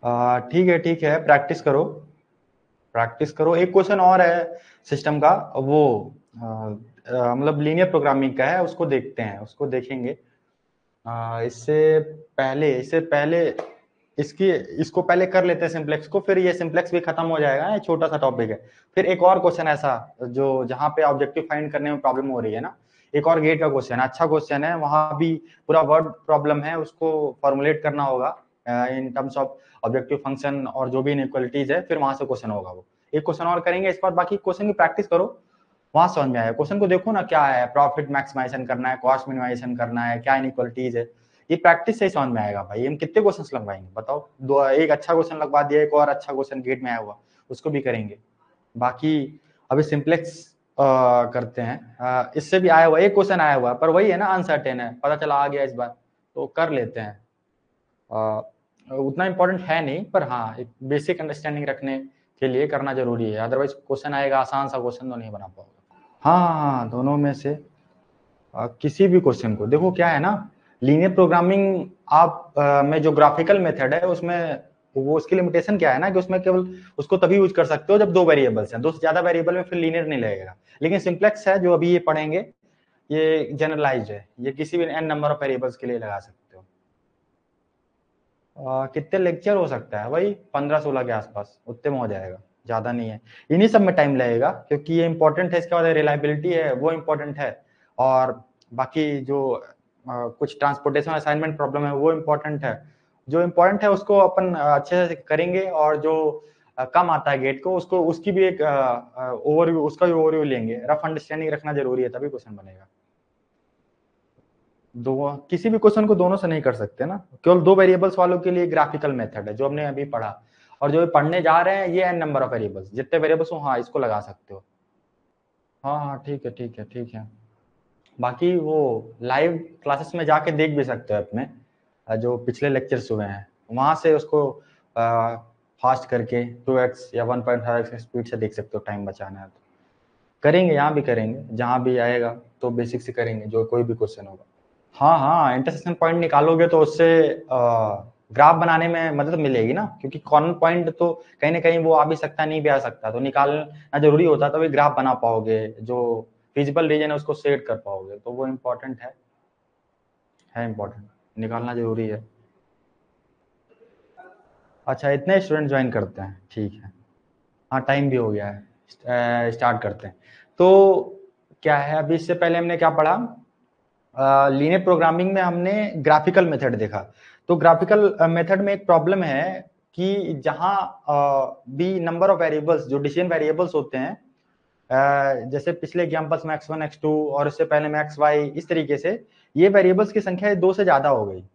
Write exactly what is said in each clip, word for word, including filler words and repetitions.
आ, ठीक है ठीक है, प्रैक्टिस करो, प्रैक्टिस करो। एक क्वेश्चन और है सिस्टम का, वो आ, आ, मतलब लीनियर प्रोग्रामिंग का है, उसको देखते हैं, उसको देखेंगे। आ, इससे पहले इससे पहले इसकी इसको पहले कर लेते हैं सिंप्लेक्स को, फिर ये सिंप्लेक्स भी खत्म हो जाएगा, ये छोटा सा टॉपिक है। फिर एक और क्वेश्चन ऐसा जो जहाँ पे ऑब्जेक्टिव फाइंड करने में प्रॉब्लम हो रही है ना, एक और गेट का क्वेश्चन है, अच्छा क्वेश्चन है, वहां भी पूरा वर्ड प्रॉब्लम है, उसको फॉर्मुलेट करना होगा in terms of objective function और जो भी इनइक्वालिटीज है, फिर वहां से क्वेश्चन होगा। वो एक क्वेश्चन और करेंगे इस बार, बाकी क्वेश्चन की प्रैक्टिस करो, वहां समझ में आएगा। क्वेश्चन को देखो ना, क्या है, प्रॉफिट मैक्सिमाइजेशन करना है, कॉस्ट मिनिमाइजेशन करना है, क्या इनइक्वालिटीज है, ये प्रैक्टिस से ही समझ में आएगा भाई। हम कितने क्वेश्चन लगवाएंगे बताओ, दो, एक अच्छा क्वेश्चन लगवा दिया, एक और अच्छा क्वेश्चन गेट में आया हुआ, उसको भी करेंगे। बाकी अभी सिंप्लेक्स करते हैं। आ, इससे भी आया हुआ एक क्वेश्चन आया हुआ, पर वही है ना, अनसर्टेन है, पता चला आ गया इस बार, तो कर लेते हैं। आ, उतना इंपॉर्टेंट है नहीं, पर हाँ एक बेसिक अंडरस्टैंडिंग रखने के लिए करना जरूरी है, अदरवाइज क्वेश्चन आएगा आसान सा क्वेश्चन तो नहीं बना पाओगे। हाँ हाँ हाँ, दोनों में से आ, किसी भी क्वेश्चन को देखो, क्या है ना, लीनियर प्रोग्रामिंग आप आ, में जो ग्राफिकल मेथड है उसमें, वो उसकी लिमिटेशन क्या है ना, कि उसमें केवल उसको तभी यूज कर सकते हो जब दो वेरिएबल्स हैं, दो से ज्यादा वेरिएबल में फिर लीनियर नहीं लगेगा। लेकिन सिंप्लेक्स है जो अभी ये पढ़ेंगे, ये जनरलाइज्ड है, ये किसी भी एन नंबर ऑफ वेरिएबल्स के लिए लगा सकते हो। आ, कितने लेक्चर हो सकता है भाई, पंद्रह सोलह के आसपास, उतने में हो जाएगा, ज्यादा नहीं है। इन्हीं सब में टाइम लगेगा, क्योंकि ये इंपॉर्टेंट है, इसके बाद रिलायबिलिटी है वो इंपॉर्टेंट है, और बाकी जो आ, कुछ ट्रांसपोर्टेशन असाइनमेंट प्रॉब्लम है वो इंपॉर्टेंट है। जो इंपॉर्टेंट है उसको अपन अच्छे से करेंगे, और जो आ, कम आता है गेट को, उसको उसकी भी एक ओवरव्यू, उसका भी ओवरव्यू लेंगे। रफ अंडरस्टैंडिंग रखना जरूरी है, तभी क्वेश्चन बनेगा। दो, किसी भी क्वेश्चन को दोनों से नहीं कर सकते ना, केवल दो वेरिएबल्स वालों के लिए ग्राफिकल मेथड है जो हमने अभी पढ़ा, और जो पढ़ने जा रहे हैं ये एन नंबर ऑफ वेरिएबल्स, जितने वेरिएबल्स हो हाँ इसको लगा सकते हो। हाँ हाँ ठीक है ठीक है ठीक है। बाकी वो लाइव क्लासेस में जाके देख भी सकते हो अपने, जो पिछले लेक्चर्स हुए हैं वहां से उसको फास्ट करके टू एक्स या one point five X speed से देख सकते हो, टाइम बचाना है तो। करेंगे, यहाँ भी करेंगे, जहाँ भी आएगा तो बेसिक से करेंगे, जो कोई भी क्वेश्चन होगा। हाँ हाँ, इंटरसेक्शन पॉइंट निकालोगे तो उससे ग्राफ बनाने में मदद मिलेगी ना, क्योंकि कॉर्नर पॉइंट तो कहीं ना कहीं वो आ भी सकता, नहीं भी आ सकता, तो निकालना जरूरी होता है, तभी तो ग्राफ बना पाओगे, जो फिजिबल रीजन है उसको सेट कर पाओगे, तो वो इम्पोर्टेंट है है इम्पोर्टेंट, निकालना जरूरी है। अच्छा, इतने स्टूडेंट ज्वाइन करते हैं, ठीक है। हाँ टाइम भी हो गया है, स्टार्ट करते हैं। तो क्या है, अभी इससे पहले हमने क्या पढ़ा, लीनियर प्रोग्रामिंग में हमने ग्राफिकल मेथड देखा। तो ग्राफिकल मेथड में एक प्रॉब्लम है कि जहां भी नंबर ऑफ वेरिएबल्स, जो डिसीजन वेरिएबल्स होते हैं, uh, जैसे पिछले एग्जांपल्स में एक्स वन एक्स टू और इससे पहले में एक्स वाई, इस तरीके से ये वेरिएबल्स की संख्या दो से ज्यादा हो गई,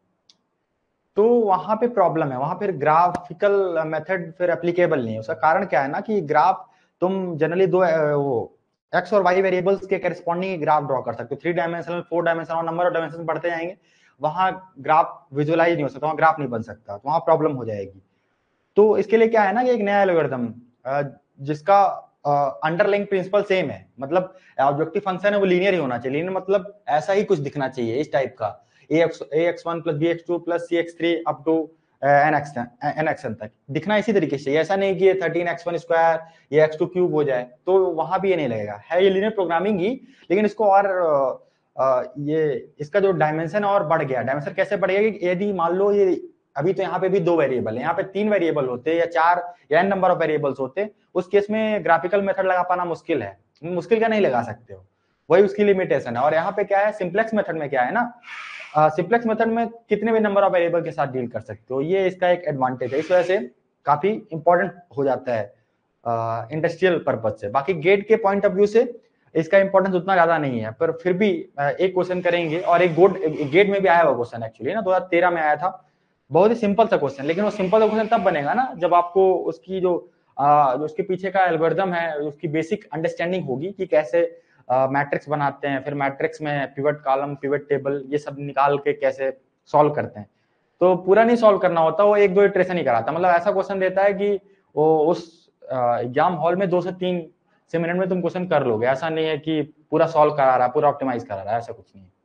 तो वहां पे प्रॉब्लम है, वहां फिर ग्राफिकल मेथड फिर एप्लीकेबल नहीं है। उसका कारण क्या है ना, कि ग्राफ तुम जनरली दो वो एक्स और वाई वेरिएबल्स के करस्पॉन्डिंग ग्राफ ड्रॉ कर सकते हो, थ्री डायमेंशनल, फोर डायमेंशनल, और नंबर ऑफ डायमेंशन बढ़ते जाएंगे, वहां ग्राफ विजुअलाइज नहीं हो सकता, वहां ग्राफ नहीं बन सकता, तो वहां प्रॉब्लम हो जाएगी। तो इसके लिए क्या है ना, कि एक नया एल्गोरिथम जिसका अंडरलाइंग प्रिंसिपल सेम है, मतलब ऑब्जेक्टिव फंक्शन है वो लीनियर ही होना चाहिए, लीनियर मतलब ऐसा ही कुछ दिखना चाहिए, इस टाइप का, A X A X one plus B X two plus C X three up to N X N X N तक दिखना इसी तरीके से, ऐसा नहीं कि थर्टीन एक्स वन स्क्वायर ये एक्स टू क्यूब हो जाए, तो वहां भी ये नहीं लगेगा, है ये लीनियर प्रोग्रामिंग ही, लेकिन इसको और आ, ये इसका जो डायमेंशन और बढ़ गया। डायमेंशन कैसे बढ़ गया, कि यदि मान लो ये अभी तो यहाँ पे भी दो वेरिएबल है, यहाँ पे तीन वेरिएबल होते या चार या एन नंबर ऑफ वेरिएबल्स होते, उस केस में ग्राफिकल मेथड लगा पाना मुश्किल है, मुश्किल क्या नहीं लगा सकते हो, वही उसकी लिमिटेशन है। और यहाँ पे क्या है, सिंप्लेक्स मेथड में क्या है ना, सिंप्लेक्स मेथड में कितने भी नंबर ऑफ वेरिएबल के साथ डील कर सकते हो, ये इसका एक एडवांटेज है, इस वजह से काफी इंपॉर्टेंट हो जाता है इंडस्ट्रियल पर्पज से। बाकी गेट के पॉइंट ऑफ व्यू से इसका इंपॉर्टेंस उतना ज्यादा नहीं है, पर फिर भी एक क्वेश्चन करेंगे, और एक गोड गेट में भी आया हुआ क्वेश्चन एक्चुअली ना, दो हजार तेरह में आया था, बहुत ही सिंपल सा क्वेश्चन, लेकिन वो सिंपल क्वेश्चन तब बनेगा ना जब आपको उसकी जो आ, जो उसके पीछे का एल्गोरिथम है, उसकी बेसिक अंडरस्टैंडिंग होगी कि कैसे मैट्रिक्स बनाते हैं, फिर मैट्रिक्स में पिवट कॉलम, पिवट टेबल, ये सब निकाल के कैसे सॉल्व करते हैं। तो पूरा नहीं सॉल्व करना होता, वो एक दो इटरेशन ही कराता, मतलब ऐसा क्वेश्चन देता है कि वो उस एग्जाम हॉल में दो से तीन से मिनट में तुम क्वेश्चन कर लोगे, ऐसा नहीं है कि पूरा सॉल्व करा रहा है, पूरा ऑप्टिमाइज करा रहा है, ऐसा कुछ नहीं है।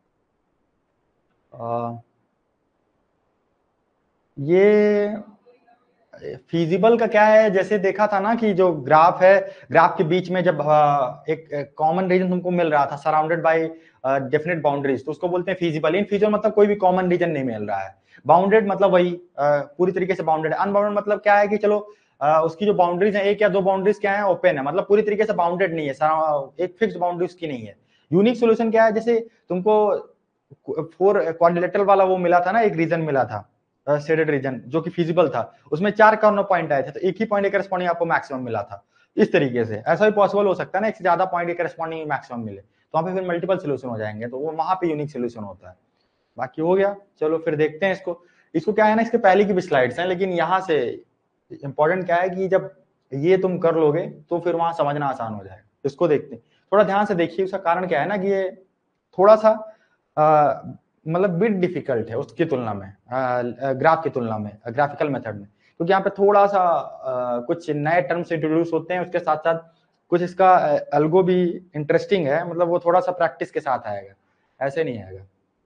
आ, ये फीजिबल का क्या है, जैसे देखा था ना कि जो ग्राफ है, ग्राफ के बीच में जब आ, एक कॉमन रीजन तुमको मिल रहा था सराउंडेड बाय डेफिनेट बाउंड्रीज, तो उसको बोलते हैं फीजिबल। इन फीजिबल मतलब कोई भी कॉमन रीजन नहीं मिल रहा है। बाउंडेड मतलब वही आ, पूरी तरीके से बाउंडेड। अनबाउंडेड मतलब क्या है कि चलो आ, उसकी जो बाउंड्रीज है, एक या दो बाउंड्रीज क्या है, ओपन है, मतलब पूरी तरीके से बाउंडेड नहीं है, एक फिक्स बाउंड्री उसकी नहीं है। यूनिक सोल्यूशन क्या है, जैसे तुमको फोर क्वाड्रिलेटरल वाला वो मिला था ना, एक रीजन मिला था शेडेड रीजन जो कि फिजिबल था, उसमें चार कॉर्नर पॉइंट आए थे, तो एक ही पॉइंट के करस्पॉन्डिंग आपको मैक्सिमम मिला था। इस तरीके से ऐसा भी पॉसिबल हो सकता है ना, एक से ज्यादा पॉइंट के करस्पॉन्डिंग मैक्सिमम मिले, तो वहां पे फिर मल्टीपल सोल्यूशन हो जाएंगे, तो वो वहां पे यूनिक सोल्यूशन होता है। बाकी हो गया, चलो फिर देखते हैं इसको। इसको क्या है ना, इसके पहले की भी स्लाइड्स हैं, लेकिन यहाँ से इंपॉर्टेंट क्या है कि जब ये तुम कर लोगे तो फिर वहां समझना आसान हो जाएगा। इसको देखते हैं, थोड़ा ध्यान से देखिए। उसका कारण क्या है ना कि ये थोड़ा सा मतलब बिट डिफिकल्ट है उसकी तुलना में, ग्राफ की तुलना में, ग्राफिकल मेथड में, क्योंकि यहाँ पे थोड़ा सा आ, कुछ नए टर्म्स इंट्रोड्यूस होते हैं, उसके साथ साथ कुछ इसका अल्गो भी इंटरेस्टिंग है, मतलब वो थोड़ा सा प्रैक्टिस के साथ आएगा, ऐसे नहीं आएगा।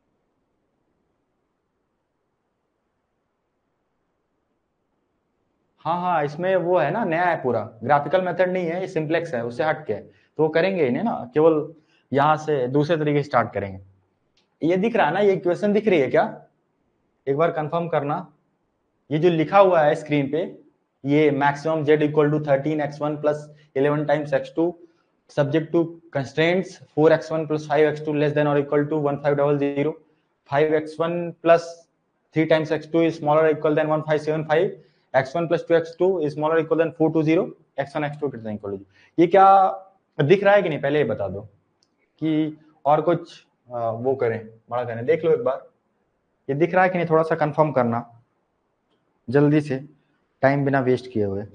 हाँ हाँ, इसमें वो है ना, नया है, पूरा ग्राफिकल मेथड नहीं है, ये सिंप्लेक्स है, उससे हट के है, तो वो करेंगे इन्हें ना केवल यहाँ से दूसरे तरीके से स्टार्ट करेंगे। ये दिख रहा है ना, ये इक्वेशन दिख रही है क्या, एक बार कंफर्म करना। ये जो लिखा हुआ है स्क्रीन पे, ये maximum z equal to thirteen x one plus eleven times X two subject to constraints four x one plus five x two less than और equal to one five double zero, five X one plus three times X two is smaller equal than one five seven five, X one plus two X two is smaller equal than four two zero, X one x two equal to. ये क्या दिख रहा है कि नहीं, पहले ये बता दो कि और कुछ आ, वो करें, बड़ा करें, देख लो एक बार ये दिख रहा है कि नहीं, थोड़ा सा कंफर्म करना जल्दी से, टाइम बिना वेस्ट किए हुए।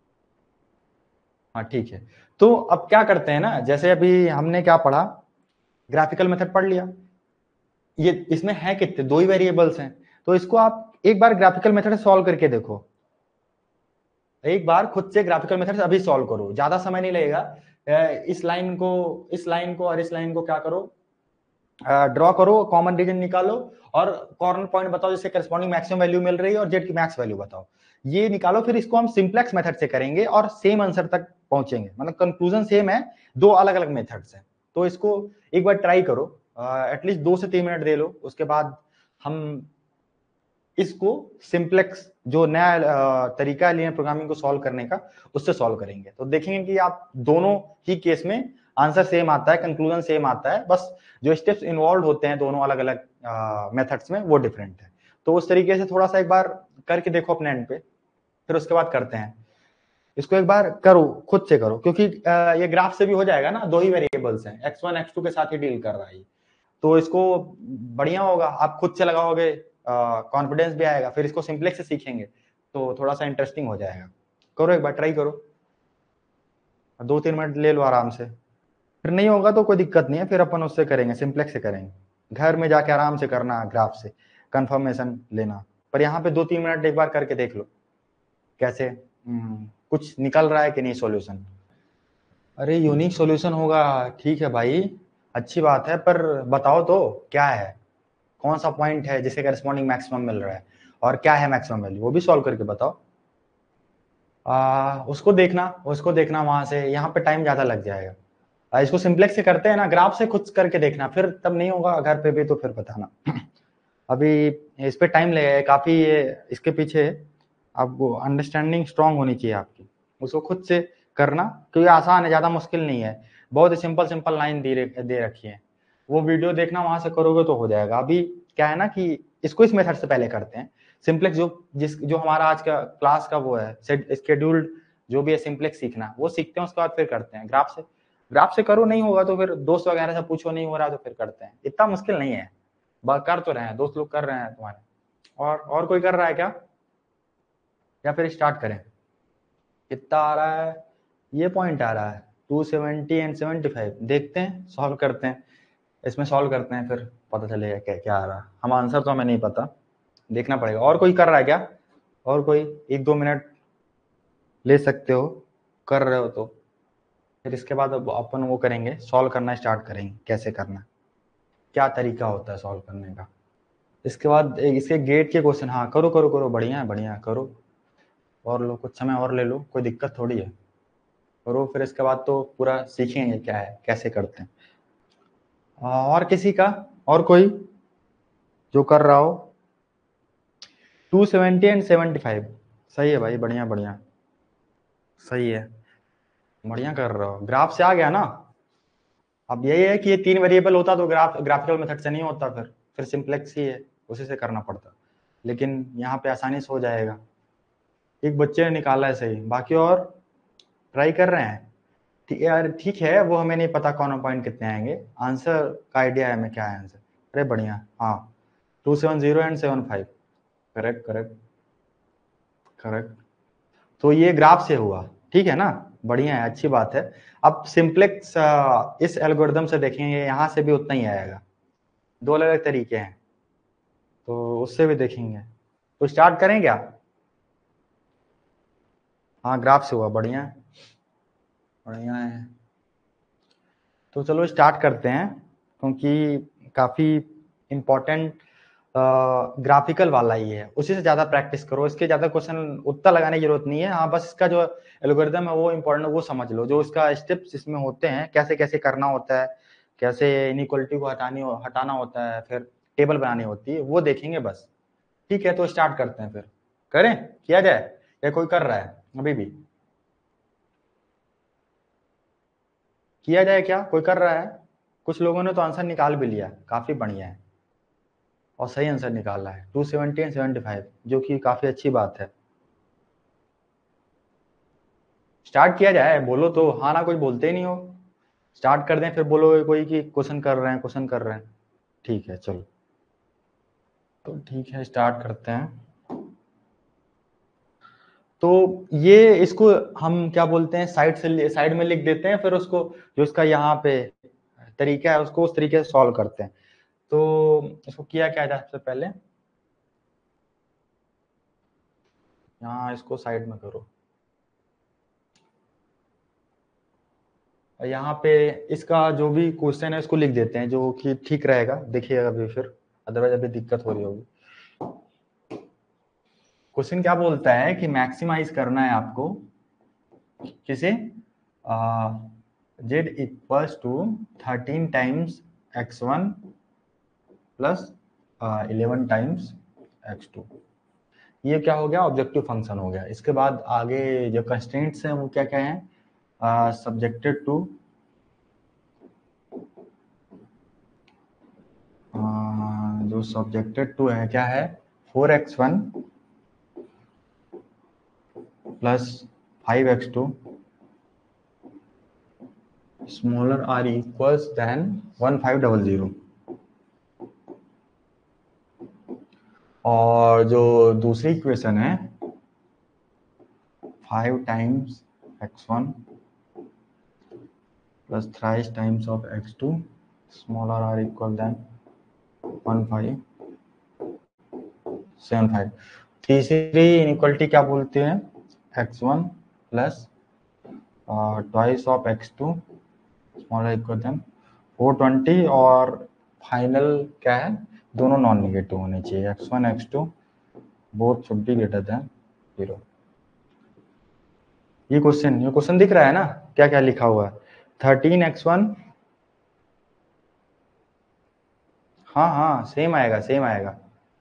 हाँ ठीक है, तो अब क्या करते हैं ना, जैसे अभी हमने क्या पढ़ा, ग्राफिकल मेथड पढ़ लिया, ये इसमें है कितने, दो ही वेरिएबल्स हैं, तो इसको आप एक बार ग्राफिकल मेथड से सॉल्व करके देखो, एक बार खुद से ग्राफिकल मेथड से अभी सॉल्व करो, ज्यादा समय नहीं लगेगा। इस लाइन को इस लाइन को और इस लाइन को क्या करो, ड्रॉ करो, कॉमन रीजन निकालो और कॉर्नर पॉइंट बताओ जिससे करस्पॉन्डिंग मैक्सिमम वैल्यू मिल रही है और जेड की मैक्स वैल्यू बताओ, ये निकालो। फिर इसको हम सिंप्लेक्स मेथड से करेंगे और सेम आंसर तक पहुंचेंगे, मतलब कंक्लूजन सेम है, दो अलग अलग मेथड्स हैं। तो इसको एक बार ट्राई करो, एटलीस्ट दो से तीन मिनट दे लो, उसके बाद हम इसको सिंप्लेक्स जो नया तरीका है लीनियर प्रोग्रामिंग को सॉल्व करने का, उससे सॉल्व करेंगे, तो देखेंगे कि आप दोनों ही केस में आंसर सेम आता है, कंक्लूजन सेम आता है, बस जो स्टेप्स इन्वॉल्व होते हैं दोनों अलग अलग मेथड्स में वो डिफरेंट है। तो उस तरीके से थोड़ा सा एक बार करके देखो अपने एंड पे, फिर उसके बाद करते हैं। इसको एक बार करो, खुद से करो, क्योंकि आ, ये ग्राफ से भी हो जाएगा ना, दो ही वेरिएबल्स हैं, एक्स वन एक्स टू के साथ ही डील कर रहा है, तो इसको बढ़िया होगा, आप खुद से लगाओगे, कॉन्फिडेंस भी आएगा, फिर इसको सिंप्लेक्स से सीखेंगे तो थोड़ा सा इंटरेस्टिंग हो जाएगा। करो एक बार, ट्राई करो, दो तीन मिनट ले लो आराम से, फिर नहीं होगा तो कोई दिक्कत नहीं है, फिर अपन उससे करेंगे, सिंप्लेक्स से करेंगे, घर में जाके आराम से करना, ग्राफ से कंफर्मेशन लेना, पर यहाँ पे दो तीन मिनट एक बार करके देख लो कैसे कुछ निकल रहा है कि नहीं सॉल्यूशन। अरे यूनिक सॉल्यूशन होगा, ठीक है भाई, अच्छी बात है, पर बताओ तो क्या है, कौन सा पॉइंट है जिसे करस्पॉन्डिंग मैक्सिमम मिल रहा है और क्या है मैक्सिमम वैल्यू, वो भी सॉल्व करके बताओ। आ, उसको देखना उसको देखना वहां से, यहाँ पे टाइम ज्यादा लग जाएगा। आ, इसको सिंप्लेक्स से करते हैं ना, ग्राफ से खुद करके देखना, फिर तब नहीं होगा घर पे भी तो फिर बताना। अभी इस पे टाइम लगेगा काफी, ये इसके पीछे आपको अंडरस्टैंडिंग स्ट्रांग होनी चाहिए आपकी, उसको खुद से करना, क्योंकि आसान है, ज्यादा मुश्किल नहीं है, बहुत ही सिंपल सिंपल लाइन दे दे रखी है, वो वीडियो देखना, वहां से करोगे तो हो जाएगा। अभी क्या है ना कि इसको इस मेथड से पहले करते हैं, सिंप्लेक्स जो जिस जो हमारा आज का क्लास का वो है शेड्यूल्ड, जो भी है सिंप्लेक्स सीखना, वो सीखते हैं, उसके बाद फिर करते हैं ग्राफ से। ग्राफ से करो, नहीं होगा तो फिर दोस्त वगैरह से पूछो, नहीं हो रहा तो फिर करते हैं, इतना मुश्किल नहीं है, कर तो रहे हैं, दोस्त लोग कर रहे हैं तुम्हारे, और और कोई कर रहा है क्या, या फिर स्टार्ट करें। कितना आ रहा है, ये पॉइंट आ रहा है two seventy and seventy five, देखते हैं सॉल्व करते हैं, इसमें सॉल्व करते हैं, फिर पता चलेगा क्या क्या आ रहा है, हम आंसर तो हमें नहीं पता, देखना पड़ेगा। और कोई कर रहा है क्या, और कोई एक दो मिनट ले सकते हो, कर रहे हो तो फिर इसके बाद अब अपन वो करेंगे, सॉल्व करना स्टार्ट करेंगे, कैसे करना, क्या तरीका होता है सॉल्व करने का। इसके बाद इसके गेट के क्वेश्चन, हाँ करो करो करो, बढ़िया है बढ़िया, करो और लो, कुछ समय और ले लो, कोई दिक्कत थोड़ी है। और वो फिर इसके बाद तो पूरा सीखेंगे क्या है, कैसे करते हैं। और किसी का, और कोई जो कर रहा हो? Two seventy and seventy five, सही है भाई, बढ़िया बढ़िया, सही है, बढ़िया कर रहे हो। ग्राफ से आ गया ना? अब यही है कि ये तीन वेरिएबल होता तो ग्राफ ग्राफिकल मेथड से नहीं होता, फिर फिर सिंप्लेक्स ही है, उसी से करना पड़ता। लेकिन यहाँ पे आसानी से हो जाएगा। एक बच्चे ने निकाला है सही, बाकी और ट्राई कर रहे हैं। ठीक यार, ठीक है, वो हमें नहीं पता कौन पॉइंट कितने आएंगे, आंसर का आइडिया है हमें क्या है आंसर। अरे बढ़िया, हाँ, two seven zero and seven five, correct correct correct. तो ये ग्राफ से हुआ, ठीक है ना, बढ़िया है, अच्छी बात है। अब सिंप्लेक्स इस एल्गोरिदम से देखेंगे, यहाँ से भी उतना ही आएगा, दो अलग अलग तरीके हैं, तो उससे भी देखेंगे। तो स्टार्ट करें क्या? हाँ, ग्राफ से हुआ, बढ़िया है बढ़िया है। तो चलो स्टार्ट करते हैं, क्योंकि काफ़ी इम्पोर्टेंट ग्राफिकल वाला ही है, उसी से ज़्यादा प्रैक्टिस करो, इसके ज़्यादा क्वेश्चन उतना लगाने की जरूरत नहीं है। हाँ, बस इसका जो एल्गोरिदम है वो इम्पोर्टेंट, वो समझ लो, जो इसका स्टेप्स इसमें होते हैं, कैसे कैसे करना होता है, कैसे इनइक्वलिटी को हटानी हटाना होता है, फिर टेबल बनानी होती है, वो देखेंगे बस। ठीक है, तो स्टार्ट करते हैं, फिर करें, किया जाए, या कोई कर रहा है अभी भी? किया जाए क्या, कोई कर रहा है? कुछ लोगों ने तो आंसर निकाल भी लिया, काफ़ी बढ़िया है, और सही आंसर निकाला है, two seventy and seventy five, जो कि काफ़ी अच्छी बात है। स्टार्ट किया जाए, बोलो तो, हाँ ना, कोई बोलते ही नहीं हो। स्टार्ट कर दें, फिर बोलो कोई कि क्वेश्चन कर रहे हैं, क्वेश्चन कर रहे हैं। ठीक है, चलो, तो ठीक है, स्टार्ट करते हैं। तो ये इसको हम क्या बोलते हैं, साइड से साइड में लिख देते हैं, फिर उसको जो इसका यहाँ पे तरीका है उसको उस तरीके से सॉल्व करते हैं। तो इसको किया क्या जाए, सबसे पहले यहाँ इसको साइड में करो, यहाँ पे इसका जो भी क्वेश्चन है इसको लिख देते हैं, जो कि ठीक रहेगा, देखिएगा अभी, फिर अदरवाइज अभी दिक्कत हो रही होगी। क्वेश्चन क्या बोलता है कि मैक्सिमाइज करना है आपको किसे, Z equals to thirteen times X one plus eleven times X two. ये क्या हो गया, ऑब्जेक्टिव फंक्शन हो गया। इसके बाद आगे जो कंस्ट्रेंट्स हैं वो क्या क्या हैं, सब्जेक्टेड टू जो सब्जेक्टेड टू है क्या है, four x one plus five x two smaller or equals than one five double zero. और जो दूसरी इक्वेशन है, five times X one plus thrice times of X two smaller or equal than one five seven five. तीसरी inequality क्या बोलते हैं, X one plus twice of X two smaller equal than four twenty. और final क्या है, दोनों non negative होने चाहिए, X one x two both should be greater than zero. ये क्वेश्चन ये क्वेश्चन दिख रहा है ना, क्या क्या लिखा हुआ है, थर्टीन एक्स वन, हाँ हाँ सेम आएगा सेम आएगा।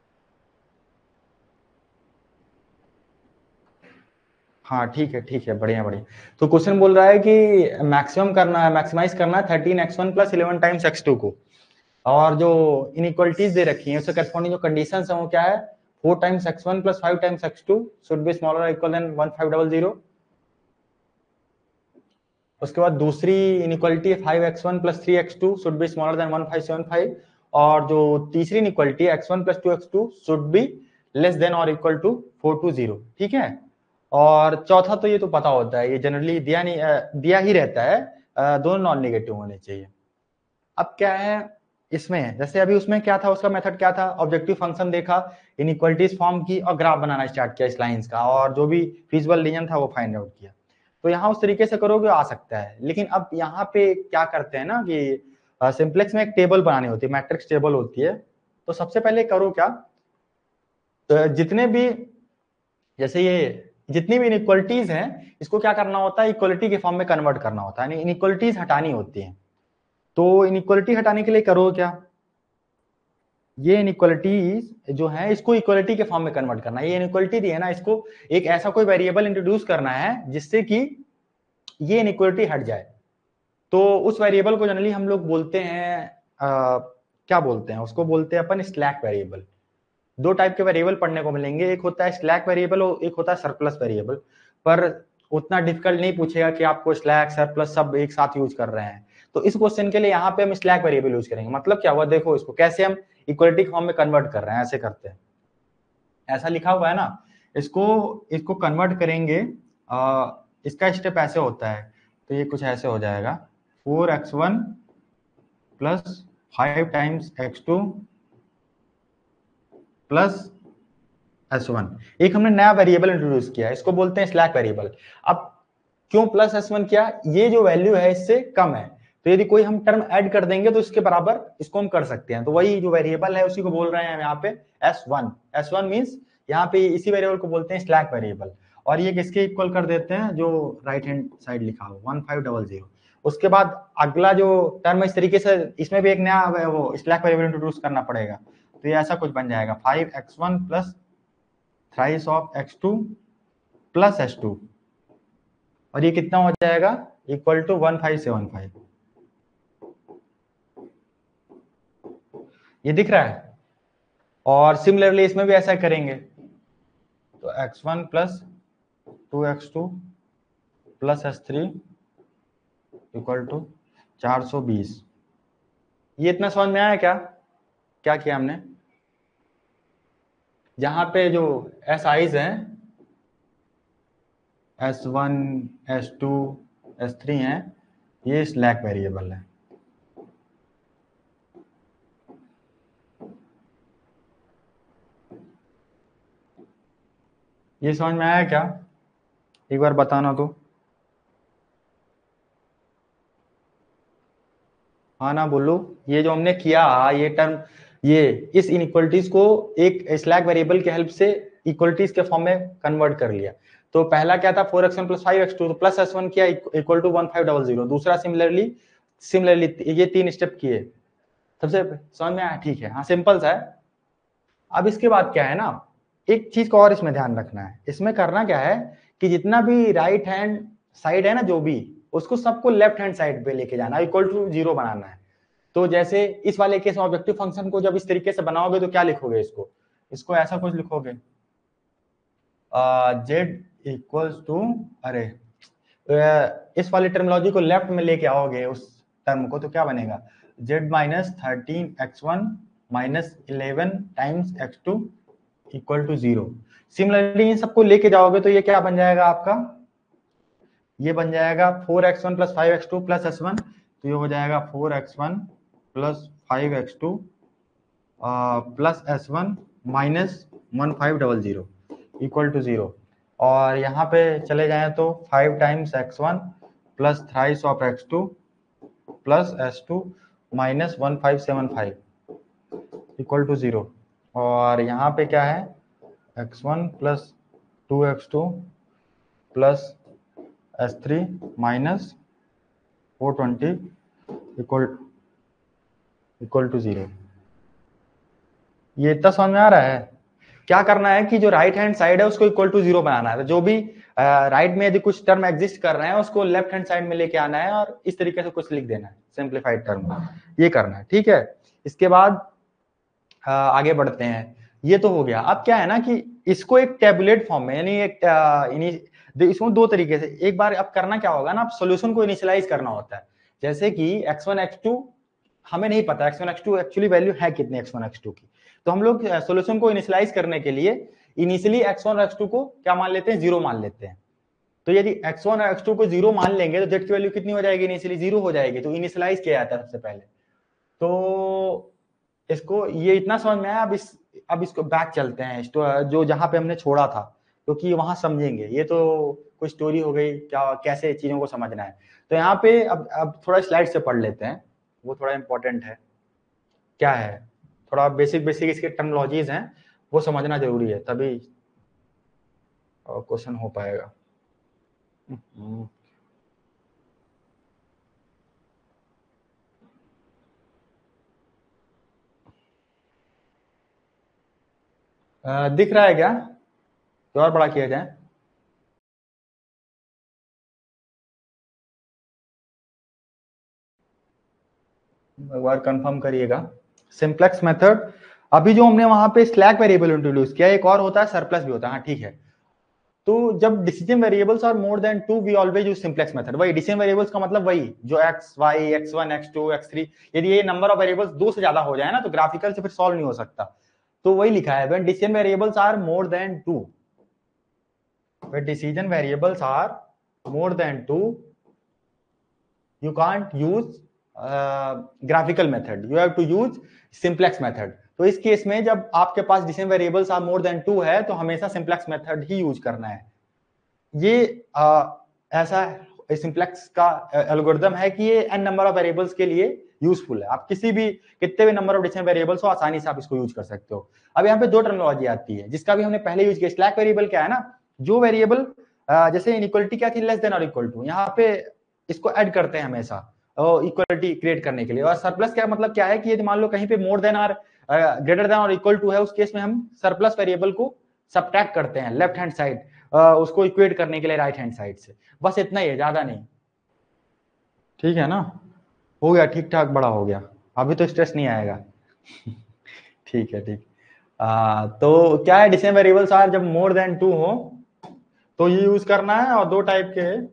हाँ ठीक है ठीक है, बढ़िया बढ़िया। तो क्वेश्चन बोल रहा है कि मैक्सिमम करना है, मैक्सिमाइज करना है thirteen x one plus eleven times X two को, और जो इनइक्वालिटीज दे रखी है उससे करस्पॉन्डिंग जो कंडीशंस है वो क्या है, four times X one plus five times X two should be smaller equal than one five double zero. उसके बाद दूसरी इनइक्वालिटी है five X one plus three X two should be smaller than one five seven five. और जो तीसरी inequality X one plus two X two should be less than और equal to four two zero, ठीक है। और चौथा तो ये तो पता होता है, ये जनरली दिया नहीं दिया ही रहता है, दोनों नॉन नेगेटिव होने चाहिए। अब क्या है इसमें, जैसे अभी उसमें क्या था, उसका मेथड क्या था, ऑब्जेक्टिव फंक्शन देखा, इनइक्वालिटीज फॉर्म की और ग्राफ बनाना स्टार्ट किया इस लाइंस का, और जो भी फिजिबल रीजन था वो फाइंड आउट किया। तो यहाँ उस तरीके से करोगे आ सकता है। लेकिन अब यहाँ पे क्या करते हैं ना कि सिंप्लेक्स में एक टेबल बनानी होती है, मैट्रिक्स टेबल होती है। तो सबसे पहले करो क्या, तो जितने भी, जैसे ये जितनी भी इनइक्वलिटीज हैं इसको क्या करना होता है, इक्वलिटी के फॉर्म में कन्वर्ट करना होता है, यानी इनइक्वलिटीज हटानी होती हैं। तो इनइक्वलिटी हटाने के लिए करो क्या, ये इनइक्वलिटीज जो है इसको इक्वलिटी के फॉर्म में कन्वर्ट करना है। ये इनइक्वलिटी दी है ना, इसको एक ऐसा कोई वेरिएबल इंट्रोड्यूस करना है जिससे कि ये इनइक्वलिटी हट जाए। तो उस वेरिएबल को जनरली हम लोग बोलते हैं आ, क्या बोलते हैं उसको, बोलते हैं अपन स्लैक वेरिएबल। दो टाइप के वेरिएबल पढ़ने को मिलेंगे, एक होता है स्लैक वेरिएबल और एक होता है सरप्लस वेरिएबल। पर उतना डिफिकल्ट नहीं पूछेगा कि आपको स्लैक सरप्लस सब एक साथ यूज कर रहे हैं। तो इस क्वेश्चन के लिए यहाँ पे हम स्लैक वेरिएबल यूज करेंगे। मतलब क्या हुआ, देखो इसको कैसे हम इक्वलिटी फॉर्म में कन्वर्ट कर रहे हैं, ऐसे करते हैं, ऐसा लिखा हुआ है ना, इसको इसको कन्वर्ट करेंगे। आ, इसका स्टेप ऐसे होता है, तो ये कुछ ऐसे हो जाएगा, four x one plus five times X two plus S one. एक हमने नया वेरिएबल इंट्रोड्यूस किया है, इसको बोलते हैं स्लैक वेरिएबल। अब क्यों प्लस एस वन किया, ये जो वैल्यू है इससे कम है, तो यदि कोई हम टर्म ऐड कर देंगे तो इसके बराबर इसको हम कर सकते हैं। तो वही जो वेरिएबल है उसी को बोल रहे हैं यहाँ पे S one. S one means यहाँ पे इसी वेरिएबल को बोलते हैं स्लैक वेरिएबल। और ये किसके इक्वल कर देते हैं, जो राइट हैंड साइड लिखा हो वन फाइव डबल जीरो। उसके बाद अगला जो टर्म है इस तरीके से, इसमें भी एक नया वो स्लैक वेरिएबल इंट्रोड्यूस करना पड़ेगा। तो ये ऐसा कुछ बन जाएगा, five X one plus thrice of X two plus S two, और ये कितना हो जाएगा, equal to one five seven five. ये दिख रहा है। और सिमिलरली इसमें भी ऐसा करेंगे, तो x one plus two X two plus S three equal to चार सौ बीस। ये इतना समझ में आया क्या, क्या किया हमने, जहां पे जो एस आईज हैं S one S two S three हैं, ये स्लैक वेरिएबल है। ये समझ में आया क्या, एक बार बताना तो, हाँ ना बोलो। ये जो हमने किया ये टर्म, ये इस इनइक्वलिटीज को एक स्लैक वेरिएबल के हेल्प से इक्वलिटीज के फॉर्म में कन्वर्ट कर लिया। तो पहला क्या था, four x one plus five x two, तो प्लस एस वन किया equal to one five double zero. दूसरा सिमिलरली सिमिलरली ये तीन स्टेप किए। सबसे समझ में आया, ठीक है, हाँ सिंपल सा है। अब इसके बाद क्या है ना, एक चीज को और इसमें ध्यान रखना है। इसमें करना क्या है कि जितना भी राइट हैंड साइड है ना, जो भी, उसको सबको लेफ्ट हैंड साइड पे लेके जाना, इक्वल टू जीरो बनाना है। तो जैसे इस वाले केस में ऑब्जेक्टिव फंक्शन को जब इस तरीके से बनाओगे तो क्या लिखोगे, इसको इसको ऐसा कुछ लिखोगे, जेड इक्वल्स टू, अरे इस वाली टर्मिनोलॉजी को लेफ्ट में लेके आओगे उस टर्म को, तो क्या बनेगा, Z minus thirteen x one minus eleven times X two equal to zero. Similarly इन सबको लेके जाओगे तो ये क्या बन जाएगा आपका, ये बन जाएगा four x one plus five x two plus S one. तो ये हो जाएगा four x one plus five x two plus S one minus one five double zero equal to zero. और यहाँ पे चले जाएं तो five times X one plus thrice of X two plus S two minus one five seven five equal to zero. और यहाँ पे क्या है, x one plus two X two plus S three minus four twenty equal equal to zero. ये इतना समझ में आ रहा है। क्या करना है कि जो राइट हैंड साइड है उसको इक्वल टू जीरो बनाना है। तो जो भी राइट uh, में यदि कुछ टर्म एग्जिस्ट कर रहे हैं उसको लेफ्ट हैंड साइड में लेके आना है और इस तरीके से कुछ लिख देना है, सिंप्लीफाइड टर्म, ये करना है, ठीक है। इसके बाद uh, आगे बढ़ते हैं। ये तो हो गया। अब क्या है ना कि इसको एक टेबुलेट फॉर्म में, यानी एक uh, इसमें दो तरीके से, एक बार अब करना क्या होगा ना, आप सोल्यूशन को इनिशियलाइज करना होता है। जैसे कि एक्स वन एक्स टू हमें नहीं पता X one x two actually value है कितनी एक्स वन एक्स टू की, तो हम लोग सॉल्यूशन को इनिशियलाइज करने के लिए इनिशियली एक्स वन और एक्स टू को क्या मान लेते हैं, जीरो मान लेते हैं। तो यदि एक्स वन और एक्स टू को जीरो मान लेंगे तो जेड की वैल्यू कितनी हो जाएगी, इनिशियली जीरो हो जाएगी। तो इनिशियलाइज किया जाता है सबसे पहले। तो इसको ये इतना समझ में आया। अब इस अब इसको बैक चलते हैं जो जहां पे हमने छोड़ा था, क्योंकि तो वहां समझेंगे। ये तो कोई स्टोरी हो गई, क्या कैसे चीजों को समझना है। तो यहाँ पे अब अब थोड़ा स्लाइड से पढ़ लेते हैं, वो थोड़ा इंपॉर्टेंट है। क्या है, थोड़ा बेसिक बेसिक इसके टर्मिनोलॉजीज हैं वो समझना जरूरी है, तभी क्वेश्चन हो पाएगा। आ, दिख रहा है क्या, तो और बड़ा किया जाए? एक बार कंफर्म करिएगा। सिंप्लेक्स मेथड, अभी जो हमने वहां पे स्लैक वेरिएबल इंट्रोड्यूस किया, एक और होता है सरप्लस भी होता है। हाँ ठीक है, तो जब decision variables are more than two we always use simplex method. वही डिसीजन वेरिएबल्स का मतलब वही जो X Y X one x two x three, यदि ये नंबर ऑफ वेरिएबल्स दो से ज्यादा हो जाए ना तो ग्राफिकल से फिर सॉल्व नहीं हो सकता। तो वही लिखा है, when decision variables are more than two, when decision variables are more than two you can't use uh, graphical method, you have to use simplex method। तो इस केस में जब आपके पास decision variables are more than two है तो हमेशा simplex method ही use करना है। ये आ, ऐसा सिंप्लेक्स का एल्गोरिथम है कि ये एन नंबर ऑफ वेरिएबल्स के लिए यूजफुल है। आप किसी भी कितने भी नंबर ऑफ डिसीजन वेरिएबल्स हो आसानी से आप इसको यूज कर सकते हो। अब यहाँ पे दो टर्मिनोलॉजी आती है जिसका भी हमने पहले यूज किया। स्लैक वेरिएबल क्या है ना, जो वेरिएबल जैसे इनइक्वालिटी क्या थी, लेस देन और इक्वल टू, यहाँ पे इसको ऐड करते हैं हमेशा इक्वलिटी क्रिएट करने के लिए। और सरप्लस क्या मतलब क्या है कि यदि मान लो कहीं पे मोर देन और ग्रेटर देन और इक्वल टू है, उस केस में हम सरप्लस वेरिएबल को सब्ट्रैक्ट करते हैं लेफ्ट हैंड साइड, उसको इक्वेट करने के लिए राइट हैंड साइड से। बस इतना ही है, ज्यादा नहीं। ठीक है ना, हो गया ठीक ठाक, बड़ा हो गया, अभी तो स्ट्रेस नहीं आएगा। ठीक है ठीक। आ, तो क्या है, डिसीजन वेरिएबल्स आर जब मोर देन टू हो तो ये यूज करना है। और दो टाइप के है,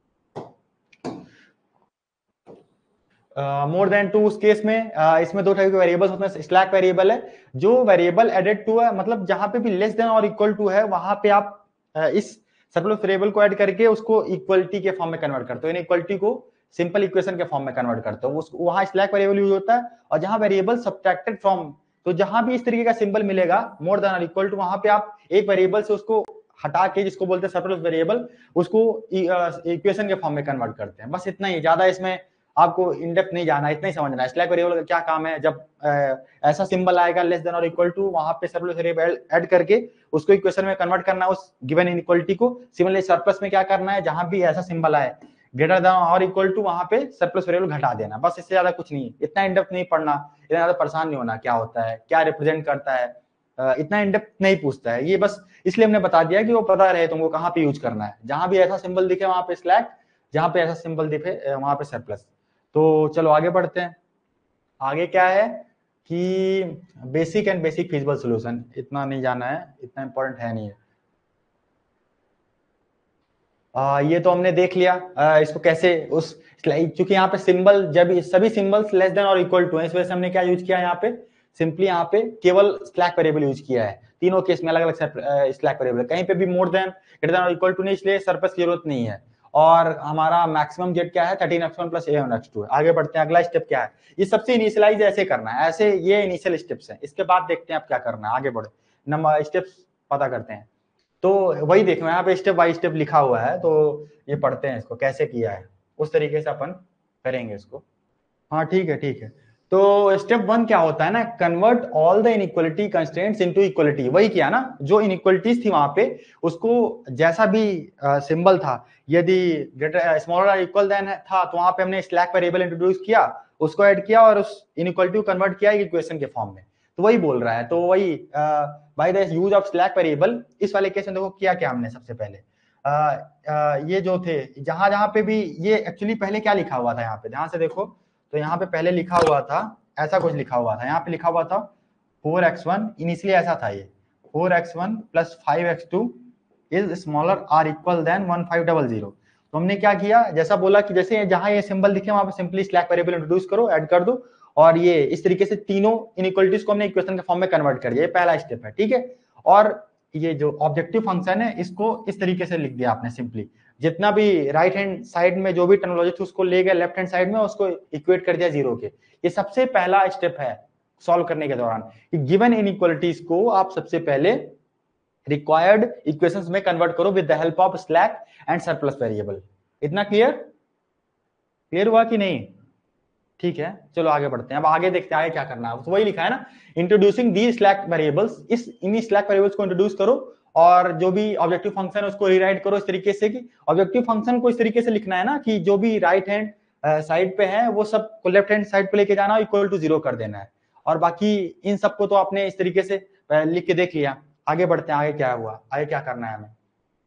मोर देन टू उस केस में uh, इसमें दो टाइप के वेरिएबल्स होते हैं। स्लैक वेरिएबल है जो वेरिएबल एडेड टू है, मतलब जहां पे भी लेस देन और इक्वल टू है वहां पे आप uh, इस सरप्लस वेरिएबल को ऐड करके उसको इक्वलिटी के फॉर्म में कन्वर्ट करते हो, इनइक्वलिटी को सिंपल इक्वेशन के फॉर्म में कन्वर्ट करते हो, उसको वहां स्लैक वेरिएबल यूज होता है। और जहां वेरिएबल सब्ट्रैक्टेड फ्रॉम, तो जहां भी इस तरीके का सिंबल मिलेगा मोर देन और इक्वल टू, वहां पे आप एक वेरिएबल से उसको हटा के, जिसको बोलते हैं सरप्लस वेरिएबल, उसको इक्वेशन के फॉर्म में कन्वर्ट करते हैं। बस इतना ही, ज्यादा इसमें आपको इन डेप्थ नहीं जाना, इतना ही समझना है। स्लैक वेरिएबल का क्या काम है, जब आ, ऐसा सिंबल आएगा लेस देन और इक्वल टू, वहां पे सरप्लस वेरिएबल ऐड करके उसको इक्वेशन में कन्वर्ट करना है उस गिवन इनइक्वालिटी को। सिमिलरली सरप्लस में क्या करना है, जहां भी ऐसा सिंबल आए ग्रेटर देन और इक्वल टू, वहां पे सरप्लस वेरिएबल घटा देना। बस इससे ज्यादा कुछ नहीं, इतना इन डेप्थ नहीं पढ़ना, इतना ज्यादा परेशान नहीं होना क्या होता है क्या रिप्रेजेंट करता है, इतना इन डेप्थ नहीं पूछता है ये। बस इसलिए हमने बता दिया कि वो पता रहे तुमको कहाँ पे यूज करना है। जहां भी ऐसा सिंबल दिखे वहां पे स्लैक, जहां पे ऐसा सिंबल दिखे वहां पे सरप्लस। तो चलो आगे बढ़ते हैं। आगे क्या है कि basic and basic feasible solution, इतना नहीं जाना है, इतना इंपॉर्टेंट है नहीं है। आ, ये तो हमने देख लिया आ, इसको कैसे उस स्लाइड, चूंकि यहाँ पे सिंबल जब सभी सिंबल्स लेस देन और इक्वल टू है, इस वजह से हमने क्या यूज किया यहाँ पे, सिंपली यहाँ पे केवल स्लैक वेरिएबल यूज किया है। तीनों केस में अलग अलग स्लैक वेरिएबल, कहीं पे भी मोर देन ग्रेटर देन और इक्वल टू नहीं, इसलिए सरप्लस की जरूरत नहीं है। और हमारा मैक्सिमम जेड क्या है, thirteen x one plus A one x two है। आगे बढ़ते हैं, अगला स्टेप क्या है, ये सबसे इनिशियलाइज ऐसे करना है, ऐसे ये इनिशियल स्टेप्स हैं। इसके बाद देखते हैं आप क्या करना है, आगे बढ़े नंबर स्टेप्स पता करते हैं। तो वही देखो यहाँ पे स्टेप बाय स्टेप लिखा हुआ है, तो ये पढ़ते हैं इसको कैसे किया है, उस तरीके से अपन करेंगे इसको। हाँ ठीक है ठीक है। तो स्टेप वन क्या होता है ना, convert all the inequality constraints into equality. वही किया ना, जो इनइक्वालिटीज थी वहां पे उसको जैसा भी सिंबल uh, था, यदि ग्रेटर स्मॉलर इक्वल देन था तो वहां पे हमने स्लैक वेरिएबल इंट्रोड्यूस किया, उसको ऐड किया और उस इनइक्वालिटी को कन्वर्ट किया इक्वेशन के फॉर्म में। तो वही बोल रहा है, तो वही by the use of slack variable. इस वाले केस में देखो किया क्या हमने, सबसे पहले आ, आ, ये जो थे जहां जहां पे भी, ये एक्चुअली पहले क्या लिखा हुआ था यहाँ पे, ध्यान से देखो, तो यहाँ पे पहले लिखा हुआ था ऐसा कुछ लिखा हुआ था, यहाँ पे लिखा हुआ था फोर एक्स वन, इनिशियली ऐसा था ये, four x one plus five x two is smaller or equal than one five double zero. तो हमने क्या किया, जैसा बोला कि जैसे जहां ये सिंबल दिखे वहां पे सिंपली स्लैक वेरिएबल इंट्रोड्यूस करो, ऐड कर दो, और ये इस तरीके से तीनों इनइक्वालिटीज को हमने इक्वेशन के फॉर्म में कन्वर्ट कर दिया। ये पहला स्टेप है, ठीक है। और ये जो ऑब्जेक्टिव फंक्शन है इसको इस तरीके से लिख दिया आपने, सिंपली जितना भी राइट हैंड साइड में जो भी टर्मिनोलॉजी थी उसको ले गए लेफ्ट हैंड साइड में, उसको इक्वेट कर दिया जीरो के। ये सबसे पहला स्टेप है सॉल्व करने के दौरान, कि गिवन इनइक्वालिटीज को आप सबसे पहले रिक्वायर्ड इक्वेशंस में कन्वर्ट करो with the help of slack and surplus variable. इतना क्लियर क्लियर हुआ कि नहीं? ठीक है, चलो आगे बढ़ते हैं। अब आगे देखते हैं आगे क्या करना है। तो वही लिखा है ना, इंट्रोड्यूसिंग दी स्लैक वेरिएबल्स, इस इन स्लैक वेरिएबल्स को इंट्रोड्यूस करो और जो भी ऑब्जेक्टिव फंक्शन है उसको रीराइट करो इस तरीके से कि ऑब्जेक्टिव फंक्शन को इस तरीके से लिखना है ना कि जो भी राइट हैंड साइड पे है वो सब को लेफ्ट हैंड साइड पे लेके जाना और इक्वल टू जीरो कर देना है। और बाकी इन सबको तो आपने इस तरीके से लिख के देख लिया। आगे बढ़ते हैं, आगे क्या हुआ, आगे क्या करना है हमें।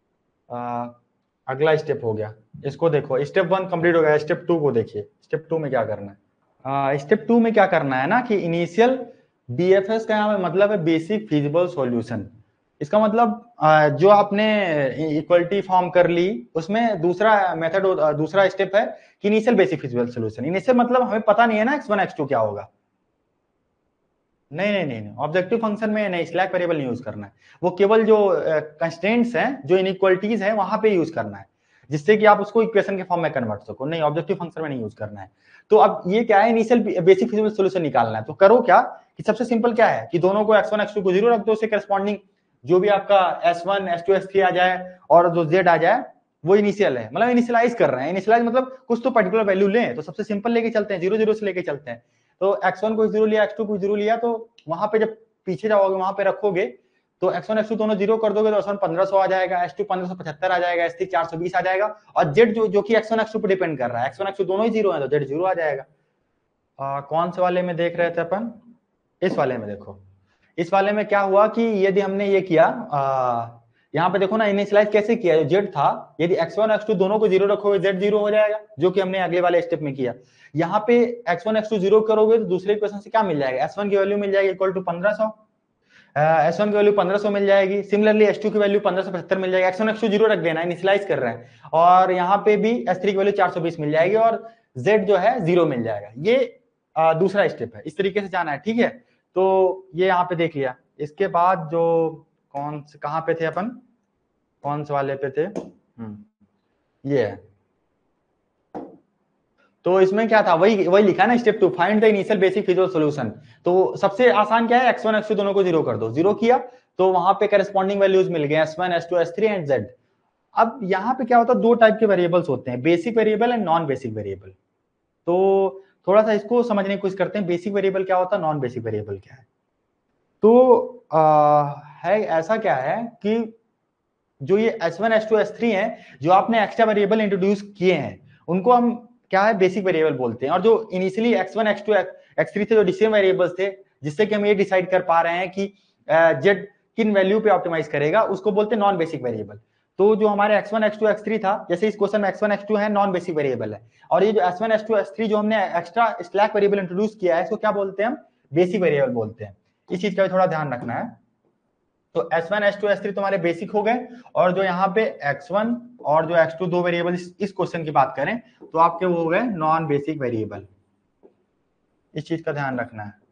आ, अगला स्टेप हो गया, इसको देखो, स्टेप वन कंप्लीट हो गया, स्टेप टू को देखिए। स्टेप टू में क्या करना है, स्टेप टू में क्या करना है ना कि इनिशियल बीएफएस का यहाँ मतलब है बेसिक फिजिबल सॉल्यूशन। इसका मतलब uh, जो आपने इक्वलिटी फॉर्म कर ली उसमें दूसरा मेथड uh, दूसरा स्टेप है कि initial basic feasible solution. Initial मतलब हमें पता नहीं है ना एक्स वन एक्स टू क्या होगा, नहीं नहीं नहीं ऑब्जेक्टिव फंक्शन में नहीं स्लैक वेरिएबल नहीं यूज करना है, वो केवल जो कंस्ट्रेंट्स uh, हैं जो इनइक्वालिटीज हैं वहां पे यूज करना है जिससे कि आप उसको इक्वेशन के फॉर्म में कन्वर्ट सको, नहीं ऑब्जेक्टिव फंक्शन में नहीं यूज करना है। तो अब ये क्या है, इनिशियल बेसिक फिजिबल सॉल्यूशन निकालना है। तो करो क्या कि सबसे सिंपल क्या है कि दोनों को एक्स वन एक्स टू को जीरो रख दो, उससे करस्पॉन्डिंग जो भी आपका s one S two S three आ जाए और जो जेड आ जाए वो इनिशियल है, मतलब इनिशियलाइज कर रहे हैं। इनिशियलाइज मतलब कुछ तो पर्टिकुलर वैल्यू लें, तो सबसे सिंपल लेके चलते हैं, जीरो जीरो से लेके चलते हैं। तो एक्स वन को जीरो लिया, एक्स टू को जीरो लिया, तो वहां पे जब पीछे जाओगे वहां पे रखोगे तो एक्स वन एक्स टू दोनों जीरो कर दोगे तो एक्स वन पंद्रह सौ आ जाएगा, एस टू पंद्रह सौ पचहत्तर आ जाएगा, एस थ्री चार सौ बीस आ जाएगा और जेड जो जो कि एक्स वन एक्स टू पे डिपेंड कर रहा है, एक्स वन एक्स टू दोनों ही जीरो है तो जेड जीरो आ जाएगा। आ, कौन से वाले में देख रहे थे अपन, इस वाले में देखो। इस वाले में क्या हुआ कि यदि हमने ये किया आ, यहाँ पे देखो ना इनिशियलाइज कैसे किया, जो जेड था यदि एक्स वन एक्स टू दोनों को जीरो रखोगे जेड जीरो हो जाएगा, जो कि हमने अगले वाले स्टेप में किया। यहाँ पे x one x two zero करोगे तो दूसरे इक्वेशन से क्या मिल जाएगा, एस वन की वैल्यू मिल जाएगी इक्वल टू पंद्रह सौ, एस वन की वैल्यू पंद्रह सौ मिल जाएगी। सिमिलरली एस टू की वैल्यू पंद्रह सौ पचहत्तर मिल जाएगी, x one x two zero रख देना, इनिशियलाइज कर रहे हैं, और यहाँ पे भी एस थ्री की वैल्यू चार सौ बीस मिल जाएगी और जेड जो है जीरो मिल जाएगा। ये आ, दूसरा स्टेप है, इस तरीके से जाना है, ठीक है। तो ये यहाँ पे देख लिया। इसके बाद जो कौन से कहाँ पे थे अपन, कौन से वाले पे थे, ये है। तो इसमें क्या था, वही वही लिखा है ना step two, find the initial basic feasible solution. तो सबसे आसान क्या है, एक्स वन एक्स टू दोनों को जीरो कर दो, जीरो किया तो वहां पे करस्पॉन्डिंग वैल्यूज मिल गए s one S two S three and z. अब यहाँ पे क्या होता है, दो टाइप के वेरिएबल्स होते हैं, basic variable and non basic variable. तो थोड़ा सा इसको समझने की कोशिश करते हैं, बेसिक वेरिएबल क्या होता है, नॉन बेसिक वेरिएबल क्या है। तो आ, है ऐसा क्या है कि जो ये s one S two S three है जो आपने एक्स्ट्रा वेरिएबल इंट्रोड्यूस किए हैं उनको हम क्या है बेसिक वेरिएबल बोलते हैं, और जो initially x one x two x three थे जो डिसीजन वेरिएबल्स थे जिससे कि हम ये डिसाइड कर पा रहे हैं कि जेड किन वैल्यू पे ऑप्टिमाइज करेगा उसको बोलते हैं नॉन बेसिक वेरिएबल। तो जो हमारे x one x two x three था, जैसे इस क्वेश्चन में एक्स वन एक्स टू है नॉन बेसिक वेरिएबल है, और ये जो s one S two S three जो हमने एक्स्ट्रा स्लैक वेरिएबल इंट्रोड्यूस किया है इसको क्या बोलते हैं, हम बेसिक वेरिएबल बोलते हैं। इस चीज का भी थोड़ा ध्यान रखना है। तो s one S two S three तुम्हारे बेसिक हो गए, और जो यहाँ पे एक्स वन और जो एक्स टू दो वेरिएबल इस क्वेश्चन की बात करें तो आपके वो हो गए नॉन बेसिक वेरिएबल। इस चीज का ध्यान रखना है।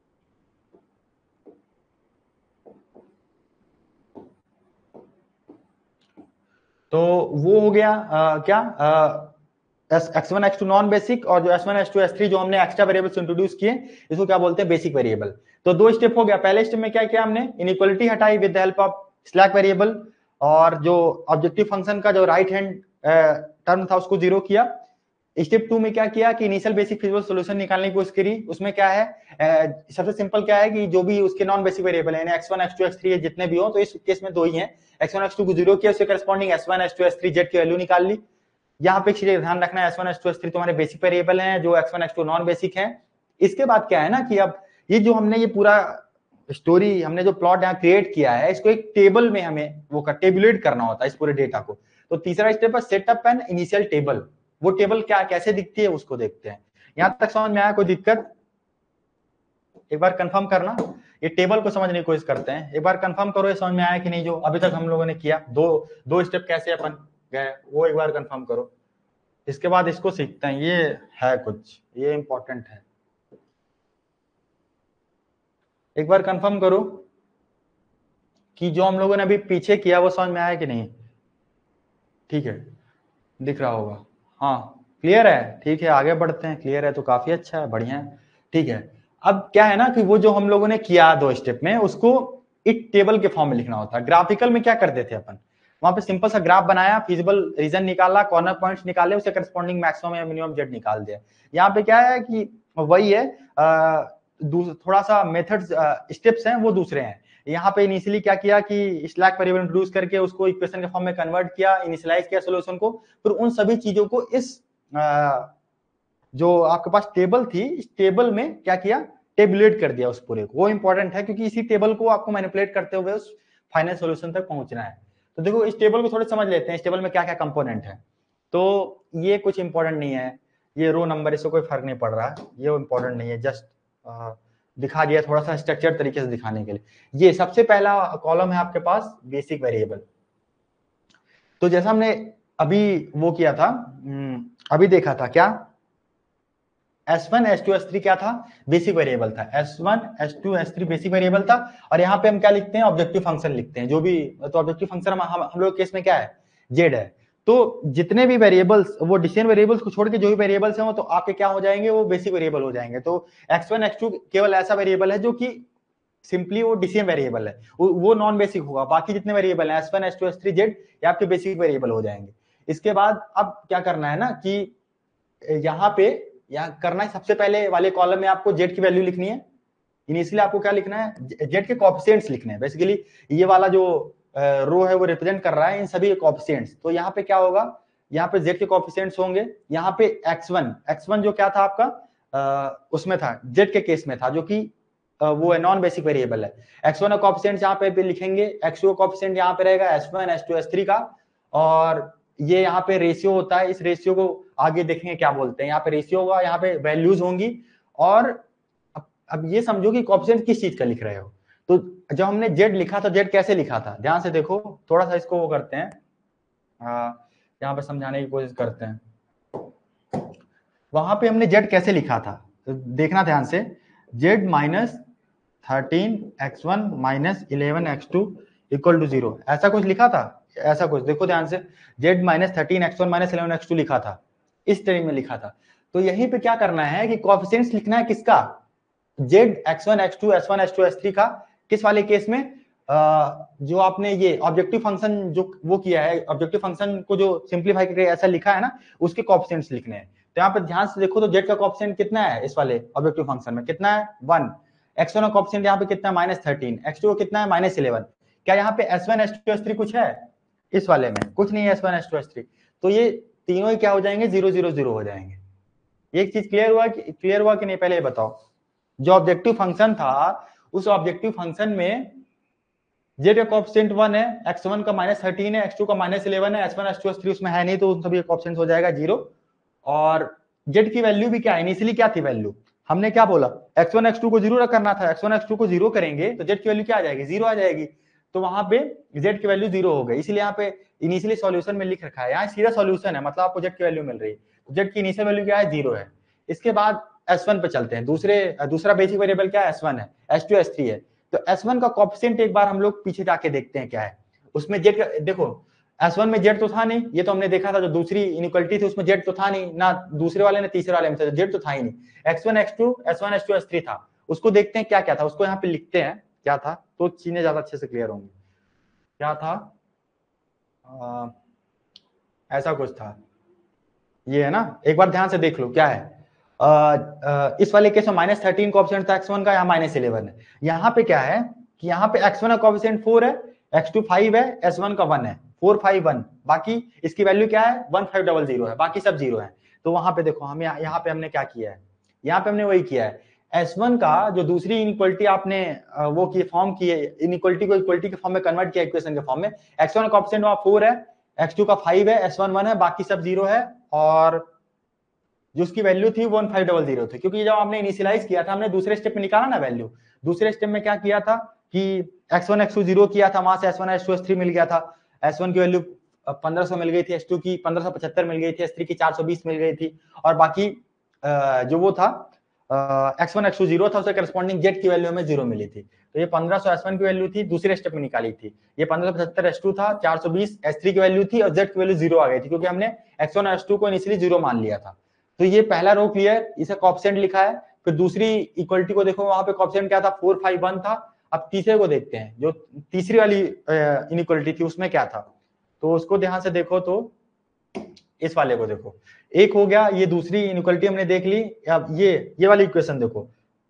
तो वो हो गया आ, क्या x one x two non basic, और जो s one S two S three जो हमने एक्स्ट्रा वेरिएबल्स इंट्रोड्यूस किए इसको क्या बोलते हैं बेसिक वेरिएबल। तो दो स्टेप हो गया, पहले स्टेप में क्या किया हमने, इनइक्वालिटी हटाई with the help of slack variable, और जो ऑब्जेक्टिव फंक्शन का जो राइट हैंड टर्म था उसको जीरो किया। स्टेप टू में क्या किया कि इनिशियल बेसिक फिजिबल सॉल्यूशन निकालने की कोशिश करी। उसमें क्या है, uh, सबसे सिंपल क्या है कि जो भी उसके नॉन बेसिक वेरिएबल है x one x two x three जितने भी हो, तो इस केस में दो ही है, एक्स वन एक्स टू को जीरो किया, उसके corresponding s one S two S three z की वैल्यू निकाल ली। यहाँ पे चीज ध्यान रखना है, S one S two S three तुम्हारे बेसिक वेरिएबल हैं, जो x one x two non basic है। इसके बाद क्या है ना कि अब ये जो हमने ये पूरा स्टोरी हमने जो प्लॉट यहाँ क्रिएट किया है इसको एक टेबल में हमें वो कर टेबुलेट करना होता है इस पूरे डेटा को। तो तीसरा स्टेप है सेटअप एन इनिशियल टेबल। वो टेबल क्या कैसे दिखती है उसको देखते हैं। यहां तक समझ में आया, कोई दिक्कत? एक बार कंफर्म करना, ये टेबल को समझने की कोशिश करते हैं, एक बार कंफर्म करो ये समझ में आया कि नहीं, जो अभी तक हम लोगों ने किया दो दो स्टेप कैसे अपन गए वो एक बार कंफर्म करो। इसके बाद इसको सीखते हैं, ये है कुछ, ये इंपॉर्टेंट है, एक बार कंफर्म करो कि जो हम लोगों ने अभी पीछे किया वो समझ में आया कि नहीं। ठीक है, दिख रहा होगा, हाँ क्लियर है, ठीक है आगे बढ़ते हैं। क्लियर है तो काफी अच्छा है, बढ़िया है, ठीक है। अब क्या है ना कि वो जो हम लोगों ने किया दो स्टेप में उसको एक टेबल के फॉर्म में लिखना होता है। ग्राफिकल में क्या करते थे अपन, वहां पे सिंपल सा ग्राफ बनाया, फिजिबल रीजन निकाला, कॉर्नर पॉइंट्स निकाले, उससे करस्पॉन्डिंग मैक्सिमम या मिनिमम जेड निकाल दिया। यहाँ पे क्या है कि वही है, आ, थोड़ा सा मेथड्स स्टेप्स हैं वो दूसरे हैं। यहाँ पे इनिशियली क्या किया कि स्लैक वेरिएबल इंट्रोड्यूस करके उसको इक्वेशन के फॉर्म में कन्वर्ट किया, इनिशियलाइज किया सॉल्यूशन को, फिर उन सभी चीजों को इस आ, जो आपके पास टेबल थी, इस टेबल में क्या किया, टेबुलेट कर दिया उस पूरे को। वो इंपॉर्टेंट है क्योंकि इसी टेबल को आपको मैनिपुलेट करते हुए उस फाइनल सॉल्यूशन तक पहुंचना है। तो देखो इस टेबल को थोड़े समझ लेते हैं, इस टेबल में क्या क्या कंपोनेंट है। तो ये कुछ इंपॉर्टेंट नहीं है, ये रो नंबर, इससे कोई फर्क नहीं पड़ रहा है, ये इंपॉर्टेंट नहीं है, जस्ट दिखा दिया थोड़ा सा स्ट्रक्चर तरीके से दिखाने के लिए। ये सबसे पहला कॉलम है आपके पास बेसिक वेरिएबल। तो जैसा हमने अभी वो किया था, अभी देखा था क्या, s one S two S three क्या था, बेसिक वेरिएबल था। S one S two S three basic variable था, और यहाँ पे हम क्या लिखते हैं, ऑब्जेक्टिव फंक्शन लिखते हैं जो भी। तो ऑब्जेक्टिव फंक्शन हम, हम, हम लोग केस में क्या है, जेड है। तो जितने भी वेरिएबल्स, वो डिसीजन वेरिएबल्स को छोड़ के जो भी वेरिएबल्स हैं वो तो आपके क्या हो जाएंगे, वो बेसिक वेरिएबल हो जाएंगे। तो एक्स वन एक्स टू केवल ऐसा वेरिएबल है जो कि सिंपली वो डिसीजन वेरिएबल है, वो, वो नॉन बेसिक होगा। बाकी जितने वेरिएबल हैं S one S two S three z, ये आपके बेसिक वेरिएबल हो जाएंगे। इसके बाद अब क्या करना है ना कि यहाँ पे यहाँ करना है, सबसे पहले वाले कॉलम में आपको जेड की वैल्यू लिखनी है। इनिशियली आपको क्या लिखना है, जेड के कोएफिशिएंट्स लिखने हैं। बेसिकली ये वाला जो रो है वो रिप्रेजेंट कर रहा है इन सभी कोएफिशिएंट्स। तो यहाँ पे क्या होगा, यहाँ पे जेड के कोएफिशिएंट्स होंगे। यहाँ पे एक्स वन, एक्स वन जो क्या था आपका, आ, उसमें था जेड के केस में था, जो कि वो है नॉन बेसिक वेरिएबल है। एक्स वन का कोएफिशिएंट यहाँ पे लिखेंगे, एक्स टू का कोएफिशिएंट यहाँ पे रहेगा s one S two S three का, और ये यहाँ पे रेशियो होता है। इस रेशियो को आगे देखेंगे क्या बोलते हैं, यहाँ पे रेशियो होगा, यहाँ पे वैल्यूज होंगी। और अब, अब ये समझो कि कोएफिशिएंट किस चीज का लिख रहे हो। तो जब हमने जेड लिखा था, जेड कैसे लिखा था, ध्यान से देखो, थोड़ा सा इसको वो करते हैं, यहाँ पे समझाने की कोशिश करते हैं। वहां पे हमने जेड कैसे लिखा था, तो देखना ध्यान से, z minus thirteen x one minus eleven x two equal to zero, ऐसा कुछ लिखा था। ऐसा कुछ देखो ध्यान से, z minus thirteen x one minus eleven x two लिखा था, इस तरह में लिखा था। तो यहीं पे क्या करना है कि कोएफिशिएंट्स लिखना है किसका, z x one x two s one S two S three का। किस वाले केस में, आ, जो आपने ये ऑब्जेक्टिव फंक्शन जो वो किया है, ऑब्जेक्टिव फंक्शन को जो सिंप्लीफाई करके ऐसा लिखा है ना, उसके कोएफिशिएंट्स लिखने हैं। तो यहाँ पे ध्यान से देखो, तो जेड का कोएफिशिएंट कितना है इस वाले ऑब्जेक्टिव फंक्शन में, कितना है, वन। एक्स वन का कोएफिशिएंट यहाँ पे कितना है, माइनस थर्टीन। एक्स टू कितना है, माइनस इलेवन। क्या यहाँ पे S one S two S three कुछ है, इस वाले में कुछ नहीं है, S one S two S three. तो ये तीनों ही क्या हो जाएंगे, जीरो जीरो जीरो हो जाएंगे। एक चीज क्लियर हुआ कि क्लियर हुआ कि नहीं, पहले ये बताओ। जो ऑब्जेक्टिव फंक्शन था, उस ऑब्जेक्टिव फंक्शन में जेड का कोएफिशिएंट वन है, एक्स वन का माइनस थर्टीन है, एक्स टू का माइनस इलेवन है, S one S two S three उसमें है नहीं, तो उन सभी कोएफिशिएंट हो जाएगा जीरो। और जेड की वैल्यू भी क्या है, इनिशियली क्या थी वैल्यू, हमने क्या बोला, एक्स वन एक्स टू को जीरो करना था। एक्स वन एक्स टू को जीरो करेंगे तो जेड की वैल्यू क्या आ जाएगी, जीरो आ जाएगी। तो वहां पे जेड की वैल्यू जीरो हो गई, इसलिए यहाँ पे इनिशियली सॉल्यूशन में लिख रखा है, यहाँ सीधा सॉल्यूशन है, मतलब आपको जेड की वैल्यू मिल रही है। जेड की इनिशियल वैल्यू क्या है, जीरो है। इसके बाद एस वन पे चलते हैं, दूसरे दूसरा बेसिक वेरिएबल क्या है, एस वन है, एस टू एस थ्री है। तो एस वन का कोएफिशिएंट एक बार हम लोग पीछे जाके देखते हैं क्या है उसमें। जेड देखो, एस वन में जेड तो था नहीं, ये तो हमने देखा था, जो दूसरी इनइक्वालिटी थी उसमें जेड तो था नहीं ना, दूसरे वाले ने तीसरे वाले में था, जेड तो था ही नहीं। X one x two s one S two S three था, उसको देखते हैं क्या क्या था, उसको यहाँ पे लिखते हैं क्या था, तो चीजें ज्यादा अच्छे से क्लियर होंगी। क्या था, आ, ऐसा कुछ था, ये है ना, एक बार ध्यान से देख लो क्या है। आ, आ, इस वाले केस में माइनस थर्टीन कोएफिशिएंट था एक्स वन का, यहाँ माइनस इलेवन है। यहाँ पे क्या है कि यहाँ पे एक्स वन का कोएफिशिएंट फोर है, एक्स टू फाइव है, एस वन का वन है, फोर फाइव वन। बाकी इसकी वैल्यू क्या है, वन फाइव डबल जीरो है, बाकी सब जीरो है। तो वहां पे देखो, हम यहाँ यहाँ पे हमने क्या किया है, यहाँ पे हमने वही किया है, एस वन का जो दूसरी इनइक्वालिटी आपने वो की फॉर्म की है, इनइक्वालिटी को इक्वालिटी के फॉर्म में कन्वर्ट किया, इक्वेशन के फॉर्म में। एक्स वन का कोएफिशिएंट वहां फोर है, एक्स टू का फाइव है, एस वन वन है, बाकी सब जीरो है, और जो उसकी वैल्यू थी वन फाइव डबल जीरो थी। क्योंकि जब हमने इनिशियलाइज किया था, हमने दूसरे स्टेप में निकाला ना वैल्यू, दूसरे स्टेप में क्या किया था कि x one x two zero किया था, वहां से S one S two S three मिल गया था। एस वन की वैल्यू पंद्रह सौ मिल गई थी, एस टू की पंद्रह सौ पचहत्तर मिल गई थी, एस थ्री की चार सौ बीस मिल गई थी, और बाकी जो वो था x one x two zero था, उसके करस्पॉन्डिंग जेड की वैल्यू हमें जीरो मिली थी। तो ये पंद्रह सौ एस वन की वैल्यू थी, दूसरे स्टेप में निकाली थी। ये पंद्रह सौ पचहत्तर एस टू था, चार सौ बीस एस थ्री की वैल्यू थी, और जेड की वैल्यू जीरो आ गई थी, क्योंकि हमने एक्स वन एस टू को इनिशियली जीरो मान लिया था। तो ये पहला रो क्लियर, इसे कोएफिशिएंट लिखा है। फिर दूसरी इक्वालिटी को देखो, वहां पे कोएफिशिएंट क्या था, फोर फाइव वन था। अब तीसरे को देखते हैं, जो तीसरी वाली इनइक्वालिटी थी उसमें क्या था, तो उसको ध्यान से देखो, तो इस वाले को देखो, एक हो गया, ये दूसरी इनइक्वालिटी हमने देख ली। अब ये ये वाली इक्वेशन देखो,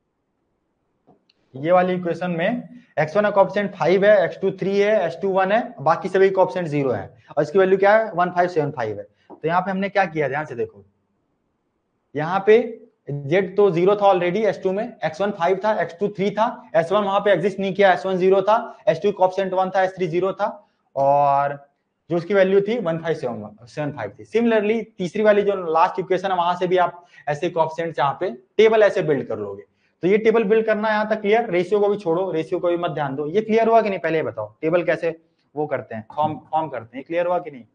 ये वाली इक्वेशन में एक्स वन का कोएफिशिएंट फाइव है, एक्स टू थ्री है, एच टू वन है, बाकी सभी कोएफिशिएंट जीरो है और इसकी वैल्यू क्या है वन फाइव सेवन फाइव है। तो यहाँ पे हमने क्या किया, ध्यान से देखो, यहाँ पे z तो जीरो था ऑलरेडी एच टू में, एक्स वन फाइव था, एक्स टू थ्री था, एच वन वहां पे एग्जिस्ट नहीं किया, एच वन जीरो था, एच टू कोएफिशिएंट वन था, एच थ्री जीरो था और जो उसकी वैल्यू थी वन फाइव सेवन फाइव थी। सिमिलरली तीसरी वाली जो लास्ट इक्वेशन है वहां से भी आप ऐसे कोएफिशिएंट्स यहाँ पे टेबल ऐसे बिल्ड कर लोगे। तो ये टेबल बिल्ड करना है यहाँ तक क्लियर। रेशियो को भी छोड़ो, रेशियो को भी मत ध्यान दो। ये क्लियर हुआ कि नहीं, पहले बताओ टेबल कैसे वो करते हैं, फॉर्म फॉर्म करते हैं, क्लियर हुआ कि नहीं?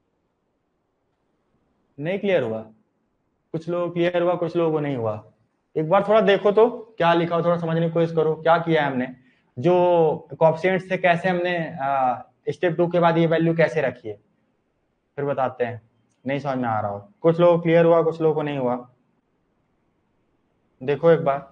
नहीं क्लियर हुआ? कुछ लोग क्लियर हुआ, कुछ लोगों को नहीं हुआ। एक बार थोड़ा देखो तो क्या लिखा हो, थोड़ा समझने की कोशिश करो क्या किया है हमने, जो कोएफिशिएंट्स थे कैसे हमने स्टेप टू के बाद ये वैल्यू कैसे रखी है, फिर बताते हैं। नहीं समझ में आ रहा हो, कुछ लोग क्लियर हुआ, कुछ लोगों को नहीं हुआ, देखो एक बार।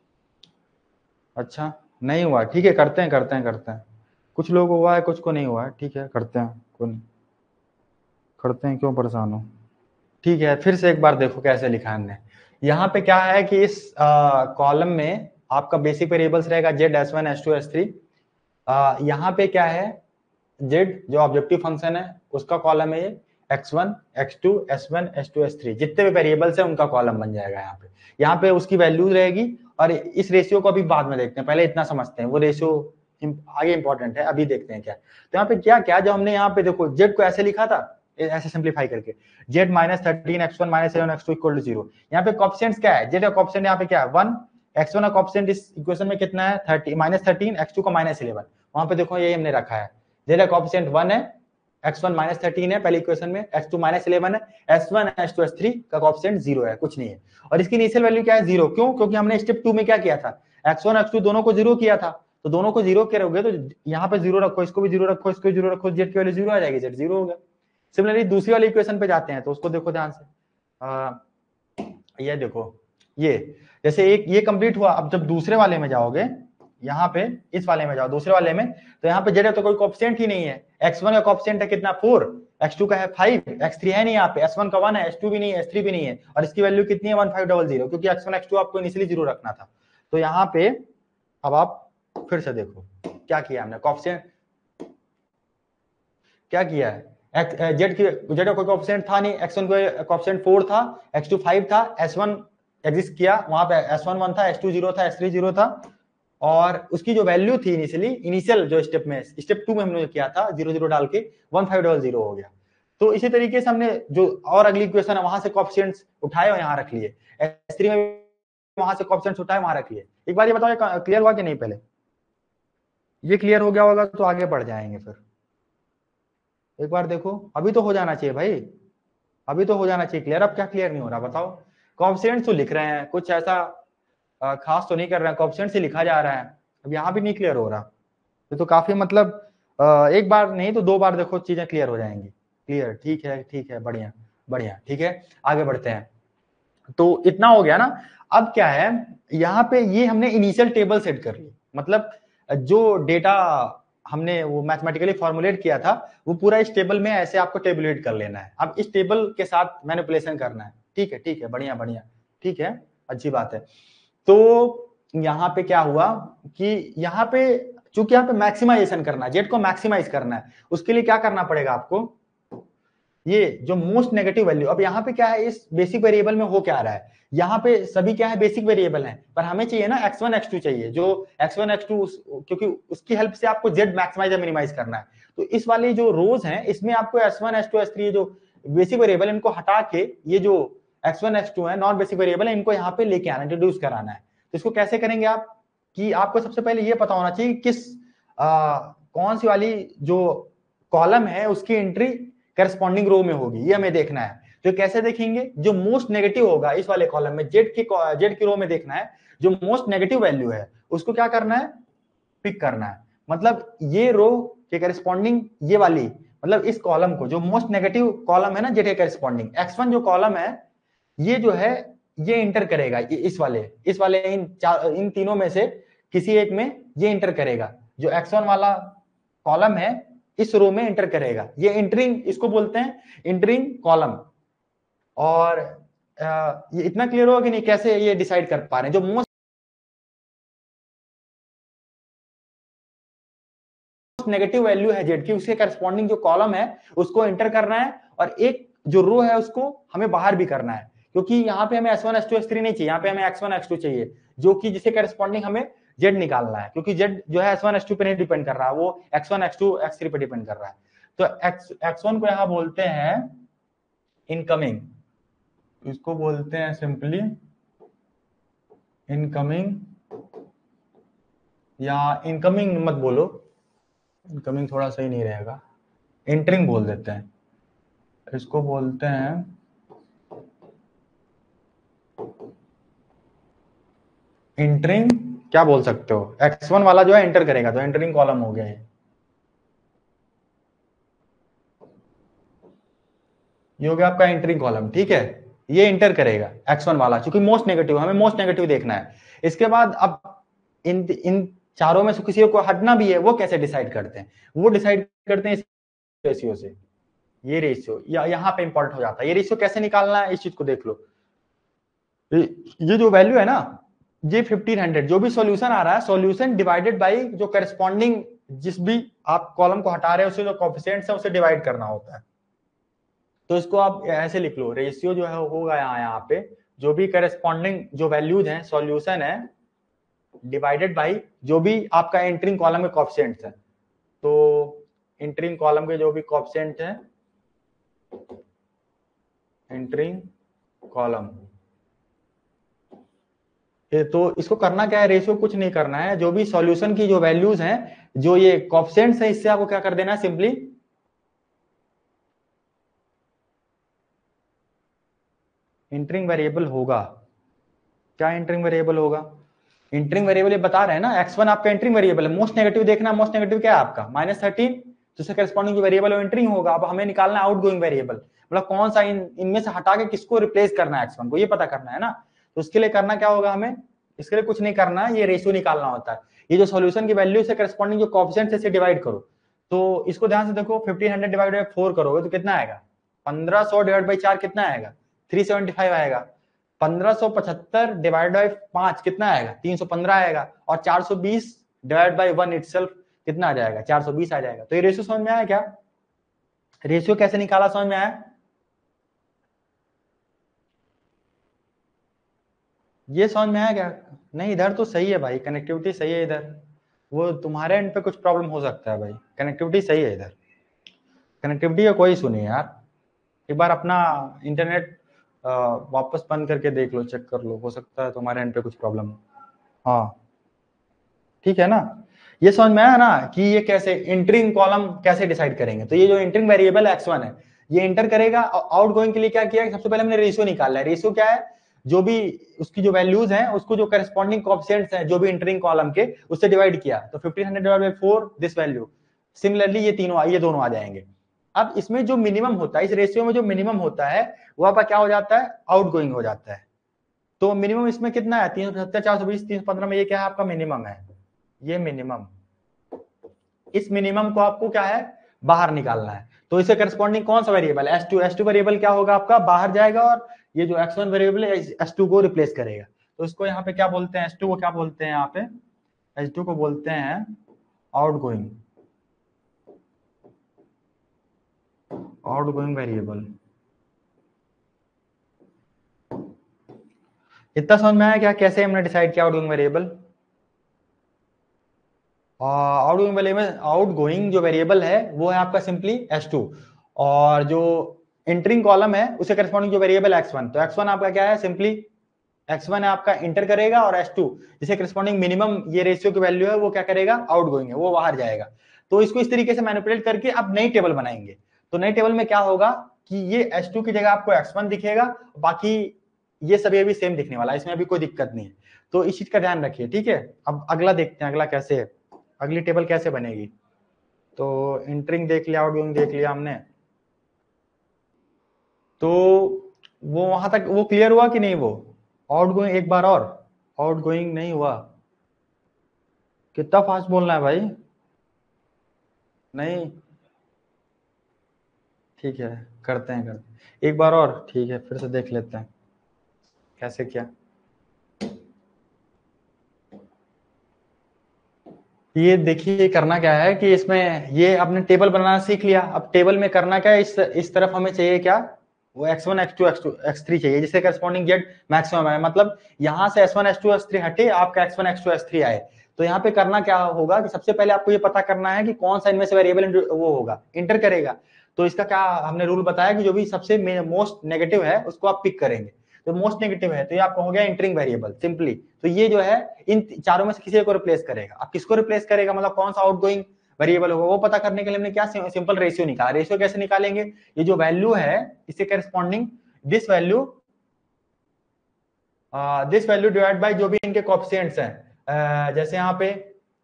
अच्छा नहीं हुआ, ठीक है, करते हैं करते हैं करते हैं। कुछ लोगों को हुआ है, कुछ को नहीं हुआ है, ठीक है करते हैं, कौन करते हैं, क्यों परेशान हो। ठीक है, फिर से एक बार देखो कैसे लिखा है हमने। यहाँ पे क्या है कि इस कॉलम में आपका बेसिक वेरिएबल्स रहेगा z s one S two S three. यहाँ पे क्या है, जेड जो ऑब्जेक्टिव फंक्शन है उसका कॉलम है ये, x one x two s one S two S three, जितने भी वेरिएबल्स है उनका कॉलम बन जाएगा यहाँ पे। यहाँ पे उसकी वैल्यू रहेगी और इस रेशियो को अभी बाद में देखते हैं, पहले इतना समझते हैं, वो रेशियो आगे इंपॉर्टेंट है, अभी देखते हैं क्या। तो यहाँ पे क्या क्या जो हमने यहाँ पे देखो जेड को ऐसे लिखा था, ऐसे सिंप्लीफाई करके, z minus thirteen x one minus seven x two equal to zero. यहाँ पे कोएफिशिएंट्स क्या है, जेड का कोएफिशिएंट यहाँ पे क्या है वन, एक्स वन का कोएफिशिएंट इस इक्वेशन में कितना है thirty minus thirteen, x two का माइनस इलेवन, वहां पे देखो ये हमने रखा है। जेड का कोएफिशिएंट वन है, एक्स वन माइनस थर्टीन है पहले इक्वेशन में, एक्स टू माइनस इलेवन है, S one S two S three का कोएफिशिएंट जीरो है, कुछ नहीं है। और इसकी इनिशियल वैल्यू क्या है जीरो, क्यों? क्योंकि हमने स्टेप टू में क्या किया था, एक्स वन एक्स टू दोनों को जीरो किया था, तो दोनों को जीरो करोगे तो यहाँ पे जीरो रखो, इसको भी जीरो रखो, इसको जीरो रखो, जेड की वैल्यू जीरो आ जाएगी, जेड जीरो हो गया। सिमिलरली दूसरी वाली इक्वेशन पे जाते हैं, तो उसको देखो ध्यान से, आ, ये देखो, ये जैसे एक ये कंप्लीट हुआ, अब जब दूसरे वाले में जाओगे, यहाँ पे इस वाले में जाओ दूसरे वाले में, तो यहाँ पे जेड तो कोई कोएफिशिएंट ही नहीं है, एक्स वन का कोएफिशिएंट है कितना फोर, एक्स टू का है फाइव, एक्स थ्री है नहीं यहाँ पे, एस वन का वन है, एस टू भी नहीं है, एस थ्री भी नहीं है, और इसकी वैल्यू कितनी है वन फाइव डबल जीरो, क्योंकि एक्स वन एक्स टू आपको इनिशियली जीरो रखना था। तो यहाँ पे अब आप फिर से देखो क्या किया हमने, कोएफिशिएंट क्या किया है, जेड की जेड का कोई कोएफिशिएंट था नहीं, एक्स वन का कोएफिशिएंट फोर था, एक्स टू फाइव था, एस वन एग्जिस्ट किया, वहां पे एस वन वन था, एस टू जीरो था, एस थ्री जीरो था, और उसकी जो वैल्यू थी इनिशियली, इनिशियल जो स्टेप में स्टेप टू में हमने किया था जीरो जीरो डाल के वन फाइव डबल जीरो हो गया। तो इसी तरीके से हमने जो और अगली इक्वेशन है वहां से कोएफिशिएंट्स उठाए और यहाँ रख लिए, एस थ्री में वहां से कोएफिशिएंट्स उठाए वहां रख लिए। एक बार ये बताओ क्लियर हुआ कि नहीं, पहले ये क्लियर हो गया होगा तो आगे बढ़ जाएंगे। फिर एक बार देखो, अभी तो हो जाना चाहिए भाई, अभी तो हो जाना चाहिए क्लियर। अब क्या क्लियर नहीं हो रहा बताओ? कोएफिशिएंट्स तो लिख रहे हैं, कुछ ऐसा खास तो नहीं कर रहे हैं, कोएफिशिएंट से लिखा जा रहा है, अब यहाँ भी नहीं क्लियर हो रहा। ये तो काफी मतलब एक बार नहीं तो दो बार देखो चीजें क्लियर हो जाएंगी। क्लियर, ठीक है ठीक है, बढ़िया बढ़िया, ठीक है आगे बढ़ते हैं। तो इतना हो गया ना। अब क्या है, यहाँ पे ये हमने इनिशियल टेबल सेट कर ली, मतलब जो डेटा हमने वो मैथमेटिकली फॉर्मुलेट किया था वो पूरा इस टेबल में ऐसे आपको टेबुलेट कर लेना है। अब इस टेबल के साथ मैनिपुलेशन करना है, ठीक है ठीक है, बढ़िया बढ़िया, ठीक है, अच्छी बात है। तो यहाँ पे क्या हुआ कि यहाँ पे चूंकि यहाँ पे मैक्सिमाइजेशन करना है, जेड को मैक्सिमाइज करना है, उसके लिए क्या करना पड़ेगा आपको, ये जो मोस्ट नेगेटिव वैल्यू, अब यहाँ पे क्या है, इस बेसिक वेरिएबल में हो क्या रहा है, यहाँ पे सभी क्या है बेसिक वेरिएबल हैं, पर हमें चाहिए ना एक्स वन एक्स टू चाहिए, जो एक्स वन एक्स टू, क्योंकि उसकी हेल्प से आपको जेड मैक्सिमाइज या मिनिमाइज करना है। तो इस वाली जो रोज हैं इसमें आपको s one S two S three जो बेसिक वेरिएबल इनको हटा के ये जो एक्स वन एक्स टू है नॉन बेसिक वेरिएबल है, इनको यहाँ पे लेके आना, इंट्रोड्यूस कराना है। तो इसको कैसे करेंगे आप, कि आपको सबसे पहले ये पता होना चाहिए किस आ, कौन सी वाली जो कॉलम है उसकी एंट्री करस्पॉन्डिंग रो में होगी, ये हमें देखना है। तो कैसे देखेंगे, जो मोस्ट नेगेटिव होगा इस वाले कॉलम में, जेड की जेड की रो में देखना है, जो मोस्ट नेगेटिव वैल्यू है उसको क्या करना है, पिक करना है। मतलब ये रो के करस्पॉन्डिंग ये वाली, मतलब इस कॉलम को जो मोस्ट नेगेटिव कॉलम है ना जेड के करस्पॉन्डिंग, एक्स वन जो कॉलम है ये जो है ये इंटर करेगा, इस वाले इस वाले इन चार इन तीनों में से किसी एक में ये इंटर करेगा। जो एक्स वन वाला कॉलम है इस रो में एंटर करेगा। ये एंटरिंग, इसको बोलते हैं एंटरिंग कॉलम। और आ, ये इतना क्लियर होगा कि नहीं कैसे ये डिसाइड कर पा रहे हैं? जो मोस्ट नेगेटिव वैल्यू है जेड की, उसके करस्पॉन्डिंग जो कॉलम है उसको एंटर करना है, और एक जो रो है उसको हमें बाहर भी करना है, क्योंकि यहाँ पे हमें s one S two S three नहीं चाहिए, यहाँ पे हमें एक्स वन एक्स टू चाहिए, जो कि जिसके करस्पॉन्डिंग हमें जेड निकालना है, क्योंकि जेड जो है एस वन एस टू पे नहीं डिपेंड कर रहा है, वो x one x two x three पे डिपेंड कर रहा है। तो एक्स एक्स वन को यहाँ बोलते हैं इनकमिंग, इसको बोलते हैं सिंपली इनकमिंग, या इनकमिंग मत बोलो, इनकमिंग थोड़ा सही नहीं रहेगा, एंटरिंग बोल देते हैं, इसको बोलते हैं एंटरिंग। क्या बोल सकते हो, एक्स वन वाला जो है एंटर करेगा तो एंटरिंग कॉलम हो गया ये ये हो गया आपका एंटरिंग कॉलम। ठीक है, ये एंटर करेगा एक्स वन वाला, क्योंकि मोस्ट नेगेटिव, हमें मोस्ट नेगेटिव देखना है। इसके बाद अब इन इन चारों में से किसी को हटना भी है, वो कैसे डिसाइड करते हैं? वो डिसाइड करते हैं इस रेशियो से। ये रेशियो या यहाँ पे इंपॉर्टेंट हो जाता है, ये रेशियो कैसे निकालना है इस चीज को देख लो। ये जो वैल्यू है ना, ये फिफ्टीन हंड्रेड, जो भी सॉल्यूशन आ रहा है, सॉल्यूशन डिवाइडेड बाय जो करस्पॉन्डिंग, जिस भी आप कॉलम को हटा रहे हो उससे जो कोएफिशिएंट्स है उसे डिवाइड करना होता है। तो इसको आप ऐसे लिख लो, रेशियो जो है होगा यहाँ यहाँ पे जो भी करस्पॉन्डिंग जो वैल्यूज हैं सॉल्यूशन है डिवाइडेड बाय जो भी आपका एंटरिंग कॉलम के कोएफिशिएंट्स है। तो एंटरिंग कॉलम के जो भी कोएफिशिएंट है, एंटरिंग कॉलम, तो इसको करना क्या है, रेशियो कुछ नहीं करना है, जो भी सॉल्यूशन की जो वैल्यूज हैं, जो ये कोएफिशिएंट्स है, इससे आपको क्या कर देना है, सिंपली एंटरिंग वेरिएबल होगा। क्या एंटरिंग वेरिएबल होगा? एंटरिंग वेरिएबल ये बता रहे हैं ना, एक्स वन आपका एंटरिंग वेरिएबल है। मोस्ट नेगेटिव देखना, मोस्ट नेगेटिव क्या है आपका माइनस थर्टीन, जिससे करस्पॉन्डिंग वेरिएबल एंटरिंग होगा। अब हमें निकालना है आउटगोइंग वेरिएबल, मतलब कौन सा इन इनमें से हटा के किसको रिप्लेस करना है, एक्स वन को, ये पता करना है ना। तो उसके लिए करना क्या होगा हमें, इसके लिए कुछ नहीं करना है, ये रेशियो निकालना होता है। ये जो सॉल्यूशन की वैल्यू से करस्पॉन्डिंग जो कोएफिशिएंट है इसे डिवाइड करो। तो इसको ध्यान से देखो, fifteen hundred divide by four करोगे तो कितना आएगा, पंद्रह सौ डिवाइड बाई चार कितना आएगा, थ्री सेवेंटी फाइव आएगा। पंद्रह सौ पचहत्तर डिवाइड बाय पांच कितना आएगा, तीन सौ पंद्रह आएगा। और चार सौ बीस डिवाइड बाय वन इटसेल्फ कितना आ जाएगा, चार सौ बीस आ जाएगा। तो ये रेशियो समझ में आया क्या? रेशियो कैसे निकाला समझ में आया? ये समझ में आया क्या? नहीं, इधर तो सही है भाई, कनेक्टिविटी सही है इधर, वो तुम्हारे एंड पे कुछ प्रॉब्लम हो सकता है भाई, कनेक्टिविटी सही है इधर, कनेक्टिविटी का कोई इशू नहीं है यार। एक बार अपना इंटरनेट वापस बंद करके देख लो, चेक कर लो, हो सकता है तुम्हारे एंड पे कुछ प्रॉब्लम हो। हाँ ठीक है ना, ये समझ में आया ना कि ये कैसे एंटरिंग कॉलम कैसे डिसाइड करेंगे। तो ये जो एंटरिंग वेरिएबल एक्स वन है ये एंटर करेगा। आउटगोइंग के लिए क्या किया, सबसे पहले हमने रेशियो निकाला है। रेशियो क्या है, जो भी उसकी जो वैल्यूज हैं उसको जो करस्पॉन्डिंग कोएफिशिएंट्स हैं जो भी एंटरिंग कॉलम के, उससे डिवाइड किया। तो fifteen hundred divide by four this value, similarly ये तीनों ये दोनों आ जाएंगे। अब इसमें जो मिनिमम होता है, इस रेशियो में जो मिनिमम होता है वो आपका क्या हो जाता है, आउटगोइंग हो जाता है। तो मिनिमम इसमें कितना है, तीन सौ पचहत्तर, चार सौ बीस, तीन सौ पंद्रह में ये क्या है आपका मिनिमम है, ये मिनिमम। इस मिनिमम को आपको क्या है, बाहर निकालना है। तो इसे करस्पॉन्डिंग कौन सा variable, S two, S two variable क्या होगा आपका, बाहर जाएगा, और ये जो एक्स वन वेरिएबल है एस टू को रिप्लेस करेगा। तो इसको यहाँ पे क्या बोलते हैं, एस टू को क्या बोलते हैं, यहाँ पे एस टू को बोलते हैं आउटगोइंग, आउटगोइंग वेरिएबल। इतना समझ में आया क्या, कैसे हमने डिसाइड किया outgoing variable? Outgoing variable, outgoing जो वेरिएबल है वो है आपका सिंपली एस टू, और जो एंटरिंग कॉलम है उसे करस्पॉन्डिंग जो वेरिएबल एक्स वन। तो एक्स वन आपका क्या है, सिंपली एक्स वन है आपका इंटर करेगा, और एस टू जिसे करस्पॉन्डिंग मिनिमम ये रेशियो की वैल्यू है वो क्या करेगा, आउटगोइंग है, वो बाहर जाएगा। तो इसको इस तरीके से मैनिपुलेट करके अब नई टेबल बनाएंगे। तो नई टेबल में क्या होगा कि ये एस टू की जगह आपको एक्स वन दिखेगा, बाकी ये सभी अभी सेम दिखने वाला है, इसमें अभी कोई दिक्कत नहीं है। तो इस चीज का ध्यान रखिए, ठीक है। अब अगला देखते हैं, अगला कैसे है, अगली टेबल कैसे बनेगी। तो एंटरिंग देख लिया, आउटगोइंग देख लिया हमने, तो वो वहां तक वो क्लियर हुआ कि नहीं, वो आउटगोइंग एक बार और, आउटगोइंग नहीं हुआ, कितना फास्ट बोलना है भाई, नहीं ठीक है, करते हैं करते हैं एक बार और, ठीक है, फिर से देख लेते हैं कैसे क्या। ये देखिए करना क्या है कि इसमें ये आपने टेबल बनाना सीख लिया। अब टेबल में करना क्या है, इस इस तरफ हमें चाहिए क्या, वो x one x two X two x three चाहिए, जिससे करस्पॉन्डिंग जेड मैक्सिमम है। मतलब यहाँ से S one S two S three हटे, आपका X one x two x three आए। तो यहाँ पे करना क्या होगा कि सबसे पहले आपको ये पता करना है कि कौन सा इनमें से वेरिएबल वो होगा, इंटर करेगा। तो इसका क्या हमने रूल बताया कि जो भी सबसे मोस्ट नेगेटिव है उसको आप पिक करेंगे। तो मोस्ट नेगेटिव है तो ये आपका हो गया इंटरिंग वेरिएबल सिंपली। तो ये जो है इन चारों में से किसी को रिप्लेस करेगा। अब किसको रिप्लेस करेगा, मतलब कौन सा आउटगोइंग वेरिएबल होगा, वो पता करने के लिए हमने क्या सिंपल रेशियो निकाला। रेशियो कैसे निकालेंगे, ये जो वैल्यू है इससे corresponding this value this value divide by जो भी इनके कोएफिशिएंट्स हैं। uh, जैसे यहाँ पे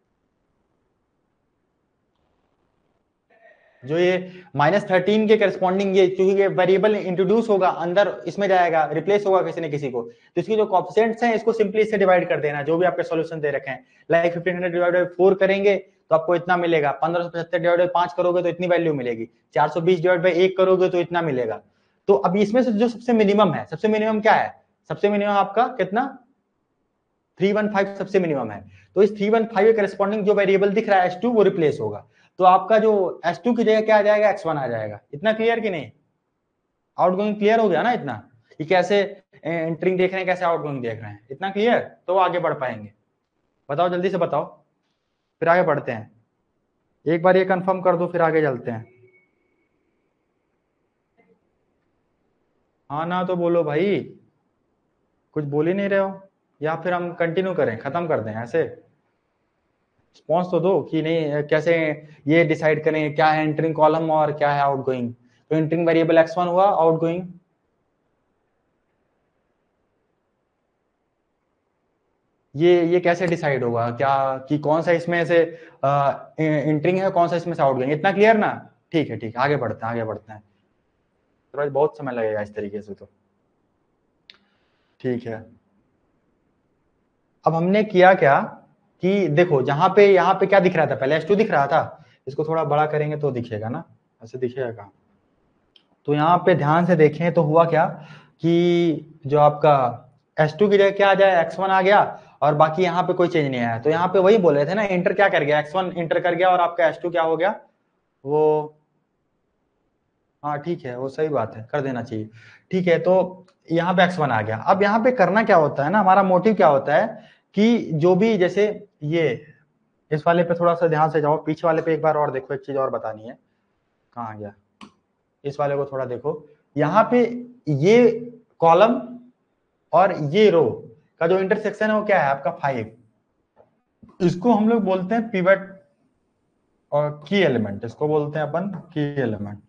जो ये माइनस थर्टीन के करस्पॉन्डिंग ये क्योंकि ये वेरिएबल इंट्रोड्यूस होगा अंदर, इसमें जाएगा, रिप्लेस होगा किसी न किसी को, तो इसकी जो कोएफिशिएंट्स हैं इसको सिंपली इससे डिवाइड कर देना जो भी आपके सॉल्यूशन दे रखे हैं। Like fifteen hundred divide by four करेंगे तो आपको इतना मिलेगा, पंद्रह सौ पचहत्तर डिवाइड बाय पांच करोगे तो इतनी वैल्यू मिलेगी, चार सौ बीस डिवाइड बाय एक करोगे तो इतना मिलेगा। तो अब इसमें से जो सबसे मिनिमम है, सबसे मिनिमम क्या है, सबसे मिनिमम आपका कितना, थ्री वन फाइव सबसे मिनिमम है। तो इस थ्री वन फाइव के करस्पॉन्डिंग जो वेरिएबल दिख रहा है एस टू वो रिप्लेस होगा। तो आपका जो एस टू की जगह क्या आ जाएगा, एक्स वन आ जाएगा। इतना क्लियर कि नहीं, आउटगोइंग क्लियर हो गया ना इतना, कि कैसे एंटरिंग देख रहे हैं कैसे आउटगोइंग देख रहे हैं, इतना क्लियर, तो आगे बढ़ पाएंगे। बताओ जल्दी से बताओ, फिर आगे बढ़ते हैं। एक बार ये कंफर्म कर दो फिर आगे चलते हैं। हाँ ना तो बोलो भाई, कुछ बोल ही नहीं रहे हो, या फिर हम कंटिन्यू करें, खत्म कर दें ऐसे, रिस्पॉन्स तो दो कि नहीं, कैसे ये डिसाइड करें क्या है एंटरिंग कॉलम और क्या है आउटगोइंग। तो एंटरिंग वेरिएबल एक्स वन हुआ, आउटगोइंग ये ये कैसे डिसाइड होगा क्या, कि कौन सा इसमें से एंटरिंग है कौन सा इसमें से आउटगोइंग, इतना क्लियर ना। ठीक है ठीक है, आगे बढ़ते हैं आगे बढ़ते हैं, तो बहुत समय लगेगा इस तरीके से तो। ठीक है, अब हमने किया क्या कि देखो जहां पे यहाँ पे क्या दिख रहा था, पहले एस टू दिख रहा था, इसको थोड़ा बड़ा करेंगे तो दिखेगा ना, ऐसे दिखेगा कहाँ। तो यहाँ पे ध्यान से देखें तो हुआ क्या कि जो आपका एस टू की जगह क्या आ जाए, एक्स वन आ गया, और बाकी यहाँ पे कोई चेंज नहीं आया। तो यहाँ पे वही बोल रहे थे ना, इंटर क्या कर गया, एक्स वन इंटर कर गया और आपका एस टू क्या हो गया वो, हाँ ठीक है वो सही बात है, कर देना चाहिए। ठीक है, तो यहाँ पे एक्स वन आ गया। अब यहाँ पे करना क्या होता है ना, हमारा मोटिव क्या होता है कि जो भी जैसे ये इस वाले पे थोड़ा सा ध्यान से जाओ, पीछे वाले पे एक बार और देखो, एक चीज और बतानी है, कहाँ गया, इस वाले को थोड़ा देखो। यहाँ पे ये कॉलम और ये रो का जो इंटरसेक्शन है वो क्या है आपका फाइव, इसको हम लोग बोलते हैं पिवट और की एलिमेंट, इसको बोलते हैं अपन की एलिमेंट,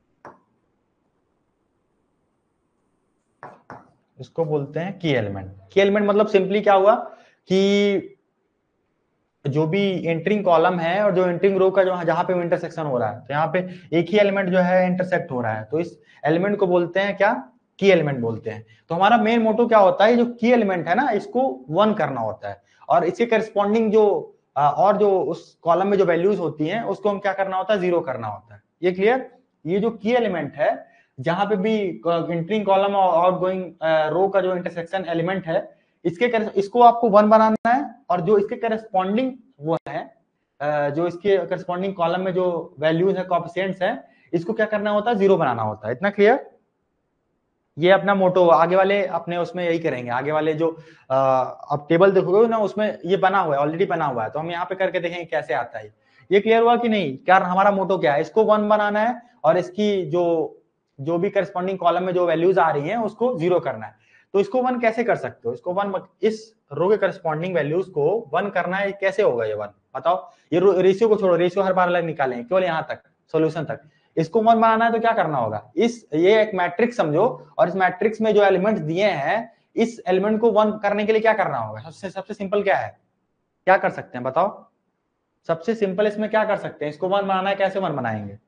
इसको बोलते हैं की एलिमेंट। की एलिमेंट मतलब सिंपली क्या हुआ कि जो भी एंटरिंग कॉलम है और जो एंटरिंग रो का जो जहां पे इंटरसेक्शन हो रहा है, तो यहाँ पे एक ही एलिमेंट जो है इंटरसेक्ट हो रहा है, तो इस एलिमेंट को बोलते हैं क्या, की एलिमेंट बोलते हैं। तो हमारा मेन मोटो क्या होता है, जो की एलिमेंट है ना इसको वन करना होता है, और इसके करस्पॉन्डिंग जो और जो उस कॉलम में जो वैल्यूज होती हैं उसको हम क्या करना होता है, जीरो करना होता है। ये क्लियर, ये जो की एलिमेंट है जहां पे भी एंटरिंग कॉलम और आउटगोइंग रो का जो इंटरसेक्शन एलिमेंट है, इसके इसको आपको वन बनाना है, और जो इसके करस्पॉन्डिंग वो है जो इसके करस्पॉन्डिंग कॉलम में जो वैल्यूज है कोएफिशिएंट्स है, इसको क्या करना होता है, जीरो बनाना होता है। इतना क्लियर, ये अपना मोटो। आगे वाले अपने उसमें यही करेंगे, आगे वाले जो अब टेबल देखोगे ना उसमें ये बना हुआ है, ऑलरेडी बना हुआ है, तो हम यहाँ पे करके देखेंगे कैसे आता है। ये क्लियर हुआ कि नहीं, क्या हमारा मोटो क्या है, इसको वन बनाना है और इसकी जो जो भी करस्पॉन्डिंग कॉलम में जो वैल्यूज आ रही हैं उसको जीरो करना है। तो इसको वन कैसे कर सकते हो, इसको वन, इस रो के करस्पॉन्डिंग वैल्यूज को वन करना है, कैसे होगा ये वन, बताओ। ये रेशियो को छोड़ो, रेशियो हर बार अलग निकालेंगे, केवल यहाँ तक सोल्यूशन तक। इसको वन बनाना है तो क्या करना होगा, इस ये एक मैट्रिक्स समझो, और इस मैट्रिक्स में जो एलिमेंट्स दिए हैं इस एलिमेंट को वन करने के लिए क्या करना होगा, सबसे सबसे सिंपल क्या है, क्या कर सकते हैं बताओ, सबसे सिंपल इसमें क्या कर सकते हैं, इसको वन बनाना है, कैसे वन बनाएंगे,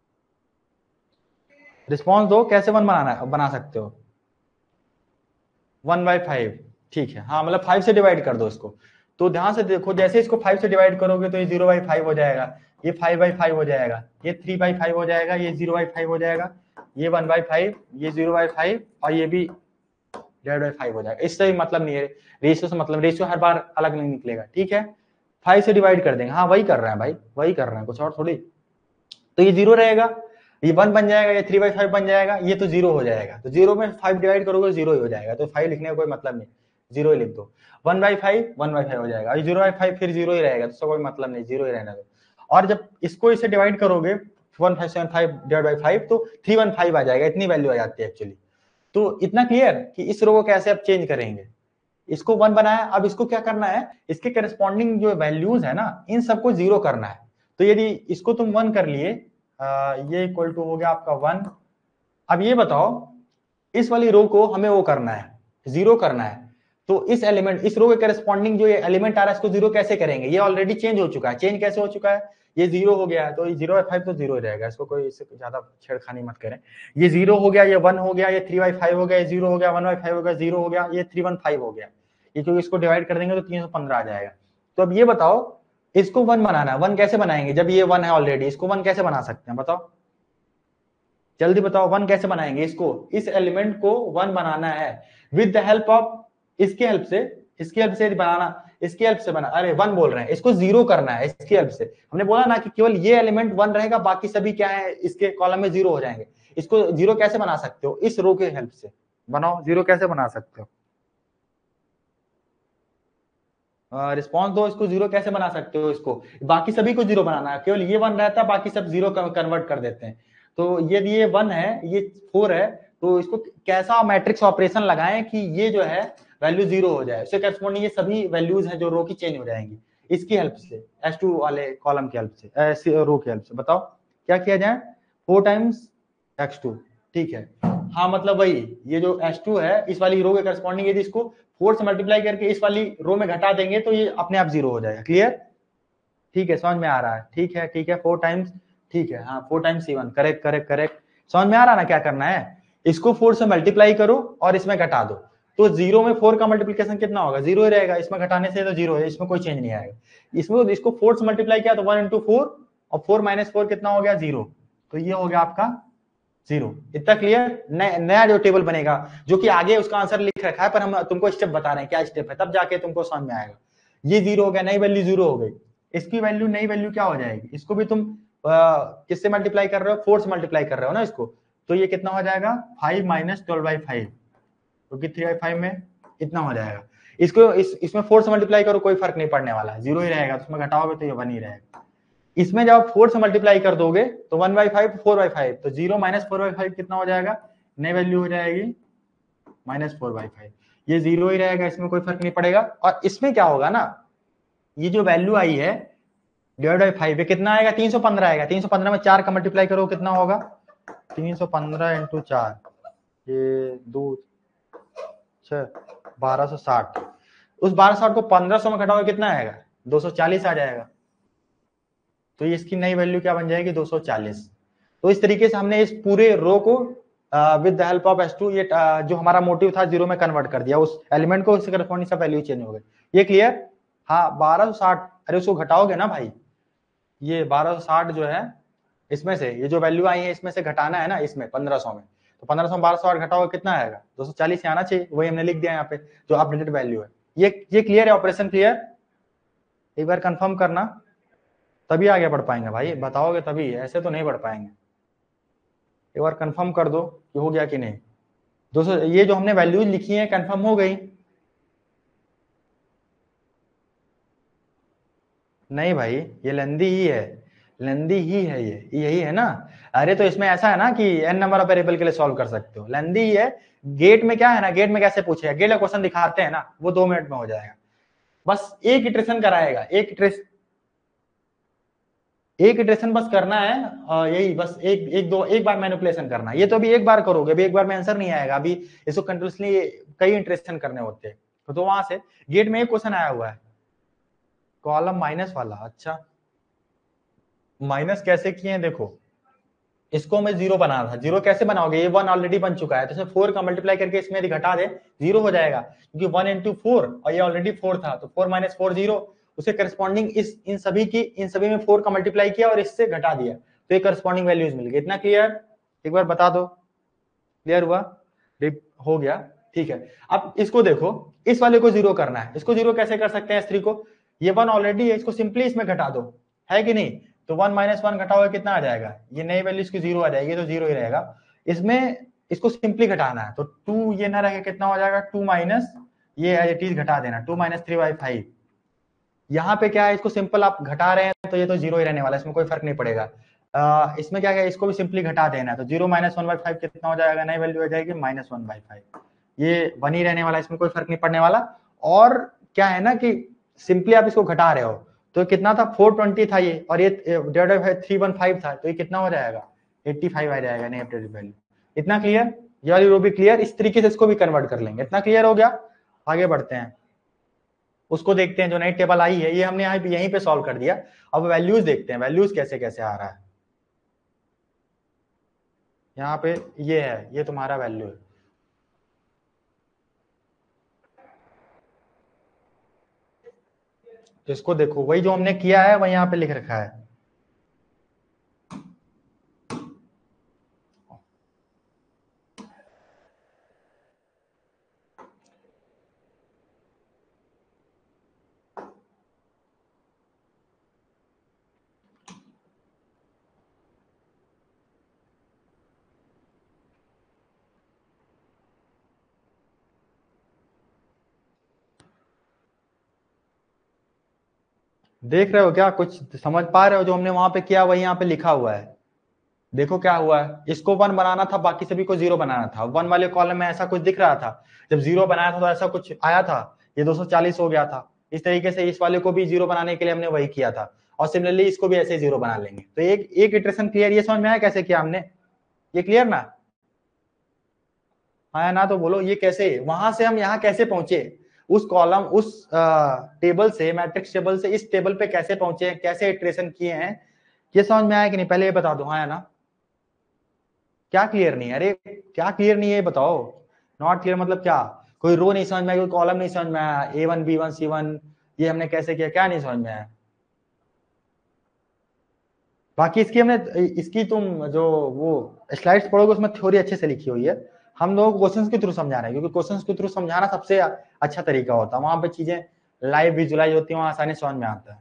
रिस्पॉन्स दो, कैसे वन बनाना है, बना सकते हो, वन बाई फाइव, ठीक है, हाँ मतलब फाइव से डिवाइड कर दो इसको, तो ध्यान से देखो, जैसे इसको फाइव से डिवाइड करोगे तो ये जीरो बाई फाइव हो जाएगा, ये फाइव बाई फाइव हो जाएगा, ये थ्री बाई फाइव हो जाएगा, ये जीरो बाई फाइव हो जाएगा, ये वन बाई फाइव, ये जीरो बाई फाइव, और ये भी डिवाइड बाई फाइव हो जाएगा। इससे भी मतलब नहीं है, रेशियो से मतलब, रेशियो हर बार अलग नहीं निकलेगा, ठीक है। फाइव से डिवाइड कर देंगे, हाँ वही कर रहे हैं भाई, वही कर रहे हैं, कुछ और थोड़ी। तो ये जीरो रहेगा, ये वन बन जाएगा, ये थ्री बाई फाइव बन जाएगा, ये तो जीरो हो जाएगा। तो जीरो में फाइव डिवाइड करोगे जीरो ही हो जाएगा, तो फाइव लिखने का कोई मतलब नहीं, जीरो ही लिख दो। One by five one by five हो जाएगा, जीरो बाई फाइव फिर जीरो ही रहेगा, तो कोई मतलब नहीं, जीरो ही रहना दो। और जब इसको इसे डिवाइड करोगे one five seven five divide by five, तो थ्री वन फाइव आ जाएगा, इतनी वैल्यू आ जाती है एक्चुअली। तो इतना क्लियर कि इस रो को कैसे अब चेंज करेंगे। इसको वन बनाया, अब इसको क्या करना है, इसके करस्पॉन्डिंग जो वैल्यूज है ना, इन सबको जीरो करना है। तो यदि इसको तुम वन कर लिए, आ, ये इक्वल टू हो गया आपका वन। अब ये बताओ, इस वाली रो को हमें वो करना है, जीरो करना है। तो इस एलिमेंट, इस रो के करस्पॉन्डिंग जो ये एलिमेंट आ रहा है, इसको जीरो कैसे करेंगे। ये ऑलरेडी चेंज हो चुका है, चेंज कैसे हो चुका है, ये जीरो हो गया है, तो ये जीरो बाई फाइव तो जीरो रहेगा, इसको कोई इससे ज्यादा छेड़खानी मत करें। ये जीरो हो गया, ये वन हो गया, ये थ्री बाई फाइव हो गया, ये जीरो हो गया, वन बाई फाइव हो गया, जीरो हो गया, ये थ्री वन फाइव हो गया। ये क्योंकि इसको डिवाइड कर देंगे तो तीन सौ पंद्रह आ जाएगा। तो अब ये बताओ, इसको वन बनाना है, वन कैसे बनाएंगे जब ये वन है ऑलरेडी, इसको वन कैसे बना सकते हैं बताओ, जल्दी बताओ, वन कैसे बनाएंगे इसको, इस एलिमेंट को वन बनाना है विद द हेल्प ऑफ, इसके हेल्प से, इसकी हेल्प से बनाना, इसकी हेल्प से बना, अरे वन बोल रहे हैं, इसको जीरो करना है इसकी हेल्प से। हमने बोला ना कि केवल ये एलिमेंट वन रहेगा, बाकी सभी क्या है इसके कॉलम में जीरो हो जाएंगे। इसको जीरो कैसे बना सकते हो, इस रो के हेल्प से बनाओ, जीरो कैसे बना सकते हो, रिस्पॉन्स दो, इसको जीरो कैसे बना सकते हो, इसको बाकी सभी को जीरो बनाना है, केवल ये वन रहता है, बाकी सब जीरो कन्वर्ट कर देते हैं। तो यदि ये वन है, ये फोर है, तो इसको कैसा मैट्रिक्स ऑपरेशन लगाएं कि ये जो है वैल्यू जीरो हो जाए, उससे करस्पॉन्डिंग ये सभी वैल्यूज हैं जो रो की चेंज हो जाएंगी इसकी हेल्प से, एस टू वाले कॉलम की हेल्प से, ऐसे रो की हेल्प से। बताओ क्या किया जाए, फोर टाइम्स एक्स टू, ठीक है। हाँ मतलब वही, ये जो एस टू है इस वाली रो के करस्पॉन्डिंग, यदि इसको फोर से मल्टीप्लाई करके इस वाली रो में घटा देंगे तो ये अपने आप जीरो हो जाएगा। क्लियर, ठीक है, समझ में आ रहा है, ठीक है ठीक है, फोर टाइम्स, ठीक है, हाँ four times C one, correct correct correct, समझ में आ रहा ना क्या करना है, इसको फोर से मल्टीप्लाई करो और इसमें घटा दो, तो जीरो में फोर का मल्टीप्लिकेशन कितना होगा, जीरो ही रहेगा, इसमें घटाने से तो जीरो है, इसमें कोई चेंज नहीं आएगा। इसमें इसको फोर से मल्टीप्लाई किया तो वन इंटू फोर, और फोर माइनस फोर कितना हो गया, जीरो, तो ये हो गया आपका जीरो। इतना क्लियर, नया जो टेबल बनेगा, जो कि आगे उसका आंसर लिख रखा है, पर हम तुमको स्टेप बता रहे हैं क्या स्टेप है, तब जाके तुमको समझ में आएगा। ये जीरो हो गया, नई वैल्यू जीरो हो गई, इसकी वैल्यू, नई वैल्यू क्या हो जाएगी, इसको भी तुम किससे मल्टीप्लाई कर रहे हो, फोर से मल्टीप्लाई कर रहे हो ना इसको, तो ये कितना हो जाएगा, five minus twelve by five, क्योंकि थ्री बाई फाइव में इतना हो जाएगा। इसको इस इसमें फोर से मल्टीप्लाई करो, कोई फर्क नहीं पड़ने वाला, जीरो ही रहेगा, तो उसमें घटाओगे तो ये वन ही रहेगा। इसमें जब फोर से मल्टीप्लाई कर दोगे तो one by five, four by five, तो zero minus four by five कितना हो जाएगा, नई वैल्यू हो जाएगी माइनस फोर बाई फाइव, ये जीरो ही रहेगा, इसमें कोई फर्क नहीं पड़ेगा। और इसमें क्या होगा ना, ये जो वैल्यू आई है डिवाइड बाई फाइव, ये कितना आएगा, तीन सौ पंद्रह आएगा, तीन सौ पंद्रह में चार का मल्टीप्लाई करो कितना होगा, तीन सौ पंद्रह इंटू चार, ये दो छह बारह सौ साठ, उस बारह सौ साठ को पंद्रह सौ में घटाओगे कितना आएगा, दो सौ चालीस आ जाएगा, तो इसकी नई वैल्यू क्या बन जाएगी, दो सौ चालीस। तो इस तरीके से हमने इस पूरे रो को with the help of S two, ये uh, जो हमारा मोटिव था जीरो में कन्वर्ट कर दिया, उस एलिमेंट को, उससे करस्पॉन्डिंग सब वैल्यू चेंज हो गई। ये क्लियर, हाँ बारह सौ साठ, अरे उसको घटाओगे ना भाई, ये बारह सौ साठ जो है इसमें से, ये जो वैल्यू आई है इसमें से घटाना है ना, इसमें पंद्रह सौ में, तो पंद्रह सौ बारह सौ आठ घटाओगे कितना आएगा, दो सौ चालीस आना चाहिए, वही हमने लिख दिया यहाँ पे जो अपडेटेड वैल्यू है। ये ये क्लियर है, ऑपरेशन क्लियर, एक बार कंफर्म करना, तभी आगे बढ़ पाएंगे भाई, बताओगे तभी, ऐसे तो नहीं बढ़ पाएंगे। एक बार कंफर्म कर दो कि हो गया कि नहीं। दोस्तों ये जो हमने वैल्यूज लिखी है कंफर्म हो गई, नहीं भाई ये लेंदी ही है, लेंदी ही है, ये यही है ना। अरे तो इसमें ऐसा है ना कि एन नंबर ऑफ वेरिएबल के लिए सॉल्व कर सकते हो, लेंदी ही है। गेट में क्या है ना, गेट में कैसे पूछेगा, गेट का क्वेश्चन दिखाते हैं ना, वो दो मिनट में हो जाएगा, बस एक इटरेशन कराएगा, एक इटरेशन एक इटरेशन बस करना है, और यही बस एक एक दो एक बार मैनिपुलेशन करना है, ये तो अभी एक बार करोगे, अभी एक बार में आंसर नहीं आएगा, अभी इसको कंटिन्यूसली कई इटरेशन करने होते हैं। तो, तो वहां से गेट में एक क्वेश्चन आया हुआ है, कॉलम माइनस वाला, अच्छा माइनस कैसे किए हैं देखो, इसको मैं जीरो बना था, जीरो कैसे बनाओगे, ये वन ऑलरेडी बन चुका है, तो इसमें फोर का मल्टीप्लाई करके इसमें यदि घटा दे जीरो हो जाएगा, क्योंकि वन इंटू फोर और ये ऑलरेडी फोर था, तो फोर माइनस फोर जीरो, उसे करस्पॉन्डिंग इस इन सभी की इन सभी में फोर का मल्टीप्लाई किया और इससे घटा दिया, तो ये करस्पॉन्डिंग वैल्यूज मिल गई। इतना क्लियर, एक बार बता दो, क्लियर हुआ, हो गया, ठीक है। अब इसको देखो, इस वाले को जीरो करना है, इसको जीरो कैसे कर सकते हैं, एस थ्री को, ये वन ऑलरेडी है, इसको सिंपली इसमें घटा दो, है कि नहीं, तो वन माइनस वन घटाओगे कितना आ जाएगा, ये नई वैल्यू इसकी जीरो आ जाएगी, तो जीरो ही रहेगा, इसमें इसको सिंपली घटाना है, तो टू ये ना रहेगा, कितना हो जाएगा, टू माइनस ये एज इट इज घटा देना, two minus three by five, यहाँ पे क्या है, इसको सिंपल आप घटा रहे हैं तो ये तो जीरो ही रहने वाला है, इसमें कोई फर्क नहीं पड़ेगा। आ, इसमें क्या है, इसको भी सिंपली घटा देना है, तो zero minus one by five कितना हो जाएगा, नई वैल्यू आ जाएगी माइनस वन बाई फाइव, ये वन ही रहने वाला है, इसमें कोई फर्क नहीं पड़ने वाला। और क्या है ना कि सिंपली आप इसको घटा रहे हो, तो कितना था, फोर ट्वेंटी था ये, और ये divided by three one five था, तो ये कितना हो जाएगा, एट्टी फाइव आ जाएगा नई अपडेटेड वैल्यू। इतना क्लियर, ये वाली रो भी क्लियर, इस तरीके से इसको भी कन्वर्ट कर लेंगे। इतना क्लियर हो गया, आगे बढ़ते हैं, उसको देखते हैं जो नई टेबल आई है, ये हमने यहाँ पे यहीं पे सॉल्व कर दिया। अब वैल्यूज देखते हैं, वैल्यूज कैसे कैसे आ रहा है, यहाँ पे ये है, ये तुम्हारा वैल्यू है, इसको देखो, वही जो हमने किया है वही यहाँ पे लिख रखा है, देख रहे हो क्या, कुछ समझ पा रहे हो, जो हमने वहां पे किया वही यहाँ पे लिखा हुआ है। देखो क्या हुआ है, इसको वन बनाना था, बाकी सभी को जीरो बनाना था, वन वाले कॉलम में ऐसा कुछ दिख रहा था, जब जीरो बनाया था तो ऐसा कुछ आया था, ये दो सौ चालीस हो गया था। इस तरीके से इस वाले को भी जीरो बनाने के लिए हमने वही किया था, और सिमिलरली इसको भी ऐसे जीरो बना लेंगे। तो एक एक इटरेशन क्लियर, ये समझ में आया कैसे किया हमने, ये क्लियर ना, हाँ ना, तो बोलो ये कैसे, वहां से हम यहाँ कैसे पहुंचे, उस कॉलम उस टेबल से, मैट्रिक्स टेबल से इस टेबल पे कैसे पहुंचे, कैसे इटरेशन किए हैं, ये समझ में आया कि नहीं, पहले ये बता दो, हाँ या ना, क्या क्लियर नहीं है, अरे क्या क्लियर नहीं है, बताओ, नॉट क्लियर मतलब क्या, कोई रो नहीं समझ में आया, कोई कॉलम नहीं समझ में आया, A one B one C one ये हमने कैसे किया, क्या नहीं समझ में आया। बाकी इसकी हमने इसकी तुम जो वो स्लाइड्स पढ़ोगे उसमें थ्योरी अच्छे से लिखी हुई है, हम लोग क्वेश्चंस के थ्रू समझा रहे हैं, क्योंकि क्वेश्चंस के थ्रू समझाना सबसे अच्छा तरीका होता है, वहां पे चीजें लाइव विजुअलाइज होती है, वहां आसानी समझ में आता है।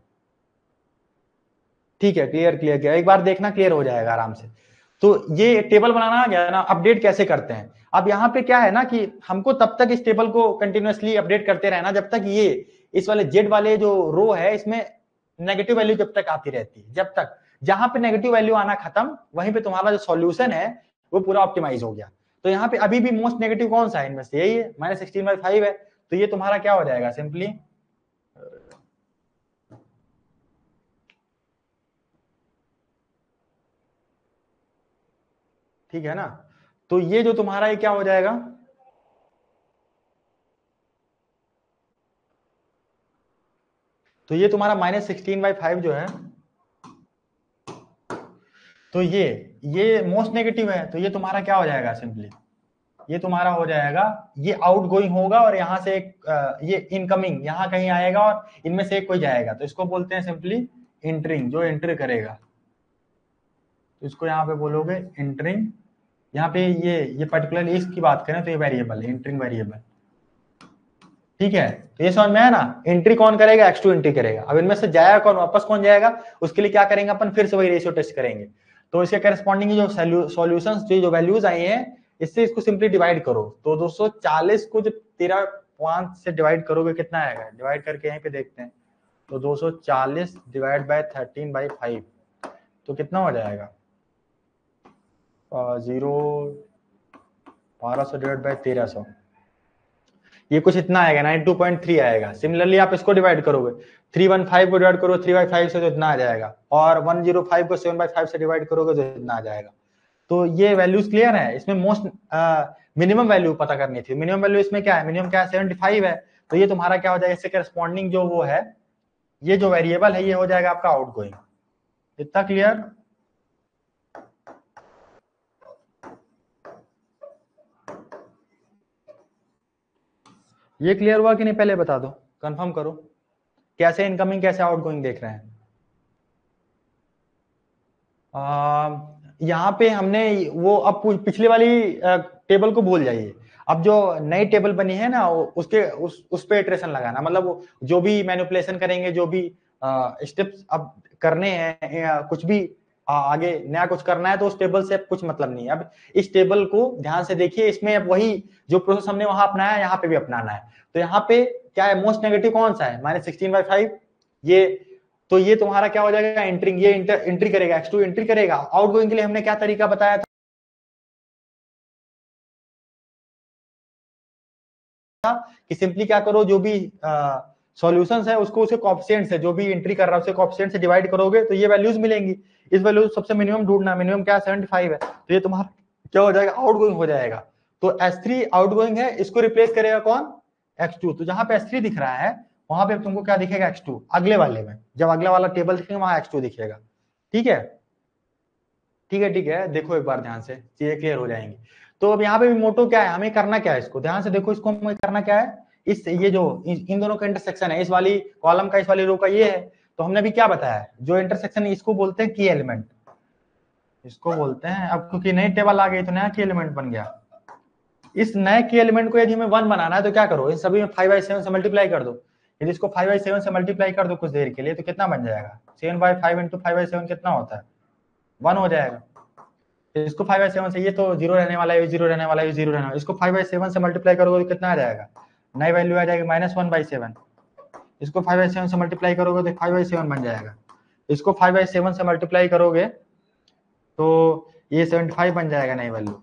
ठीक है, क्लियर क्लियर किया, एक बार देखना क्लियर हो जाएगा आराम से। तो ये टेबल बनाना आ गया ना, अपडेट कैसे करते हैं। अब यहाँ पे क्या है ना कि हमको तब तक इस टेबल को कंटिन्यूअसली अपडेट करते रहना जब तक ये इस वाले जेड वाले जो रो है इसमें नेगेटिव वैल्यू जब तक आती रहती है, जब तक जहां पे नेगेटिव वैल्यू आना खत्म, वहीं पे तुम्हारा जो सॉल्यूशन है वो पूरा ऑप्टिमाइज हो गया। तो यहाँ पे अभी भी मोस्ट नेगेटिव कौन सा है इनमें से, यही है, माइनस सिक्सटीन बाई फाइव है, तो ये तुम्हारा क्या हो जाएगा, सिंपली ठीक है ना, तो ये जो तुम्हारा ये क्या हो जाएगा, तो ये तुम्हारा माइनस सिक्सटीन बाई फाइव जो है, तो ये ये मोस्ट नेगेटिव है, तो ये तुम्हारा क्या हो जाएगा, सिंपली ये तुम्हारा हो जाएगा, ये आउट गोइंग होगा और यहां से एक ये इनकमिंग यहाँ कहीं आएगा और इनमें से एक कोई जाएगा, तो इसको बोलते हैं सिंपली इंटरिंग, जो एंटर करेगा, तो इसको यहाँ पे बोलोगे इंटरिंग। यहाँ पे ये ये पर्टिकुलर इसकी बात करें तो ये वेरिएबल है, इंटरिंग वेरिएबल, ठीक है। तो ये समझ में है ना, एंट्री कौन करेगा, एक्स टू एंट्री करेगा। अब इनमें से जाएगा कौन, वापस कौन जाएगा, उसके लिए क्या करेंगे अपन, फिर से वही रेशियो टेस्ट करेंगे। तो इसके करस्पॉन्डिंग जो सॉल्यूशंस जो, जो वैल्यूज आई हैं, इससे इसको सिंपली डिवाइड करो, तो दो सौ चालीस को जब तेरह पांच से डिवाइड करोगे कितना आएगा, डिवाइड करके यहीं पे देखते हैं, तो दो सौ चालीस divide by thirteen by five, तो कितना हो जाएगा, जीरो बारह सौ डिवाइड बाय तेरह सौ, ये कुछ इतना आएगा, नाइंटी टू पॉइंट थ्री आएगा। सिमिलरली आप इसको डिवाइड करोगे, थ्री वन फाइव को डिवाइड करो थ्री बाई फाइव से तो इतना आ जाएगा, और वन जीरो फाइव को सेवन बाई फाइव से डिवाइड करोगे तो इतना आ जाएगा। तो ये वैल्यूज क्लियर है, इसमें मोस्ट मिनिमम वैल्यू पता करनी थी, मिनिमम वैल्यू इसमें क्या है, मिनिमम क्या है, सेवेंटी फाइव है, तो ये तुम्हारा क्या हो जाएगा, इससे करस्पॉन्डिंग जो वो है, ये जो वेरिएबल है ये हो जाएगा आपका आउटगोइंग। इतना क्लियर, ये क्लियर हुआ कि नहीं, पहले बता दो, कंफर्म करो कैसे इनकमिंग कैसे आउटगोइंग देख रहे हैं। यहाँ पे हमने वो, अब पिछले वाली टेबल को भूल जाइए, अब जो नई टेबल बनी है ना उसके उस उस पे इटरेशन लगाना, मतलब जो भी मैनिपुलेशन करेंगे, जो भी स्टेप्स अब करने हैं, कुछ भी आगे नया कुछ करना है तो उस टेबल से कुछ मतलब नहीं है। अब इस टेबल को ध्यान से देखिए, इसमें अब वही जो प्रोसेस हमने वहां अपनाया है यहाँ पे भी अपनाना है। तो यहाँ पे क्या है, मोस्ट नेगेटिव कौन सा है, माइनस सिक्सटीन बाई फाइव, ये तो ये तुम्हारा क्या हो जाएगा, एंट्रिंग, ये एंट्री करेगा, एक्स टू एंट्री करेगा। आउटगोइंग के लिए हमने क्या तरीका बताया था कि सिंपली क्या करो, जो भी सॉल्यूशंस है उसको उसे कोएफिशिएंट से, जो भी एंट्री कर रहा है उसे कोएफिशिएंट से डिवाइड करोगे तो ये वैल्यूज मिलेंगी। इस वैल्यू सबसे मिनिमम ढूंढना, मिनिमम क्या सेवेंटी फाइव है, तो ये तुम्हारा क्या हो जाएगा, आउटगोइंग हो जाएगा। तो एस थ्री आउटगोइंग है, इसको रिप्लेस करेगा कौन, एक्स टू। तो जहां पे एस थ्री दिख रहा है वहां पे तुमको क्या दिखेगा, एक्स टू। अगले वाले में जब अगला वाला टेबल दिखेगा वहां एक्स टू दिखेगा। ठीक है ठीक है ठीक है, देखो एक बार ध्यान से, चीजें क्लियर हो जाएंगी। तो अब यहाँ पे भी मोटो क्या है, हमें करना क्या है, इसको ध्यान से देखो, इसको हमें करना क्या है, इस ये जो इन दोनों का इंटरसेक्शन है, इस वाली कॉलम का इस वाली रो का ये है, तो हमने भी क्या बताया, जो इंटरसेक्शन है इसको बोलते हैं की एलिमेंट, इसको बोलते हैं। अब क्योंकि नई टेबल आ गई तो नया की एलिमेंट बन गया। इस नए की एलिमेंट को यदि हमें वन बनाना है तो क्या करो, इन सभी में फाइव बाई सेवन से मल्टीप्लाई कर दो। यदि इसको फाइव बाई सेवन से मल्टीप्लाई कर दो कुछ देर के लिए तो कितना बन जाएगा, seven by five into five by seven कितना होता है, वन हो जाएगा। इसको फाइव बाई सेवन से, ये तो जीरो रहने वाला है, जीरो रहने वाला है, जीरो रहने वाला है, इसको फाइव बाई सेवन से मल्टीप्लाई करोगे तो कितना आ जाएगा, नई वैल्यू आ जाएगी माइनस वन बाई सेवन। इसको फाइव बाई सेवन से मल्टीप्लाई करोगे तो फाइव बाई सेवन बन जाएगा। इसको फाइव बाई सेवन से मल्टीप्लाई करोगे तो ये सेवेंटी फाइव बन जाएगा नई वैल्यू।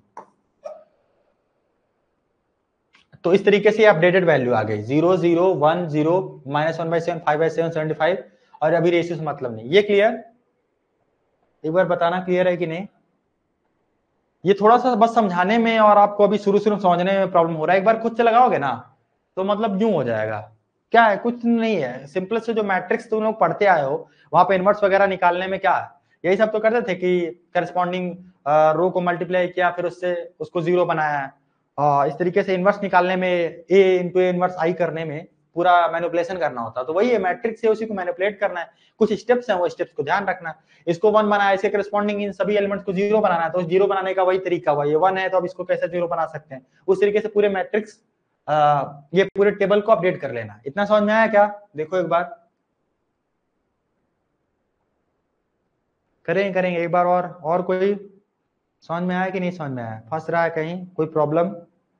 तो इस तरीके से अपडेटेड वैल्यू आ गई, zero zero one zero minus one by seven, five by seven, seventy five, और अभी रेशियो से मतलब नहीं। ये क्लियर, एक बार बताना क्लियर है कि नहीं। ये थोड़ा सा बस समझाने में और आपको अभी शुरू शुरू समझने में प्रॉब्लम हो रहा है, एक बार खुद से लगाओगे ना तो मतलब यूं हो जाएगा। क्या है, कुछ नहीं है, सिंपल से जो मैट्रिक्स तुम लोग पढ़ते आए हो वहां पे इनवर्स वगैरह निकालने में क्या है, यही सब तो करते थे कि करस्पॉन्डिंग रो को मल्टीप्लाई किया, फिर उससे उसको जीरो बनाया। और इस तरीके से इनवर्स निकालने में, ए इंटू ए इनवर्स आई करने में पूरा मैनिपुलेशन करना होता है। तो वही है, मैट्रिक्स से उसी को मैनिपुलेट करना है, कुछ स्टेप्स हैं वो स्टेप्स को ध्यान रखना है। इसको वन बनाया, इसके करस्पॉन्डिंग इन सभी एलिमेंट्स को जीरो बनाना है, तो जीरो बनाने का वही तरीका हुआ, ये वन है तो अब इसको कैसे जीरो बना सकते हैं, उस तरीके से पूरे मैट्रिक्स ये पूरे टेबल को अपडेट कर लेना। इतना समझ में आया क्या, देखो एक बार करेंगे करेंगे एक बार और और कोई समझ में आया कि नहीं समझ में आया, फंस रहा है कहीं, कोई प्रॉब्लम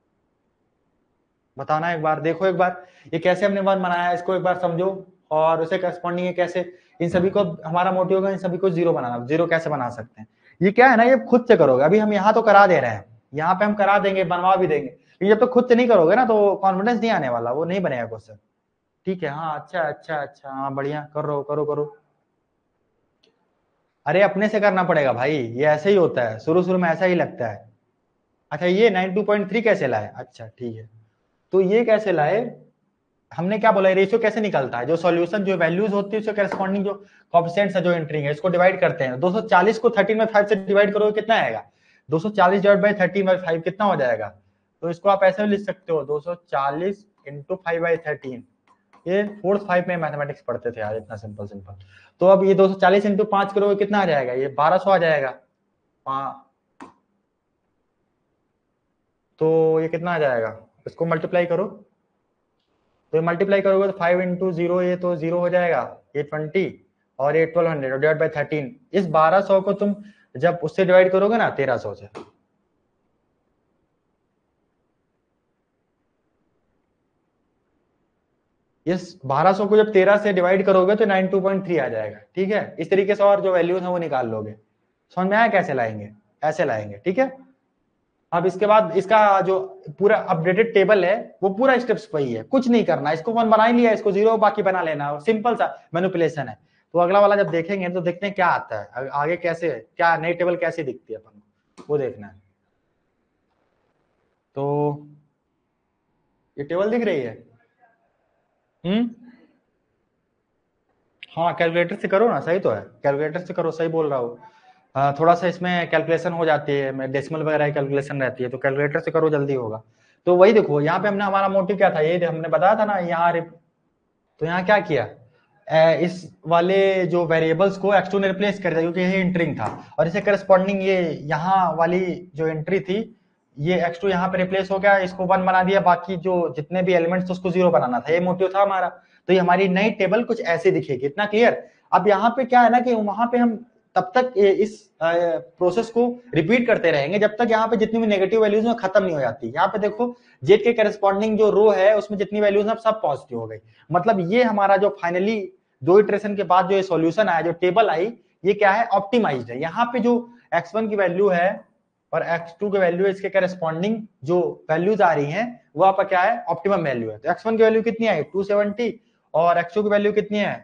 बताना एक बार। देखो एक बार ये कैसे हमने वन बनाया है, इसको एक बार समझो, और उसे करस्पॉन्डिंग है कैसे इन सभी को, हमारा मोटिव होगा इन सभी को जीरो बनाना, जीरो कैसे बना सकते हैं। ये क्या है ना, ये खुद से करोगे, अभी हम यहाँ तो करा दे रहे हैं, यहाँ पे हम करा देंगे, बनवा भी देंगे, ये जब तो खुद से नहीं करोगे ना तो कॉन्फिडेंस नहीं आने वाला, वो नहीं बनेगा क्वेश्चन। ठीक है, हाँ अच्छा अच्छा अच्छा, हाँ बढ़िया, करो करो करो। अरे अपने से करना पड़ेगा भाई, ये ऐसे ही होता है, शुरू शुरू में ऐसा ही लगता है। अच्छा ये नाइनटी टू पॉइंट थ्री कैसे लाए, अच्छा ठीक है, तो ये कैसे लाए, हमने क्या बोला, रेशियो कैसे निकलता है, जो सॉल्यूशन जो वैल्यूज होती है उसके करस्पॉन्डिंग जो कोएफिशिएंट्स है, जो एंट्री है, इसको डिवाइड करते हैं। दो सौ चालीस को थर्टीन बाई फाइव से डिवाइड करोगे कितना आएगा, दो सौ चालीस divide by thirteen by five कितना हो जाएगा, तो इसको आप ऐसे भी लिख सकते हो, दो सौ चालीस इंटू फाइव बाई थर्टीन। ये फोर्थ फाइव में मैथमेटिक्स पढ़ते थे यार, इतना सिंपल सिंपल। तो अब ये दो सौ चालीस इंटू पांच करोगे कितना आ जाएगा, ये बारह सौ आ जाएगा। तो ये कितना आ जाएगा, इसको मल्टीप्लाई करो, तो ये मल्टीप्लाई करोगे तो फाइव इंटू जीरो, ये तो जीरो हो जाएगा, ये ट्वेंटी, और ये twelve hundred divide by thirteen. इस बारह सौ को तुम जब उससे डिवाइड करोगे ना तेरह सौ से, इस बारह सौ को जब तेरह से डिवाइड करोगे तो नाइन टू पॉइंट थ्री आ जाएगा। ठीक है, इस तरीके से और जो वैल्यूज है वो निकाल लोगे। समझ में आया कैसे लाएंगे, ऐसे लाएंगे। ठीक है, अब इसके बाद इसका जो पूरा अपडेटेड टेबल है वो पूरा स्टेप्स पे ही है, कुछ नहीं करना, इसको वन बना ही लिया, इसको जीरो बाकी बना लेना, सिंपल सा मैनिपुलेशन है। तो अगला वाला जब देखेंगे तो देखते हैं क्या आता है आगे, कैसे क्या नई टेबल कैसे दिखती है अपन को, वो देखना है। तो ये टेबल दिख रही है, हम्म हाँ कैलकुलेटर से करो ना, सही तो है, कैलकुलेटर से करो, सही बोल रहा हूँ। थोड़ा सा इसमें कैलकुलेशन हो जाती है, डेसिमल वगैरह कैलकुलेशन रहती है, तो कैलकुलेटर से करो जल्दी होगा। तो वही देखो यहाँ पे हमने हमारा मोटिव क्या था, ये हमने बताया था ना यहाँ, तो यहाँ क्या किया, इस वाले जो वेरिएबल्स को एक्स टू ने रिप्लेस कर दिया क्योंकि ये इंटरिंग था, और इसे करस्पॉन्डिंग ये यहाँ वाली जो एंट्री थी ये एक्स टू यहाँ पे रिप्लेस हो गया, इसको वन बना दिया, बाकी जो जितने भी एलिमेंट्स थे उसको जीरो बनाना था, ये मोटिव था हमारा। तो ये हमारी नई टेबल कुछ ऐसे दिखेगी, इतना क्लियर। अब यहाँ पे क्या है ना कि वहां पे हम तब तक इस प्रोसेस को रिपीट करते रहेंगे जब तक यहाँ पे जितनी भी नेगेटिव वैल्यूज है खत्म नहीं हो जाती। यहाँ पे देखो जेड के करस्पॉन्डिंग जो रो है उसमें जितनी वैल्यूज है सब पॉजिटिव हो गई, मतलब ये हमारा जो फाइनली दो इटरेशन के बाद जो ये सॉल्यूशन आया, जो टेबल आई, ये क्या है, ऑप्टिमाइज्ड है। यहाँ पे जो एक्स वन की वैल्यू है और एक्स टू की वैल्यू है, इसके करस्पॉन्डिंग जो वैल्यूज आ रही हैं वो आपका क्या है, ऑप्टिमम वैल्यू है। तो एक्स वन की वैल्यू कितनी आई, टू सेवेंटी, और एक्स टू की वैल्यू कितनी है,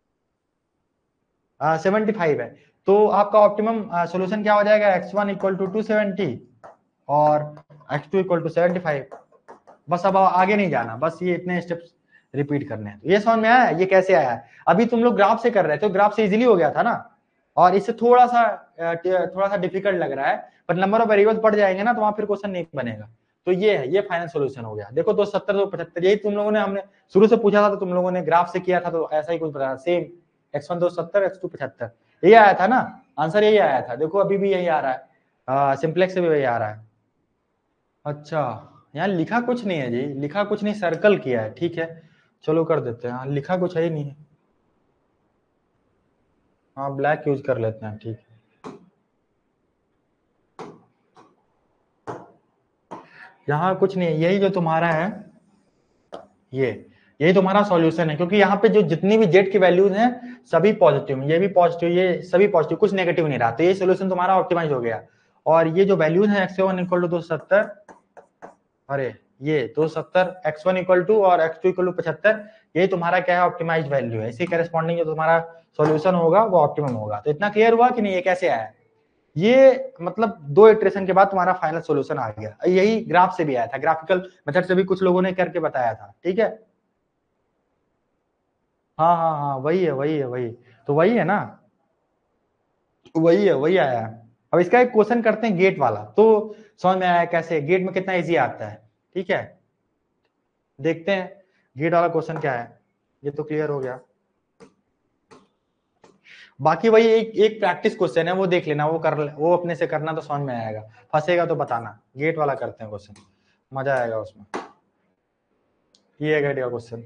सेवेंटी फाइव है। तो आपका ऑप्टिमम सॉल्यूशन क्या हो जाएगा, X one equal to two seventy और X two equal to seventy five. बस अब आगे नहीं जाना, बस ये इतने स्टेप्स रिपीट करने हैं। तो ये समझ में आया ये कैसे आया है। अभी तुम लोग ग्राफ से कर रहे थे तो ग्राफ से इजीली हो गया था ना, और इससे थोड़ा सा थोड़ा सा डिफिकल्ट लग रहा है, पर नंबर ऑफ वेरिएबल्स बढ़ जाएंगे ना तो वहां फिर क्वेश्चन नहीं बनेगा। तो ये है, ये फाइनल सॉल्यूशन हो गया। देखो दो सत्तर दो पचहत्तर, यही तुम लोगों ने, हमने शुरू से पूछा था तो तुम लोगों ने ग्राफ से किया था तो ऐसा ही कुछ बताया, सेम एक्स वन दो सत्तर एक्स टू पचहत्तर, यही आया था ना, आंसर यही आया था। देखो अभी भी यही आ रहा है, सिंप्लेक्स से भी यही आ रहा है। अच्छा यहाँ लिखा कुछ नहीं है जी, लिखा कुछ नहीं, सर्कल किया है, ठीक है चलो कर देते हैं। हाँ लिखा कुछ है ही नहीं है, हाँ ब्लैक यूज कर लेते हैं, ठीक है। यहाँ कुछ नहीं है, यही जो तुम्हारा है ये यही तुम्हारा सॉल्यूशन है, क्योंकि यहाँ पे जो जितनी भी जेड की वैल्यूज हैं सभी पॉजिटिव, ये भी पॉजिटिव, ये सभी पॉजिटिव, कुछ नेगेटिव नहीं रहा, तो ये सॉल्यूशन तुम्हारा ऑप्टिमाइज हो गया। और ये जो वैल्यूज है एक्स वन इक्वल टू दो सत्तर, अरे ये दो सत्तर, एक्स वन इक्वल टू और एक्स टू इक्वल टू पचहत्तर, यही तुम्हारा क्या है, ऑप्टिमाइज वैल्यू है। इसी करस्पॉन्डिंग जो तुम्हारा सॉल्यूशन होगा वो ऑप्टिमम होगा। तो इतना क्लियर हुआ कि नहीं, ये कैसे आया, ये मतलब दो इटरेशन के बाद तुम्हारा फाइनल सॉल्यूशन आ गया। यही ग्राफ से भी आया था, ग्राफिकल मेथड से भी कुछ लोगों ने करके बताया था, ठीक है। हाँ हाँ हाँ वही है वही है वही, तो वही है ना, वही है वही आया है। अब इसका एक क्वेश्चन करते हैं गेट वाला, तो समझ में आया कैसे, गेट में कितना इजी आता है, ठीक है। देखते हैं गेट वाला क्वेश्चन क्या है, ये तो क्लियर हो गया। बाकी वही एक एक प्रैक्टिस क्वेश्चन है, वो देख लेना, वो कर वो अपने से करना तो समझ में आएगा, फंसेगा तो बताना। गेट वाला करते हैं क्वेश्चन, मजा आएगा उसमें। ये है गेट का क्वेश्चन,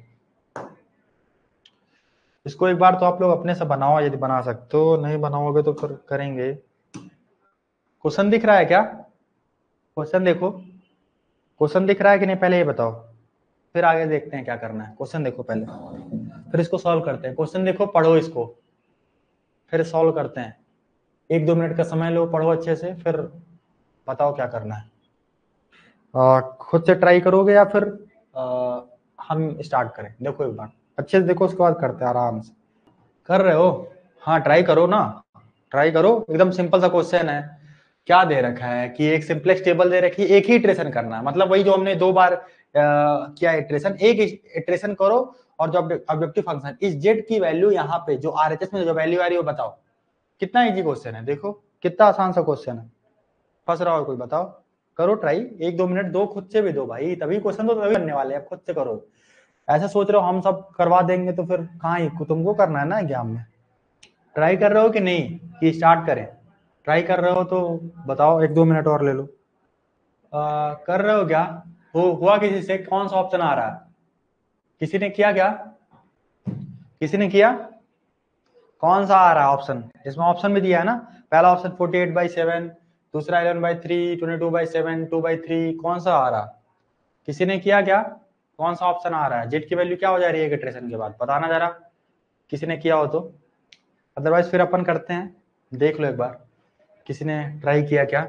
इसको एक बार तो आप लोग अपने से बनाओ यदि बना सकते हो, नहीं बनाओगे तो फिर करेंगे। क्वेश्चन दिख रहा है क्या, क्वेश्चन देखो, क्वेश्चन दिख रहा है कि नहीं पहले ये बताओ, फिर आगे देखते हैं क्या करना है। क्वेश्चन देखो पहले, फिर इसको सॉल्व करते हैं। क्वेश्चन देखो, पढ़ो इसको, फिर सॉल्व करते हैं। एक दो मिनट का समय लो, पढ़ो अच्छे से, फिर बताओ क्या करना है। आ, खुद से ट्राई करोगे या फिर आ, हम स्टार्ट करें, देखो एक बार अच्छे से देखो, उसके बाद करते हैं आराम से। कर रहे हो, हाँ ट्राई करो ना, ट्राई करो, एकदम सिंपल सा क्वेश्चन है। क्या दे रखा है कि एक सिंपलेक्स टेबल दे रखी है, एक ही इटरेशन करना है, मतलब वही जो हमने दो बार किया इटरेशन, एक इटरेशन करो, और जो ऑब्जेक्टिव फंक्शन इस जेड की वैल्यू यहाँ पे जो आरएचएस में जो वैल्यू आ रही है वो बताओ। कितना इजी क्वेश्चन है, देखो कितना आसान सा क्वेश्चन है। फंस रहा हो कोई, बताओ, करो ट्राई, एक दो मिनट दो, खुद से भी दो भाई, तभी क्वेश्चन तो तभी बनने वाले हैं, खुद से करो। ऐसा सोच रहे हो हम सब करवा देंगे तो फिर कहाँ ही, तुमको करना है ना एग्जाम में। ट्राई कर रहे हो कि नहीं, कि स्टार्ट करें, ट्राई कर रहे हो तो बताओ, एक दो मिनट और ले लो। आ, कर रहे हो क्या, हो हुआ किसी से, कौन सा ऑप्शन आ रहा है, किसी ने किया क्या, किसी ने किया, कौन सा आ रहा है ऑप्शन, इसमें ऑप्शन भी दिया है ना, पहला option forty eight by seven, दूसरा eleven by three, twenty two by seven, two by three, कौन सा आ रहा, किसी ने किया क्या, कौन सा ऑप्शन आ रहा है, जेड की वैल्यू क्या हो जा रही है इटरेशन के बाद, बताना जरा, किसी ने किया हो तो। अदरवाइज फिर अपन करते हैं, देख लो एक बार किसी ने ट्राई किया क्या,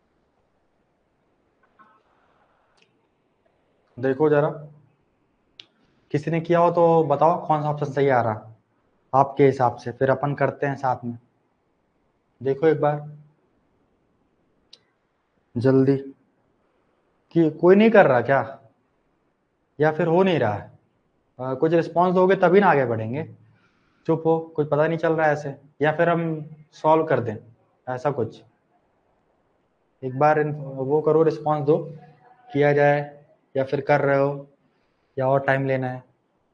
देखो जरा, किसी ने किया हो तो बताओ कौन सा ऑप्शन सही आ रहा आपके हिसाब से, फिर अपन करते हैं साथ में। देखो एक बार जल्दी, कि कोई नहीं कर रहा क्या, या फिर हो नहीं रहा है, आ, कुछ रिस्पॉन्स दोगे तभी ना आगे बढ़ेंगे, चुप हो, कुछ पता नहीं चल रहा है ऐसे, या फिर हम सॉल्व कर दें, ऐसा कुछ। एक बार वो करो, रिस्पॉन्स दो, किया जाए, या फिर कर रहे हो या और टाइम लेना है,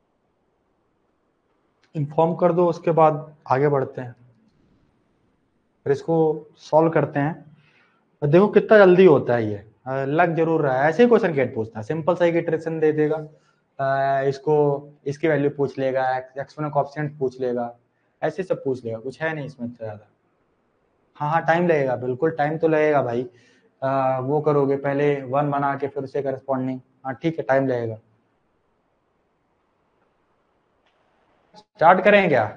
इन्फॉर्म कर दो, उसके बाद आगे बढ़ते हैं, फिर इसको सॉल्व करते हैं। देखो कितना जल्दी होता है ये, लग जरूर रहा है, ऐसे ही क्वेश्चन गेट पूछता है, सिंपल सा इटरेशन दे देगा, इसको इसकी वैल्यू पूछ लेगा, एक्सपोनेंशियल कोएफिशिएंट पूछ लेगा, ऐसे सब पूछ लेगा, कुछ है नहीं इसमें ज्यादा। हाँ हाँ टाइम लगेगा, बिल्कुल टाइम तो लगेगा भाई, आ, वो करोगे पहले वन बना के फिर उसे करस्पॉन्डिंग, हाँ ठीक है टाइम लगेगा। स्टार्ट करें क्या?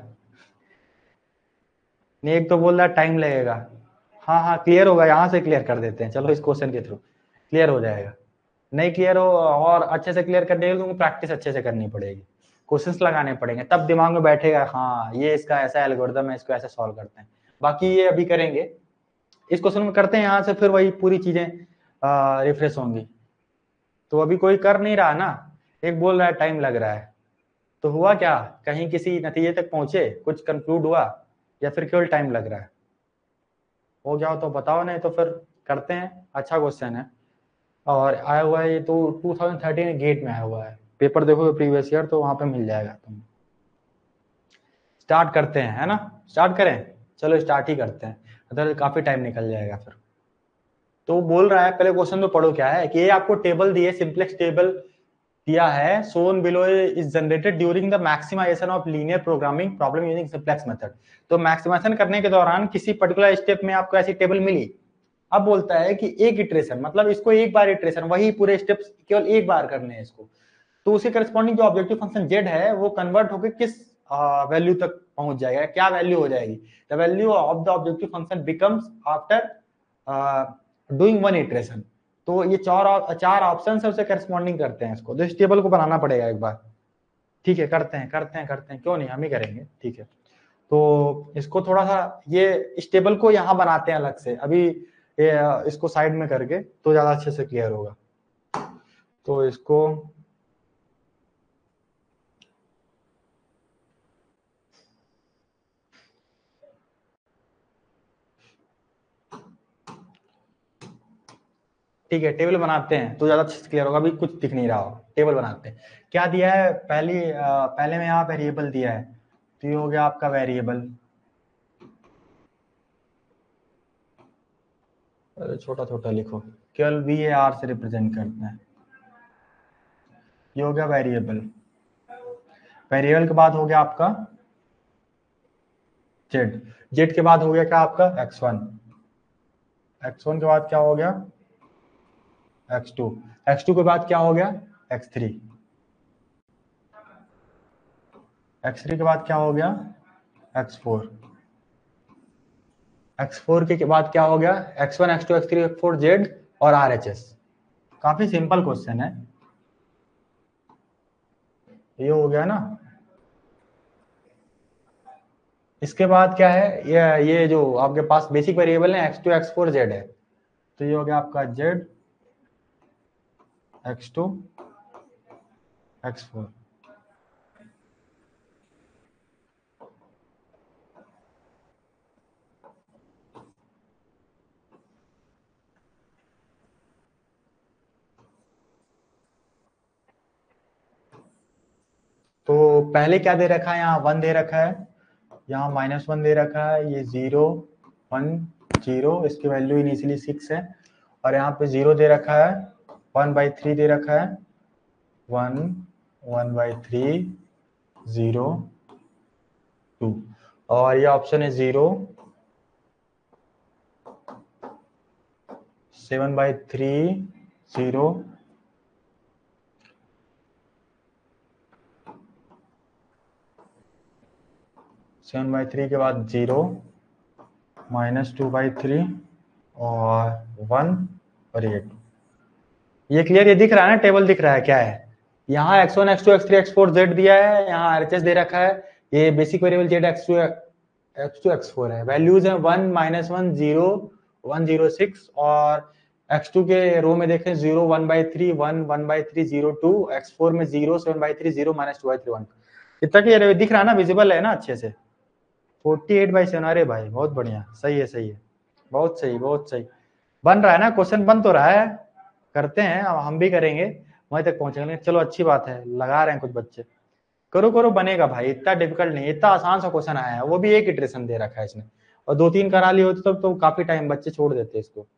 नहीं, एक तो बोल रहा है टाइम लगेगा। हाँ हाँ क्लियर होगा, यहाँ से क्लियर कर देते हैं, चलो इस क्वेश्चन के थ्रू क्लियर हो जाएगा। नहीं क्लियर हो और अच्छे से क्लियर करने के लिए तुमको प्रैक्टिस अच्छे से करनी पड़ेगी, क्वेश्चंस लगाने पड़ेंगे, तब दिमाग में बैठेगा हाँ ये इसका ऐसा एल्गोरिथम है, इसको ऐसे सॉल्व करते हैं। बाकी ये अभी करेंगे, इस क्वेश्चन में करते हैं, यहाँ से फिर वही पूरी चीजें रिफ्रेश होंगी। तो अभी कोई कर नहीं रहा ना, एक बोल रहा है टाइम लग रहा है, तो हुआ क्या, कहीं किसी नतीजे तक पहुंचे, कुछ कंक्लूड हुआ, या फिर केवल टाइम लग रहा है? हो गया हो तो बताओ, नहीं तो फिर करते हैं। अच्छा क्वेश्चन है और आया हुआ है ये तो टू थाउजेंड थर्टीन गेट में आया हुआ है, पेपर देखो प्रीवियस ईयर तो वहां पे मिल जाएगा तुम। स्टार्ट करते हैं, है ना, स्टार्ट करें, चलो स्टार्ट ही करते हैं, अदर काफी टाइम निकल जाएगा फिर। तो बोल रहा है, पहले क्वेश्चन तो पढ़ो क्या है, कि ये आपको टेबल दिए, सिंपलेक्स टेबल दिया है, shown below is generated during the maximization of linear programming problem using simplex method. तो मैक्सिमाइजेशन करने के दौरान किसी पर्टिकुलर स्टेप में आपको ऐसी टेबल मिली, अब बोलता है कि एक इटरेशन, मतलब इसको एक बार इटरेशन, वही पूरे स्टेप्स केवल एक बार करने हैं इसको, तो उसके करस्पॉन्डिंग जो ऑब्जेक्टिव फंक्शन z है वो कन्वर्ट होकर किस वैल्यू uh, तक पहुंच जाएगा, क्या वैल्यू हो जाएगी, the value of the objective function becomes after doing one iteration. तो ये चार चार ऑप्शन है, उसे करस्पॉन्डिंग करते हैं इसको, तो इस टेबल को बनाना पड़ेगा एक बार, ठीक है करते हैं करते हैं करते हैं, क्यों नहीं हम ही करेंगे, ठीक है। तो इसको थोड़ा सा ये इस टेबल को यहाँ बनाते हैं अलग से, अभी ये इसको साइड में करके तो ज्यादा अच्छे से क्लियर होगा। तो इसको ठीक है टेबल बनाते हैं तो ज्यादा अच्छे से क्लियर होगा, अभी कुछ दिख नहीं रहा हो, टेबल बनाते हैं। क्या दिया है, पहली आ, पहले में यहाँ वेरिएबल दिया है, तो ये हो गया आपका वेरिएबल, छोटा छोटा लिखो, केवल वी ए आर से रिप्रेजेंट करते हैं, ये हो गया वेरिएबल। वेरिएबल के बाद हो गया आपका जेड, जेड के बाद हो गया क्या आपका एक्स वन, एक्स वन के बाद क्या हो गया एक्स टू, एक्स टू के बाद क्या हो गया एक्स थ्री, एक्स थ्री के बाद क्या हो गया एक्स फोर, एक्स फोर के बाद क्या हो गया x one x two x three x four Z और आर एच एस। काफी सिंपल क्वेश्चन है, ये हो गया ना। इसके बाद क्या है, ये ये जो आपके पास बेसिक वेरिएबल है x two X four Z है, तो ये हो गया आपका Z X two X four. तो पहले क्या दे रखा है, यहाँ वन दे रखा है, यहाँ माइनस वन दे रखा है, ये जीरो वन जीरो, इसकी वैल्यू इनिशियली सिक्स है, और यहाँ पे जीरो दे रखा है, वन बाई थ्री दे रखा है, one one by three zero two, और ये ऑप्शन है zero seven by three zero seven by three के बाद zero minus two by three और वन और ये टू। ये क्लियर, ये दिख रहा है ना, टेबल दिख रहा है क्या है, यहाँ X one x two x three x four Z दिया है, यहाँ आर एच एस दे रखा है, ये basic variable Z X two X two X four है, वैल्यूज है one minus one zero one zero six, और एक्स टू के रो में देखें zero one by three one one by three zero two, X four में zero seven by three zero minus two by three one. इतना clear दिख रहा है ना, विजिबल है ना अच्छे से, फोर्टी एट बाई सेवन, अरे भाई बहुत बढ़िया, सही है सही है, बहुत सही बहुत सही, बन रहा है ना क्वेश्चन, बन तो रहा है, करते हैं अब हम भी करेंगे। वहीं तक पहुंचेंगे। चलो अच्छी बात है, लगा रहे हैं कुछ बच्चे, करो करो बनेगा भाई, इतना डिफिकल्ट नहीं, इतना आसान सा क्वेश्चन आया है, वो भी एक इटरेशन दे रखा है इसने, और दो तीन करा लिए होते तब तो काफी टाइम बच्चे छोड़ देते इसको।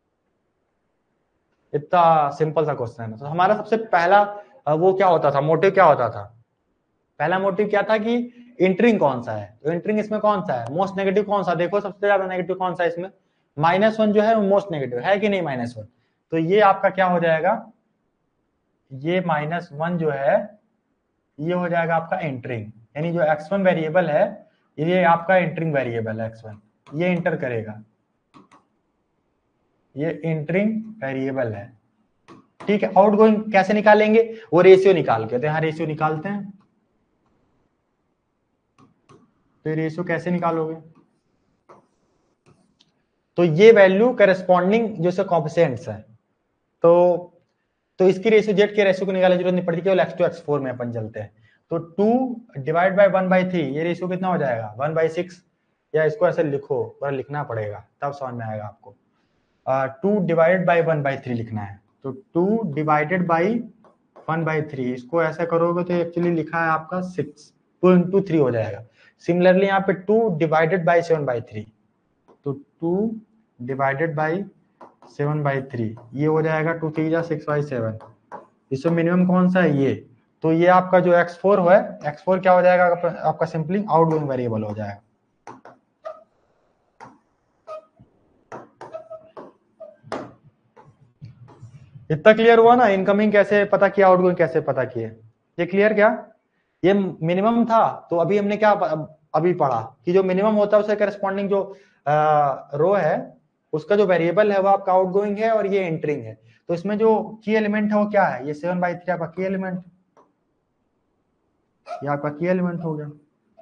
इतना सिंपल सा क्वेश्चन है। तो हमारा सबसे पहला वो क्या होता था, मोटिव क्या होता था, पहला मोटिव क्या था कि इंटरिंग कौन सा है, तो इंटरिंग इसमें कौन सा है, मोस्ट नेगेटिव कौन सा, देखो सबसे ज्यादा नेगेटिव कौन सा है इसमें, माइनस वन जो है वो मोस्ट नेगेटिव है कि नहीं, माइनस वन, तो ये आपका क्या हो जाएगा, ये माइनस वन जो है ये हो जाएगा आपका एंटरिंग, यानी जो एक्स वन वेरिएबल है ये आपका एंटरिंग वेरिएबल है, एक्स वन ये इंटर करेगा, ये एंटरिंग वेरिएबल है। ठीक है, आउट गोइंग कैसे निकालेंगे, वो रेशियो निकाल के, तो यहाँ रेशियो निकालते हैं, तो रेशियो कैसे निकालोगे, तो ये वैल्यू करस्पॉन्डिंग जो कॉम्पिशेंट्स है, तो तो इसकी रेशियो जेड के रेशियो को निकालने की जरूरत नहीं पड़ती, केवल एक्स टू एक्स फोर में अपन चलते हैं, तो two divide by one by three, ये रेशियो कितना हो जाएगा, वन बाई सिक्स, या इसको ऐसे लिखो, पर लिखना पड़ेगा तब समझ में आएगा आपको, two divided by one by three लिखना है, तो two divided by one by three, इसको ऐसा करोगे तो एक्चुअली लिखा है आपका सिक्स, टू इंटू थ्री हो जाएगा। सिमिलरली यहाँ पे two divided by seven by three, तो two divided by seven by three, ये हो जाएगा टू थ्री जा सिक्स बाई सेवन, इसमें मिनिमम कौन सा है ये, तो ये आपका जो एक्स फोर है, एक्स फोर क्या हो जाएगा आपका सिंपली आउटगोइंग वेरिएबल हो जाएगा। इतना क्लियर हुआ ना, इनकमिंग कैसे पता किया, आउटगोइंग कैसे पता किए, ये क्लियर क्या, ये मिनिमम था, तो अभी हमने क्या अभी पढ़ा कि जो मिनिमम होता है उसके करस्पॉन्डिंग जो रो है उसका जो वेरिएबल है वो आपका आउटगोइंग है और ये एंटरिंग है, तो इसमें जो की एलिमेंट है वो क्या है, ये सेवन बाई थ्री आपका की एलिमेंट, ये आपका की एलिमेंट हो गया।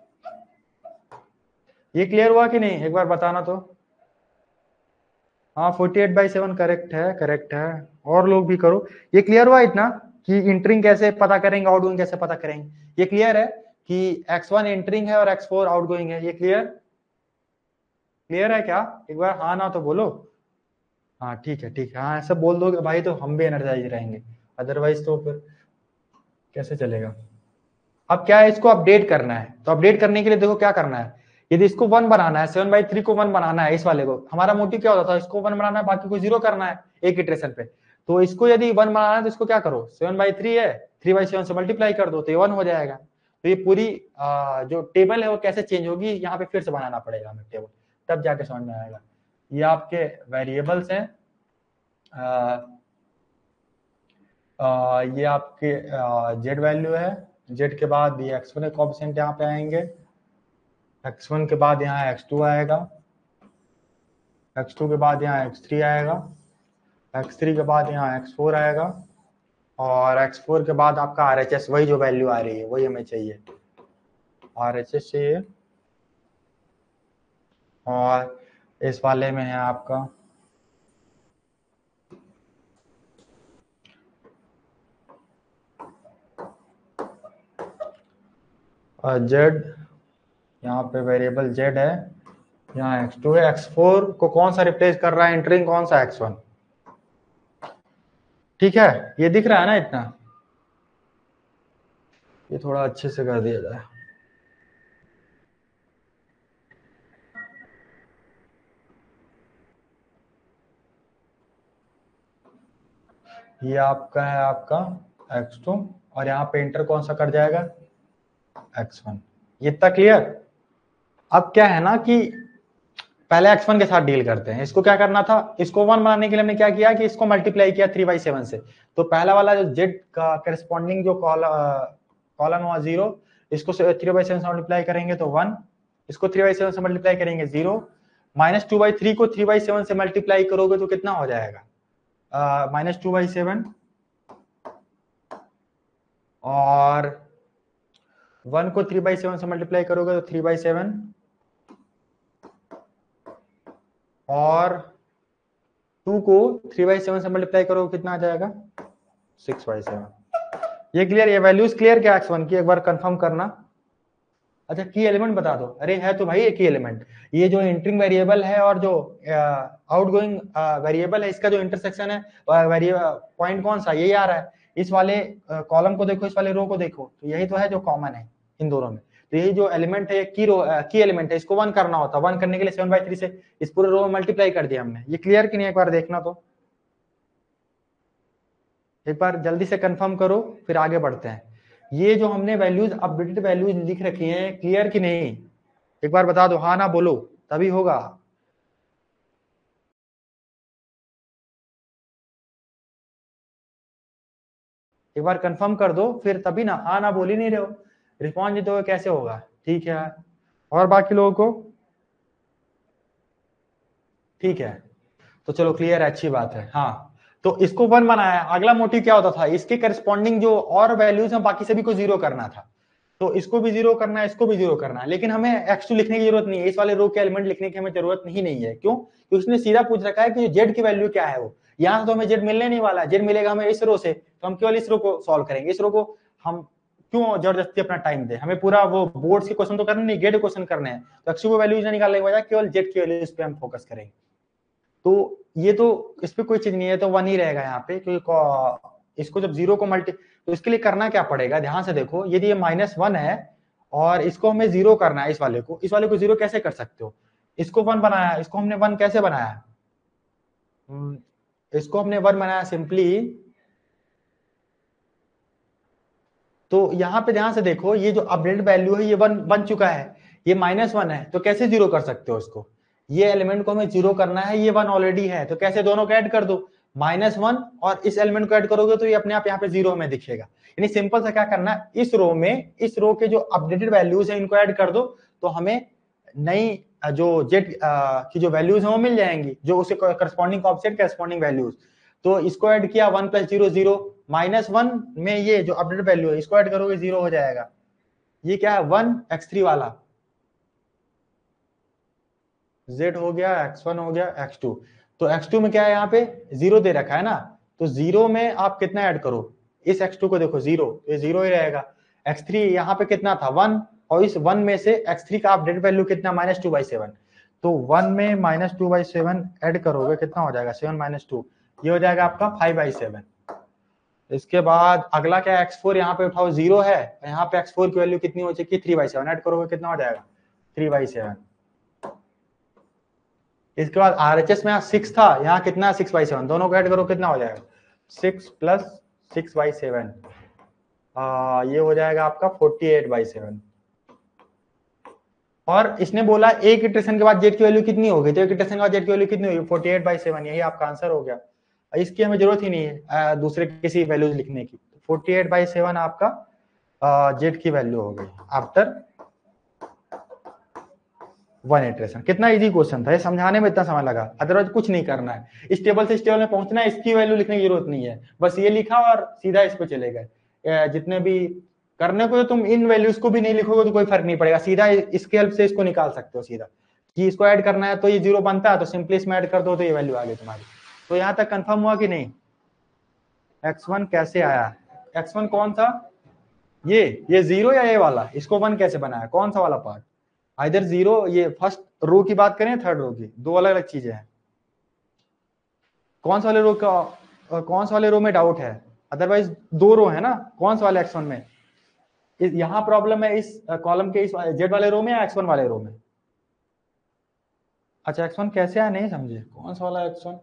ये क्लियर हुआ कि नहीं, एक बार बताना तो, हाँ forty eight by seven correct है, करेक्ट है, और लोग भी करो। ये क्लियर हुआ इतना कि इंटरिंग कैसे पता करेंगे, आउटगोइंग कैसे पता करेंगे, ये क्लियर है कि एक्स वन एंटरिंग है और एक्स फोर आउटगोइंग है, ये क्लियर, क्लियर है क्या, एक बार हाँ ना तो बोलो, हाँ ठीक है ठीक है, हाँ ऐसा बोल दोगे भाई तो हम भी एनर्जाइज रहेंगे, अदरवाइज तो फिर कैसे चलेगा। अब क्या है, इसको अपडेट करना है, तो अपडेट करने के लिए देखो क्या करना है, यदि इसको वन बनाना है, सेवन बाई थ्री को वन बनाना है, इस वाले को, हमारा मोटिव क्या होता था, इसको वन बनाना है, बाकी को जीरो करना है एक इटरेशन पे, तो इसको यदि वन बनाना है तो इसको क्या करो, सेवन बाई थ्री है, थ्री बाई सेवन से मल्टीप्लाई कर दो तो ये वन हो जाएगा, तो ये पूरी आ, जो टेबल है वो कैसे चेंज होगी, यहाँ पे फिर से बनाना पड़ेगा हमें टेबल, तब जाके समझ में आएगा। ये आपके वेरिएबल्स हैं, ये आपके जेड वैल्यू है, जेड के बाद ये एक्स वन कोएफिशिएंट यहाँ पे आएंगे, एक्स वन के बाद यहाँ एक्स टू आएगा, एक्स टू के बाद यहाँ एक्स थ्री आएगा, एक्स थ्री के बाद यहाँ एक्स फोर आएगा, और एक्स फोर के बाद आपका आर एच एस, वही जो वैल्यू आ रही है वही हमें चाहिए, आर एच एस चाहिए, और इस वाले में है आपका जेड, यहाँ पे वेरिएबल जेड है, यहाँ एक्स टू है, एक्स फोर को कौन सा रिप्लेस कर रहा है, एंटरिंग कौन सा, एक्स वन, ठीक है, ये दिख रहा है ना इतना, ये थोड़ा अच्छे से कर दिया जाए, ये आपका है आपका एक्स टू, और यहाँ पे इंटर कौन सा कर जाएगा, एक्स वन, ये इतना क्लियर। अब क्या है ना कि पहले एक्स वन के साथ डील करते हैं, इसको क्या करना था, इसको वन बनाने के लिए हमने क्या किया कि इसको मल्टीप्लाई किया थ्री बाई सेवन से, तो पहला वाला जो जेड का करस्पॉन्डिंग जो कॉलम हुआ जीरो, इसको थ्री बाई सेवन से मल्टीप्लाई करेंगे तो वन, इसको थ्री बाई सेवन से मल्टीप्लाई करेंगे zero, minus two by three को थ्री बाई सेवन से मल्टीप्लाई करोगे तो कितना हो जाएगा, माइनस टू बाई सेवन, और वन को थ्री बाई सेवन से मल्टीप्लाई करोगे तो थ्री बाई सेवन, और टू को थ्री बाई सेवन से मल्टीप्लाई करोगे कितना आ जाएगा, सिक्स बाई सेवन। ये क्लियर, ये वैल्यूज क्लियर क्या एक्स वन की, एक बार कंफर्म करना। अच्छा की एलिमेंट बता दो, अरे है तो भाई एक ही एलिमेंट, ये जो एंटरिंग वेरिएबल है और जो आउटगोइंग वेरिएबल है, इसका जो इंटरसेक्शन है वेरिएबल पॉइंट कौन सा, यही आ रहा है, इस वाले कॉलम को देखो, इस वाले रो को देखो, तो यही तो है जो कॉमन है इन दोनों में। तो यही जो एलिमेंट है की रो की एलिमेंट है, इसको वन करना होता है। वन करने के लिए सेवन बाई थ्री से इस पूरे रो में मल्टीप्लाई कर दिया हमने। ये क्लियर कि नहीं, एक बार देखना तो, एक बार जल्दी से कंफर्म करो फिर आगे बढ़ते हैं। ये जो हमने वैल्यूज अपडेटेड वैल्यूज लिख रखी हैं, क्लियर कि नहीं, एक बार बता दो, हाँ ना बोलो तभी होगा। एक बार कंफर्म कर दो फिर तभी ना, हाँ ना बोल ही नहीं रहे हो, रिस्पॉन्स नहीं दोगे कैसे होगा। ठीक है, और बाकी लोगों को ठीक है, तो चलो क्लियर है, अच्छी बात है। हाँ, तो इसको वन बनाया। अगला मोटिव क्या होता था, इसके करस्पॉन्डिंग जो और वैल्यूज हैं बाकी सभी को जीरो करना था। तो इसको भी जीरो करना है, इसको भी जीरो करना है, लेकिन हमें एक्स टू लिखने की जरूरत नहीं है, इस वाले रो के एलिमेंट लिखने की हमें जरूरत ही नहीं है। क्यों? क्योंकि उसने सीधा पूछ रखा है कि जेड की वैल्यू क्या है। वो यहाँ से तो हमें जेड मिलने नहीं वाला, जेड मिलेगा हमें इस रो से, तो हम केवल इस रो को सॉल्व करेंगे। इस रो को हम क्यों जबरदस्ती अपना टाइम दे, हमें पूरा वो बोर्ड के क्वेश्चन तो करने नहीं, गेट क्वेश्चन करने हैं। तो एक्स को वैल्यूज निकालने के बजाय केवल जेड की वैल्यूज पे हम फोकस करेंगे। तो ये तो इस पे कोई चीज नहीं है, तो वन ही रहेगा यहाँ पे, क्योंकि इसको जब जीरो को मल्टी, तो इसके लिए करना क्या पड़ेगा, ध्यान से देखो। यदि ये माइनस वन है और इसको हमें जीरो करना है, इस वाले को, इस वाले को जीरो कैसे कर सकते हो, इसको वन बनाया, इसको हमने वन कैसे बनाया, इसको हमने वन बनाया सिंपली। तो यहाँ पे ध्यान से देखो, ये जो अपडेट वैल्यू है ये वन बन चुका है, ये माइनस वन है, तो कैसे जीरो कर सकते हो इसको, ये एलिमेंट को हमें जीरो करना है, ये वन ऑलरेडी है, तो कैसे दोनों को ऐड कर दो, माइनस वन और इस एलिमेंट को ऐड करोगे तो ये अपने आप यहाँ पे जीरो हमें दिखेगा। यानी सिंपल सा क्या करना है, इस रो में इस रो के जो अपडेटेड वैल्यूज है इनको ऐड कर दो, तो हमें नई जो जेड की जो वैल्यूज है वो मिल जाएंगी, जो उसे करस्पॉन्डिंग ऑब्जेक्ट करस्पॉन्डिंग वैल्यूज। तो इसको ऐड किया, one plus zero zero, minus one में ये जो अपडेट वैल्यू है इसको ऐड करोगे जीरो हो जाएगा। ये क्या है, वन एक्स थ्री वाला, z हो गया, एक्स वन हो गया, एक्स टू। तो एक्स टू में क्या है, यहाँ पे जीरो दे रखा है ना, तो जीरो में आप कितना ऐड करो, इस एक्स टू को देखो जीरो, ये जीरो ही रहेगा। एक्स थ्री यहाँ पे कितना था, वन, और इस वन में से एक्स थ्री का अपडेट वैल्यू कितना, माइनस टू बाई सेवन। तो वन में minus two by seven add करोगे कितना हो जाएगा, सेवन माइनस टू, ये हो जाएगा आपका फाइव बाई सेवन। इसके बाद अगला क्या है, एक्स फोर यहाँ पे उठाओ, जीरो है, यहाँ पे एक्स फोर की वैल्यू कितनी हो जाएगी, थ्री बाई सेवन, ऐड करोगे कितना हो जाएगा, थ्री बाई सेवन। इसके बाद आरएचएस में यहाँ सिक्स था, यहाँ कितना है, सिक्स बाई सेवन, दोनों को ऐड करो कितना हो जाएगा, six plus six by seven, ये हो जाएगा आपका फोर्टी एट बाई सेवन। और इसने बोला एक इटरेशन के बाद जेड की वैल्यू कितनी होगी, तो एक इटरेशन के बाद जेड की वैल्यू कितनी होगी, फोर्टी एट बाई सेवन, यही आपका आंसर हो गया। इसकी हमें जरूरत ही नहीं है दूसरे किसी वैल्यूज लिखने की। फोर्टी एट बाई सेवन आपका जेड की वैल्यू हो गई आफ्टर वन इटरेशन। कितना इजी क्वेश्चन था, ये समझाने में इतना समय लगा, अदरवाइज कुछ नहीं करना है, इस टेबल से इस टेबल में पहुंचना है, इसकी वैल्यू लिखने की जरूरत नहीं है, बस ये लिखा और सीधा इस पे चले गए। जितने भी करने को, तो तुम इन वैल्यूज को भी नहीं लिखोगे तो कोई फर्क नहीं पड़ेगा, सीधा इसके हेल्प से इसको निकाल सकते हो सीधा, कि इसको ऐड करना है तो ये जीरो बनता है, तो सिंपली इसमें ऐड कर दो तो ये वैल्यू आ गई तुम्हारी। तो यहाँ तक कंफर्म हुआ कि नहीं, एक्स वन कैसे आया, एक्स वन कौन सा, ये ये जीरो या ये वाला, इसको वन कैसे बनाया, कौन सा वाला पार्ट, इधर जीरो, ये फर्स्ट रो की बात करें थर्ड रो की, दो अलग अलग चीजें हैं। कौन सा वाले रो का, कौन सा वाले रो में डाउट है, अदरवाइज दो रो है ना, कौन सा वाले एक्स वन में, यहाँ प्रॉब्लम है इस कॉलम के इस जेड वाले रो में या एक्स वन वाले रो में। अच्छा एक्स वन कैसे आया नहीं समझे, कौन सा वाला एक्स वन,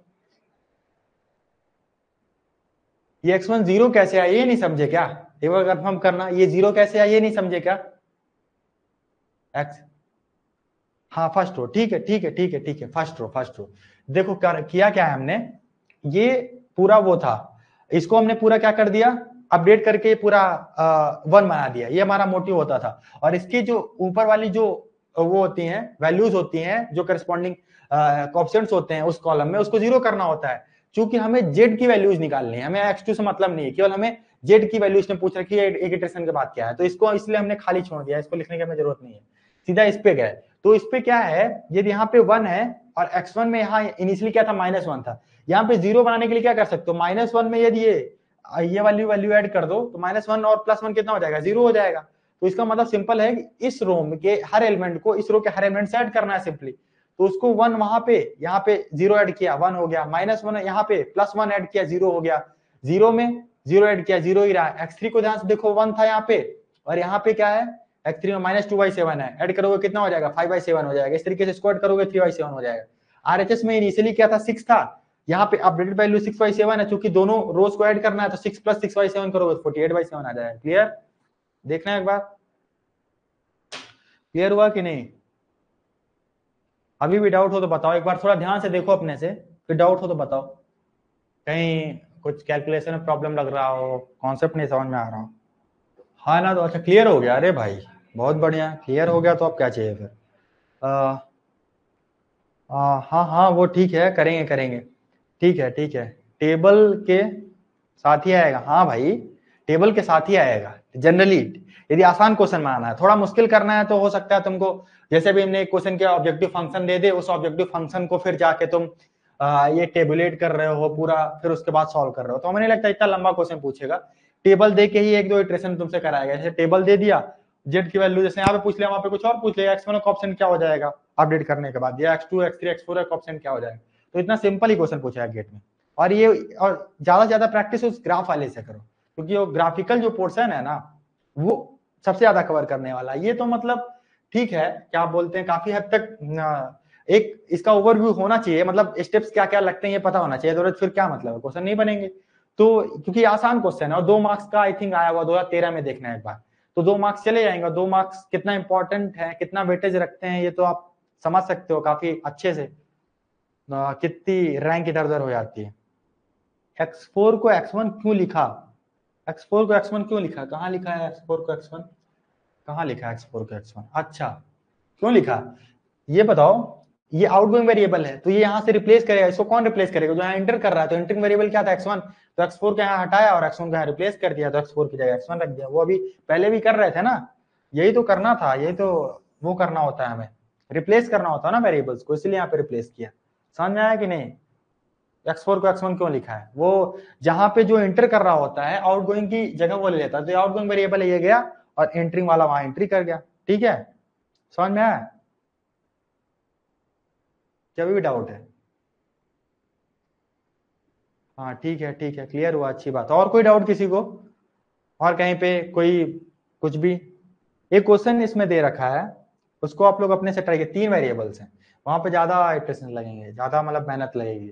ये एक्स वन जीरो कैसे आया ये नहीं समझे क्या, एक बार कंफर्म करना, ये जीरो कैसे आया ये नहीं समझे क्या, एक्स, हाँ फर्स्ट रो, ठीक है ठीक है ठीक है ठीक है, फर्स्ट रो फर्स्ट रो। देखो कर, किया क्या है हमने, ये पूरा वो था, इसको हमने पूरा क्या कर दिया, अपडेट करके पूरा वन बना दिया, ये हमारा मोटिव होता था। और इसकी जो ऊपर वाली जो वो होती हैं वैल्यूज होती हैं, जो करस्पॉन्डिंग कोएफिशिएंट्स होते हैं उस कॉलम में, उसको जीरो करना होता है। चूंकि हमें जेड की वैल्यूज निकालनी है, हमें एक्स टू से मतलब नहीं है, केवल हमें जेड की वैल्यू इसने पूछ रखी है एक इटरेशन के बाद क्या है, तो इसको इसलिए हमने खाली छोड़ दिया, इसको लिखने की हमें जरूरत नहीं है, सीधा इस पे गए। तो इस पे क्या है, यदि यहाँ पे वन है और एक्स वन में यहाँ इनिशियली क्या था, माइनस वन था, यहाँ पे जीरो बनाने के लिए क्या कर सकते हो, माइनस वन में यदि ये ये वाली वैल्यू ऐड कर दो तो माइनस वन और प्लस वन कितना हो जाएगा, जीरो हो जाएगा। तो इसका मतलब सिंपल है कि इस रो के हर एलिमेंट को इस रो के हर एलिमेंट से ऐड करना है सिंपली। तो उसको वन वहां पे, यहाँ पे जीरो ऐड किया वन हो गया, माइनस वन यहाँ पे प्लस वन ऐड किया जीरो हो गया, जीरो में जीरो ऐड किया, जीरो ही रहा। एक्स थ्री को ध्यान से देखो, वन था यहाँ पे, और यहाँ पे क्या है, एक्स थ्री में माइनस टू बाई सेवन है, ऐड करोगे कितना हो जाएगा, फाइव बाई सेवन हो जाएगा। इस तरीके से इसको ऐड करोगे थ्री बाई सेवन हो जाएगा। आरएचएस में इनिशियली क्या था, सिक्स था, यहाँ पे updated value six by seven है, क्योंकि दोनों रोज को ऐड करना है, तो six plus six by seven करोगे फोर्टी एट बाई सेवन आ जाएगा। क्लियर, देखना है एक बार, क्लियर हुआ कि नहीं? अभी भी डाउट हो तो बताओ, एक बार थोड़ा ध्यान से देखो अपने से, फिर डाउट हो तो बताओ, कहीं कुछ कैलकुलेशन में प्रॉब्लम लग रहा हो, कॉन्सेप्ट नहीं समझ में आ रहा हो। हाँ ना, तो अच्छा क्लियर हो गया, अरे भाई बहुत बढ़िया, क्लियर हो गया तो अब क्या चाहिए फिर। आ, आ, हाँ हाँ वो ठीक है, करेंगे करेंगे, ठीक है ठीक है, टेबल के साथ ही आएगा। हाँ भाई टेबल के साथ ही आएगा जनरली, यदि आसान क्वेश्चन बनाना है। थोड़ा मुश्किल करना है तो हो सकता है तुमको, जैसे भी हमने एक क्वेश्चन के ऑब्जेक्टिव फंक्शन दे दे, उस ऑब्जेक्टिव फंक्शन को फिर जाके तुम आ, ये टेबुलेट कर रहे हो पूरा, फिर उसके बाद सॉल्व कर रहे हो, तो हमें नहीं लगता इतना लंबा क्वेश्चन पूछेगा। टेबल दे के ही एक दो इटरेशन तुमसे कराएगा। जैसे टेबल दे दिया, जेड की वैल्यू जैसे यहाँ पे पूछ लिया, वहां पे कुछ और पूछ लिया, एक्स वन का ऑप्शन क्या हो जाएगा अपडेट करने के बाद, या x two x three x four का ऑप्शन क्या हो जाएगा। तो इतना सिंपल ही क्वेश्चन पूछा है गेट में। और ये और ज्यादा से ज्यादा प्रैक्टिस उस ग्राफ वाले से करो, क्योंकि वो ग्राफिकल जो पोर्शन है ना, वो सबसे ज्यादा कवर करने वाला। ये तो मतलब ठीक है, क्या बोलते हैं, काफी हद तक एक इसका ओवरव्यू होना चाहिए, मतलब स्टेप्स क्या क्या लगते हैं ये पता होना चाहिए, तो फिर क्या मतलब है, क्वेश्चन नहीं बनेंगे। तो क्योंकि आसान क्वेश्चन है, और दो मार्क्स का आई थिंक आया हुआ दो हजार तेरह में, देखना है एक बार, तो दो मार्क्स चले जाएंगे। दो मार्क्स कितना इंपॉर्टेंट है, कितना वेटेज रखते हैं, ये तो आप समझ सकते हो काफी अच्छे से, कितनी रैंक इधर उधर हो जाती है। एक्स फोर को एक्स वन क्यों लिखा, एक्स फोर को एक्स वन क्यों लिखा, कहाँ लिखा है एक्स फोर को एक्स वन, कहाँ लिखा है एक्स फोर को एक्स वन, अच्छा क्यों लिखा ये बताओ। ये आउटगोइंग वेरिएबल है, तो ये यहाँ से रिप्लेस करेगा, इसको कौन रिप्लेस करेगा, जो यहाँ एंटर कर रहा है। तो एंटरिंग वेरिएबल क्या था, एक्स वन, तो एक्स फोर को यहाँ हटाया और एक्स वन को यहाँ रिप्लेस कर दिया, तो एक्स फोर की जगह एक्स वन रख दिया। वो अभी पहले भी कर रहे थे ना, यही तो करना था, यही तो वो करना होता है, हमें रिप्लेस करना होता है ना वेरिएबल्स को, इसलिए यहाँ पे रिप्लेस किया। समझ में आया कि नहीं? एक्स फोर को एक्स वन क्यों लिखा है, वो जहां पे जो एंटर कर रहा होता है आउटगोइंग की जगह वो ले लेता है, तो आउटगोइंग वेरिएबल ये गया और एंट्रिंग वाला वहां एंट्री कर गया। ठीक है, समझ में आया? क्या भी डाउट है? हाँ ठीक है ठीक है, क्लियर हुआ, अच्छी बात। और कोई डाउट किसी को, और कहीं पे कोई कुछ भी? एक क्वेश्चन इसमें दे रखा है, उसको आप लोग अपने से ट्राई कीजिए। तीन वेरिएबल्स हैं, वहां पे ज्यादा इटरेशन लगेंगे, ज्यादा मतलब मेहनत लगेगी।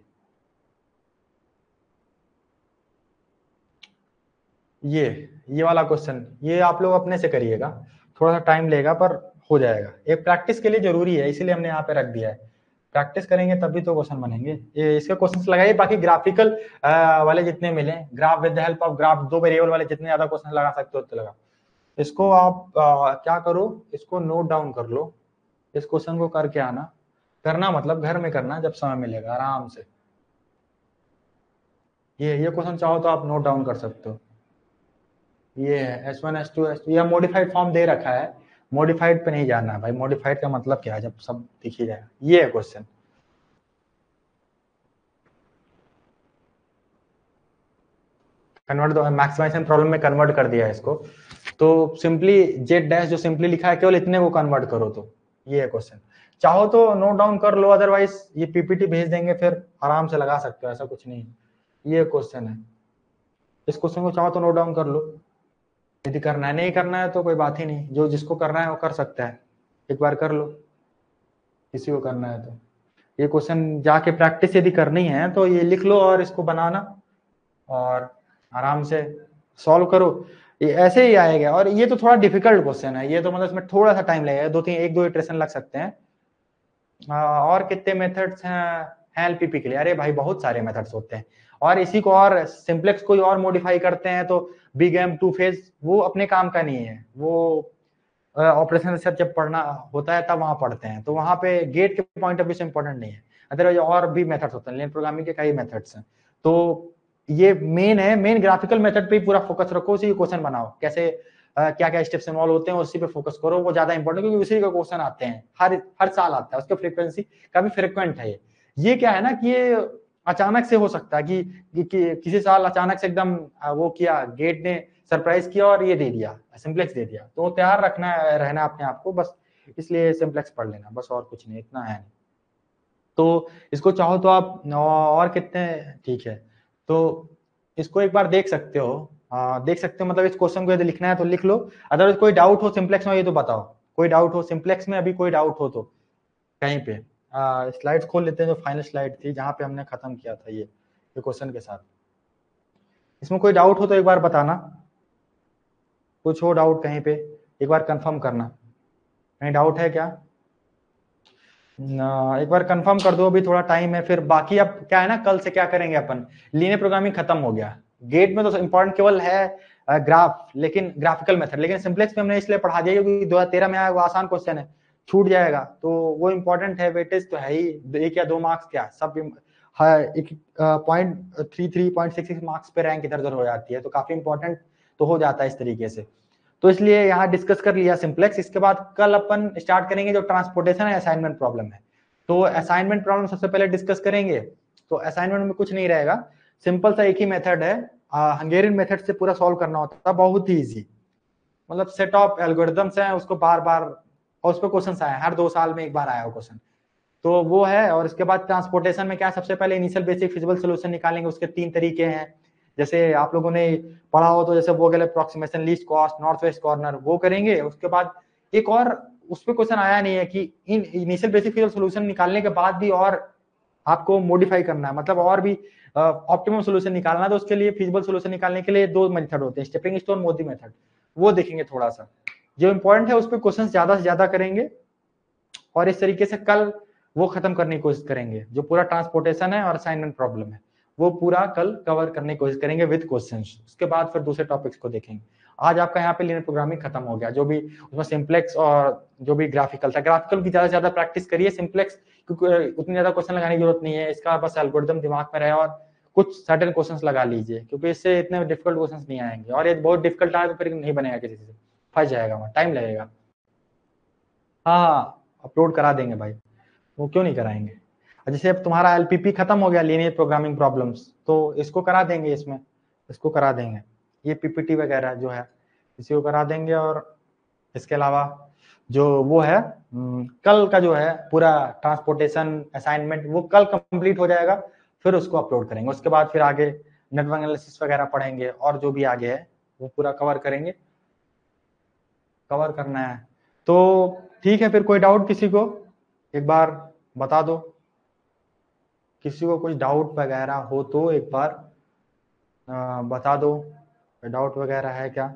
ये ये वाला क्वेश्चन ये आप लोग अपने से करिएगा, थोड़ा सा टाइम लेगा पर हो जाएगा। एक प्रैक्टिस के लिए जरूरी है, इसीलिए हमने यहाँ पे रख दिया है। प्रैक्टिस करेंगे तभी तो क्वेश्चन बनेंगे। ये इसके क्वेश्चंस लगाइए, बाकी ग्राफिकल वाले जितने मिले, graph with the help of graph, दो वेरिएबल वाले जितने ज्यादा क्वेश्चन लगा सकते हो उतने लगा। इसको आप आ, क्या करो, इसको नोट डाउन कर लो, इस क्वेश्चन को करके आना। करना मतलब घर में करना, जब समय मिलेगा आराम से। ये ये क्वेश्चन चाहो तो आप नोट डाउन कर सकते हो। ये है S one S two S two, यह मॉडिफाइड फॉर्म दे रखा है, मॉडिफाइड पे नहीं जाना है भाई। मॉडिफाइड का मतलब क्या है, जब सब दिख ही जाएगा। ये है क्वेश्चन, कन्वर्ट मैक्सिमाइजेशन प्रॉब्लम में कन्वर्ट कर दिया है इसको। तो सिंपली जेड डैश जो सिंपली लिखा है, केवल इतने को कन्वर्ट करो, तो ये है क्वेश्चन। चाहो तो नोट डाउन कर लो, अदरवाइज ये पीपीटी भेज देंगे, फिर आराम से लगा सकते हो, ऐसा कुछ नहीं। ये क्वेश्चन है, इस क्वेश्चन को चाहो तो नोट डाउन कर लो। यदि करना है, नहीं करना है तो कोई बात ही नहीं, जो जिसको करना है वो कर सकता है, एक बार कर लो किसी को करना है तो। ये क्वेश्चन जाके प्रैक्टिस यदि करनी है तो ये लिख लो और इसको बनाना और आराम से सॉल्व करो, ये ऐसे ही आएगा। और ये तो थोड़ा डिफिकल्ट क्वेश्चन है, ये तो मतलब इसमें थोड़ा सा टाइम लगेगा, दो तीन एक दो इटरेशन लग सकते हैं। और कितने मेथड्स हैं एलपीपी के लिए? अरे भाई बहुत सारे मेथड्स होते हैं, और इसी को और सिंप्लेक्स को और मॉडिफाई करते हैं, तो बिग एम टू फेज वो अपने काम का नहीं है, वो ऑपरेशन रिसर्च जब पढ़ना होता है तब वहां पढ़ते हैं, तो वहां पे गेट के पॉइंट ऑफ व्यू से इंपॉर्टेंट नहीं है। अदरवाइज और भी मेथड्स होते हैं, लेन प्रोग्रामिंग के कई मेथड्स हैं, तो ये मेन है। मेन ग्राफिकल मेथड पे पूरा फोकस रखो, उसी क्वेश्चन बनाओ, कैसे uh, क्या क्या स्टेप्स इन्वॉल्व होते हैं उसी पे फोकस करो, वो ज्यादा इंपॉर्टेंट, क्योंकि उसी का क्वेश्चन आते हैं, हर हर साल आता है, उसका फ्रीक्वेंसी काफी फ्रिक्वेंट है। ये ये क्या है ना कि ये अचानक से हो सकता है कि, कि, कि किसी साल अचानक से एकदम वो किया, गेट ने सरप्राइज किया और ये दे दिया, सिंप्लेक्स दे दिया, तो तैयार रखना रहना अपने आप को, बस इसलिए सिंप्लेक्स पढ़ लेना, बस और कुछ नहीं, इतना है नहीं। तो इसको चाहो तो आप और कितने, ठीक है, तो इसको एक बार देख सकते हो, आ, देख सकते हो मतलब इस क्वेश्चन को यदि लिखना है तो लिख लो, अदरवाइज कोई डाउट हो सिंप्लेक्स में ये तो बताओ, कोई डाउट हो सिंप्लेक्स में, अभी कोई डाउट हो तो कहीं पे। स्लाइड्स खोल लेते हैं जो फाइनल स्लाइड थी जहां पे हमने खत्म किया था ये ये क्वेश्चन के साथ। इसमें कोई डाउट हो तो एक बार बताना, कुछ हो डाउट कहीं पे एक बार कंफर्म करना, कहीं डाउट है क्या? ना, एक बार कंफर्म कर दो, अभी थोड़ा टाइम है। फिर बाकी अब क्या है ना, कल से क्या करेंगे अपन, लीनियर प्रोग्रामिंग खत्म हो गया, गेट में तो इंपॉर्टेंट केवल है ग्राफ, लेकिन ग्राफिकल मेथड, लेकिन सिंप्लेक्स में हमने इसलिए पढ़ा दिया क्योंकि दो हजार तेरह में आया, वो आसान क्वेश्चन है, छूट जाएगा तो वो इंपॉर्टेंट है, वेटेज तो है ही, एक या दो मार्क्स क्या सब point three three point six six marks पे रैंक इधर उधर हो जाती है, तो काफी इंपॉर्टेंट तो हो जाता है इस तरीके से। तो इसलिए यहाँ डिस्कस कर लिया सिंप्लेक्स। इसके बाद कल अपन स्टार्ट करेंगे जो ट्रांसपोर्टेशन है, असाइनमेंट प्रॉब्लम है। तो असाइनमेंट प्रॉब्लम सबसे पहले डिस्कस करेंगे। तो असाइनमेंट में कुछ नहीं रहेगा, सिंपल सा एक ही मेथड है, हंगेरियन मेथड से पूरा सॉल्व करना होता है, बहुत ही इजी, मतलब सेट ऑफ एल्गोरिथम्स हैं, उसको बार बार, और उस पर क्वेश्चन आए हर दो साल में एक बार आया हो क्वेश्चन, तो वो है। और इसके बाद ट्रांसपोर्टेशन में क्या, सबसे पहले इनिशियल बेसिक फिजिबल सोल्यूशन निकालेंगे, उसके तीन तरीके हैं, जैसे आप लोगों ने पढ़ा हो तो, जैसे Vogel approximation, least cost, north west corner, वो करेंगे। उसके बाद एक और उस पर क्वेश्चन आया नहीं है कि इन इनिशियल बेसिक फिजिबल सोल्यूशन निकालने के बाद भी और आपको मॉडिफाई करना है, मतलब और भी ऑप्टिमम सोल्यूशन निकालना है, तो उसके लिए फिजिबल सोल्यूशन निकालने के लिए दो मेथड होते हैं, स्टेपिंग स्टोन, मोदी मेथड, वो देखेंगे थोड़ा सा, जो इंपॉर्टेंट है उस पर क्वेश्चन ज्यादा से ज्यादा करेंगे। और इस तरीके से कल वो खत्म करने की कोशिश करेंगे, जो पूरा ट्रांसपोर्टेशन है और असाइनमेंट प्रॉब्लम है वो पूरा कल कवर करने की कोशिश करेंगे विद क्वेश्चंस। उसके बाद फिर दूसरे टॉपिक्स को देखेंगे। आज आपका यहाँ पे लीनियर प्रोग्रामिंग खत्म हो गया, जो भी उसमें सिंप्लेक्स और जो भी ग्राफिकल था, ग्राफिकल की ज्यादा से ज्यादा प्रैक्टिस करिए, सिंप्लेक्स क्योंकि उतनी ज्यादा क्वेश्चन लगाने की जरूरत नहीं है, इसका बस एल्गोरिथम दिमाग में रहे और कुछ सर्टेन क्वेश्चंस लगा लीजिए, क्योंकि इससे इतने डिफिकल्ट क्वेश्चंस नहीं आएंगे, और ये बहुत डिफिकल्ट आए तो फिर नहीं बनेगा, किसी से फंस जाएगा, वहाँ टाइम लगेगा। हाँ हाँ अपलोड करा देंगे भाई, वो क्यों नहीं कराएंगे। जैसे अब तुम्हारा एलपीपी खत्म हो गया, लीनियर प्रोग्रामिंग प्रॉब्लम्स, तो इसको करा देंगे, इसमें इसको करा देंगे, ये पीपीटी वगैरह जो है इसी को करा देंगे। और इसके अलावा जो वो है कल का जो है पूरा ट्रांसपोर्टेशन असाइनमेंट, वो कल कंप्लीट हो जाएगा, फिर उसको अपलोड करेंगे। उसके बाद फिर आगे नेटवर्क एनालिसिस वगैरह पढ़ेंगे, और जो भी आगे है वो पूरा कवर करेंगे, कवर करना है। तो ठीक है, फिर कोई डाउट किसी को एक बार बता दो, किसी को कुछ डाउट वगैरह हो तो एक बार आ, बता दो, डाउट वगैरह है क्या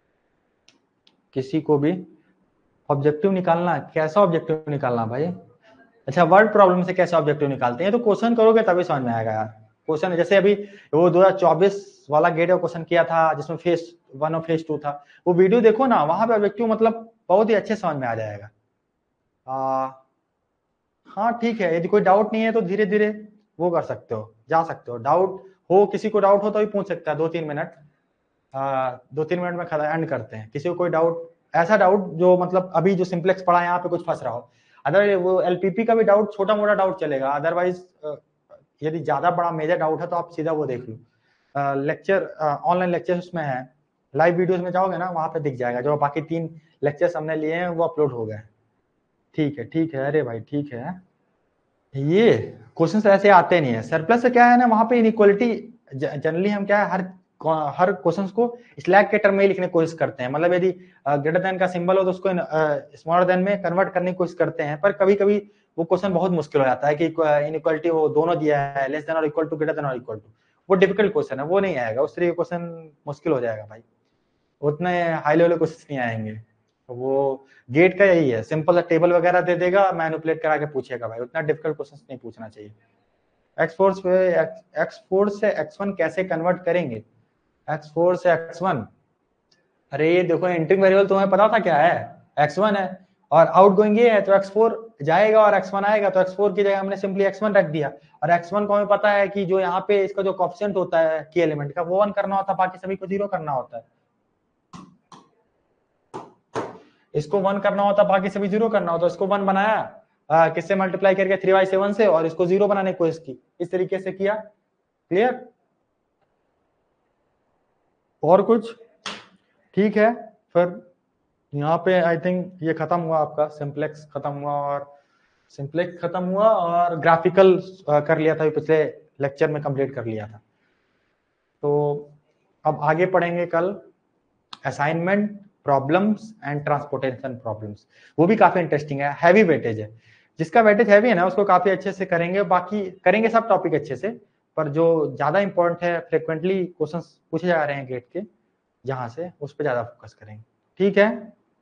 किसी को भी। ऑब्जेक्टिव निकालना, कैसा ऑब्जेक्टिव निकालना भाई? अच्छा, वर्ड प्रॉब्लम से कैसे ऑब्जेक्टिव निकालते हैं, तो क्वेश्चन करोगे तभी समझ में आएगा यार। क्वेश्चन जैसे अभी वो दो हजार चौबीस वाला गेट का क्वेश्चन किया था, जिसमें फेस वन और फेस टू था, वो वीडियो देखो ना, वहां पे ऑब्जेक्टिव मतलब बहुत ही अच्छे समझ में आ जाएगा। आ, हाँ ठीक है, यदि कोई डाउट नहीं है तो धीरे धीरे वो कर सकते हो, जा सकते हो। डाउट हो, किसी को डाउट हो तो भी पूछ सकता है, दो तीन मिनट आ, दो तीन मिनट में एंड करते हैं। किसी को कोई डाउट, ऐसा डाउट जो मतलब अभी जो सिंप्लेक्स पढ़ा है यहाँ पे कुछ फंस रहा हो, अदर वो एलपीपी का भी डाउट छोटा मोटा डाउट चलेगा, अदरवाइज यदि ज्यादा बड़ा मेजर डाउट है तो आप सीधा वो देख लो, लेक्चर ऑनलाइन लेक्चर उसमें है, लाइव वीडियोस में जाओगे ना वहां पे दिख जाएगा, जो बाकी तीन लेक्चर्स हमने लिए हैं वो अपलोड हो गए। ठीक है ठीक है, अरे भाई ठीक है। ये क्वेश्चंस ऐसे आते नहीं है, सरप्लस से क्या है ना, वहां पे इनइक्वालिटी जनरली हम क्या है, हर हर क्वेश्चंस को स्लैग के टर्म में ही लिखने की कोशिश करते हैं, मतलब यदि ग्रेटर देन का सिंबल हो तो उसको स्मॉलर देन में कन्वर्ट करने की कोशिश करते हैं, पर कभी कभी वो क्वेश्चन बहुत मुश्किल हो जाता है कि इनइक्वालिटी वो दोनों दिया है, लेस देन और इक्वल टू, ग्रेटर देन और इक्वल टू, वो डिफिकल्ट क्वेश्चन है, वो नहीं आएगा, उस तरीके क्वेश्चन मुश्किल हो जाएगा भाई, उतने हाई लेवल क्वेश्चन नहीं आएंगे। वो गेट का यही है, सिंपल टेबल वगैरह दे देगा, मैनिपुलेट करा के पूछेगा भाई, उतना डिफिकल्ट क्वेश्चन नहीं पूछना चाहिए। एक्स फोर से एक्स फोर से एक्स वन कैसे कन्वर्ट करेंगे, एक्स फोर से एक्स वन, अरे ये देखो इंटरिंग वेरिएबल तुम्हें पता था क्या है, एक्स वन है, और आउट गोइंग ये है, तो एक्स फोर जाएगा और एक्स वन आएगा, तो एक्स फोर की जगह हमने सिंपली एक्स वन रख दिया, और एक्स वन को हमें पता है कि जो यहाँ पे इसका जो कोएफिशिएंट होता है की एलिमेंट का, वो वन करना होता है, बाकी सभी को जीरो करना होता है, इसको वन करना होता, बाकी सभी जीरो करना होता, इसको वन बनाया, आ, किससे मल्टीप्लाई करके थ्री बाई सेवन से, और इसको जीरो बनाने की कोशिश की, इस तरीके से किया। क्लियर? और कुछ? ठीक है, फिर यहाँ पे आई थिंक ये खत्म हुआ, आपका सिंप्लेक्स खत्म हुआ, और सिंप्लेक्स खत्म हुआ और ग्राफिकल कर लिया था, पिछले लेक्चर में कंप्लीट कर लिया था। तो अब आगे पढ़ेंगे कल assignment problems and transportation problems, वो भी काफी इंटरेस्टिंग है, हैवी वेटेज है। जिसका वेटेज हैवी है ना उसको काफी अच्छे से करेंगे, बाकी करेंगे सब टॉपिक अच्छे से, पर जो ज्यादा इंपॉर्टेंट है, फ्रिक्वेंटली क्वेश्चंस पूछे जा रहे हैं गेट के जहां से, उस पर ज्यादा फोकस करेंगे। ठीक है,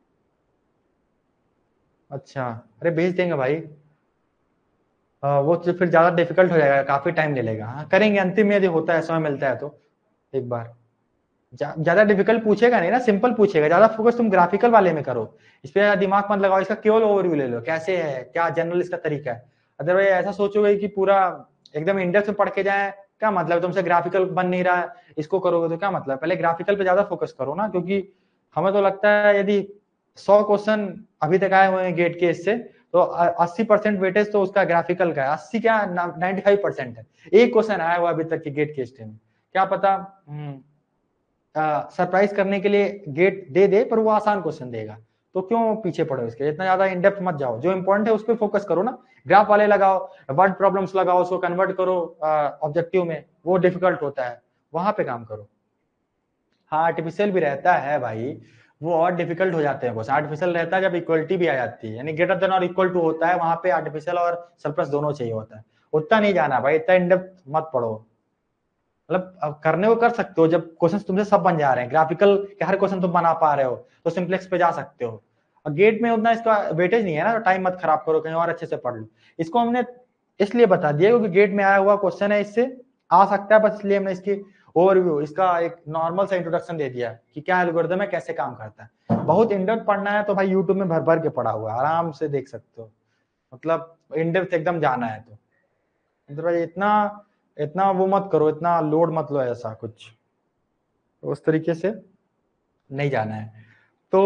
अच्छा, अरे भेज देंगे भाई। आ, वो तो फिर ज्यादा डिफिकल्ट हो जाएगा, काफी टाइम ले लेगा। हाँ करेंगे, अंतिम में यदि होता है, समय मिलता है तो एक बार। ज्यादा डिफिकल्ट पूछेगा नहीं ना, सिंपल पूछेगा। ज्यादा फोकस तुम ग्राफिकल वाले में करो, इस पे ज्यादा दिमाग मत लगाओ, इसका केवल ओवरव्यू ले लो, कैसे है, क्या जनरल इसका तरीका है। अदरवाइज ऐसा सोचोगे कि पूरा एकदम इंडेक्स में पढ़ के जाए, क्या मतलब, तुमसे ग्राफिकल बन नहीं रहा है, इसको करोगे तो क्या मतलब। पहले ग्राफिकल पे ज्यादा फोकस करो ना, क्योंकि हमें तो लगता है यदि सौ क्वेश्चन अभी तक आए हुए हैं गेट के इससे, तो अस्सी परसेंट वेटेज तो उसका ग्राफिकल का है, अस्सी क्या नाइन्टी फाइव परसेंट है। एक क्वेश्चन आया हुआ अभी तक के गेट के स्टेम में, क्या पता सरप्राइज uh, करने के लिए गेट दे दे, पर वो आसान क्वेश्चन देगा, तो क्यों पीछे पड़ो इसके, इतना ज्यादा इन डेप्थ मत जाओ, जो इंपॉर्टेंट है उस पर फोकस करो ना। ग्राफ वाले लगाओ, वर्ड प्रॉब्लम्स लगाओ, उसको कन्वर्ट करो ऑब्जेक्टिव uh, में, वो डिफिकल्ट होता है, वहां पे काम करो। हाँ आर्टिफिशियल भी रहता है भाई, वो और डिफिकल्ट हो जाते हैं क्वेश्चन। आर्टिफिशियल रहता है जब इक्वलिटी भी आ जाती है, यानी ग्रेटर देन और इक्वल टू होता है, वहां पे आर्टिफिशियल और सरप्लस दोनों चाहिए होता है। उतना नहीं जाना भाई, इतना इन डेप्थ मत पढ़ो। मतलब करने को कर सकते हो, जब क्वेश्चन तुमसे सब बन जा रहे हैं, ग्राफिकल के हर क्वेश्चन तुम बना पा रहे हो, तो सिंप्लेक्स पे जा सकते हो। और गेट में उतना इसका वेटेज नहीं है ना, तो टाइम मत खराब करो, कहीं और अच्छे से पढ़ लो। इसको हमने इसलिए बता दिया क्योंकि गेट में आया हुआ क्वेश्चन है, इससे आ सकता है, बस इसलिए हमने इसकी ओवरव्यू, इसका एक नॉर्मल सा इंट्रोडक्शन दे दिया कि क्या एल्गोरिथम है, कैसे काम करता है। बहुत इनडेप्थ पढ़ना है तो भाई यूट्यूब में भर भर के पढ़ा हुआ है, आराम से देख सकते हो, मतलब इनडेप्थ एकदम जाना है तो। इतना इतना वो मत करो, इतना लोड मत लो, ऐसा कुछ उस तरीके से नहीं जाना है। तो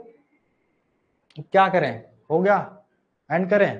क्या करें, हो गया, एंड करें,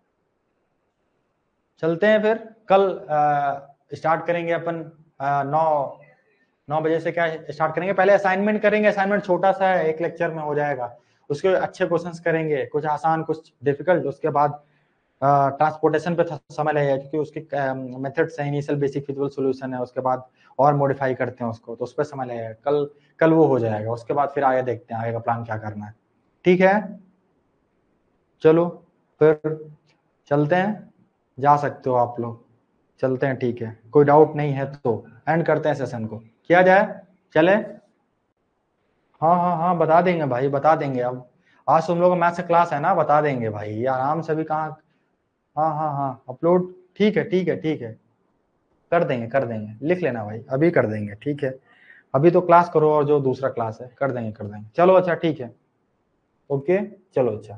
चलते हैं फिर कल स्टार्ट करेंगे अपन नौ नौ बजे से। क्या स्टार्ट करेंगे, पहले असाइनमेंट करेंगे, असाइनमेंट छोटा सा है, एक लेक्चर में हो जाएगा, उसके अच्छे क्वेश्चंस करेंगे, कुछ आसान कुछ डिफिकल्ट। उसके बाद ट्रांसपोर्टेशन पे समय लगेगा, क्योंकि उसके मेथड्स हैं, इनिशियल बेसिक फिजिबल सॉल्यूशन है, उसके बाद और मॉडिफाई करते हैं उसको, तो उस पर समय लगेगा। कल कल वो हो जाएगा, उसके बाद फिर आगे देखते हैं आगे का प्लान क्या करना है। ठीक है, चलो फिर चलते हैं, जा सकते हो आप लोग, चलते हैं। ठीक है, कोई डाउट नहीं है तो एंड करते हैं सेशन को, किया जाए, चले। हाँ हाँ हाँ बता देंगे भाई, बता देंगे। अब आज तुम लोग मैथ्स क्लास है ना, बता देंगे भाई, आराम से। भी कहाँ, हाँ हाँ हाँ अपलोड, ठीक है ठीक है ठीक है, कर देंगे कर देंगे, लिख लेना भाई, अभी कर देंगे। ठीक है, अभी तो क्लास करो, और जो दूसरा क्लास है कर देंगे कर देंगे। चलो अच्छा ठीक है, ओके, चलो अच्छा।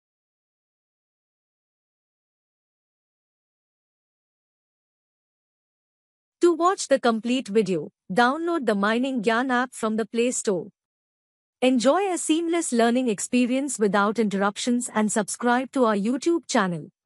To watch the complete video, download the Mining Gyan app from the Play Store. Enjoy a seamless learning experience without interruptions and subscribe to our YouTube channel.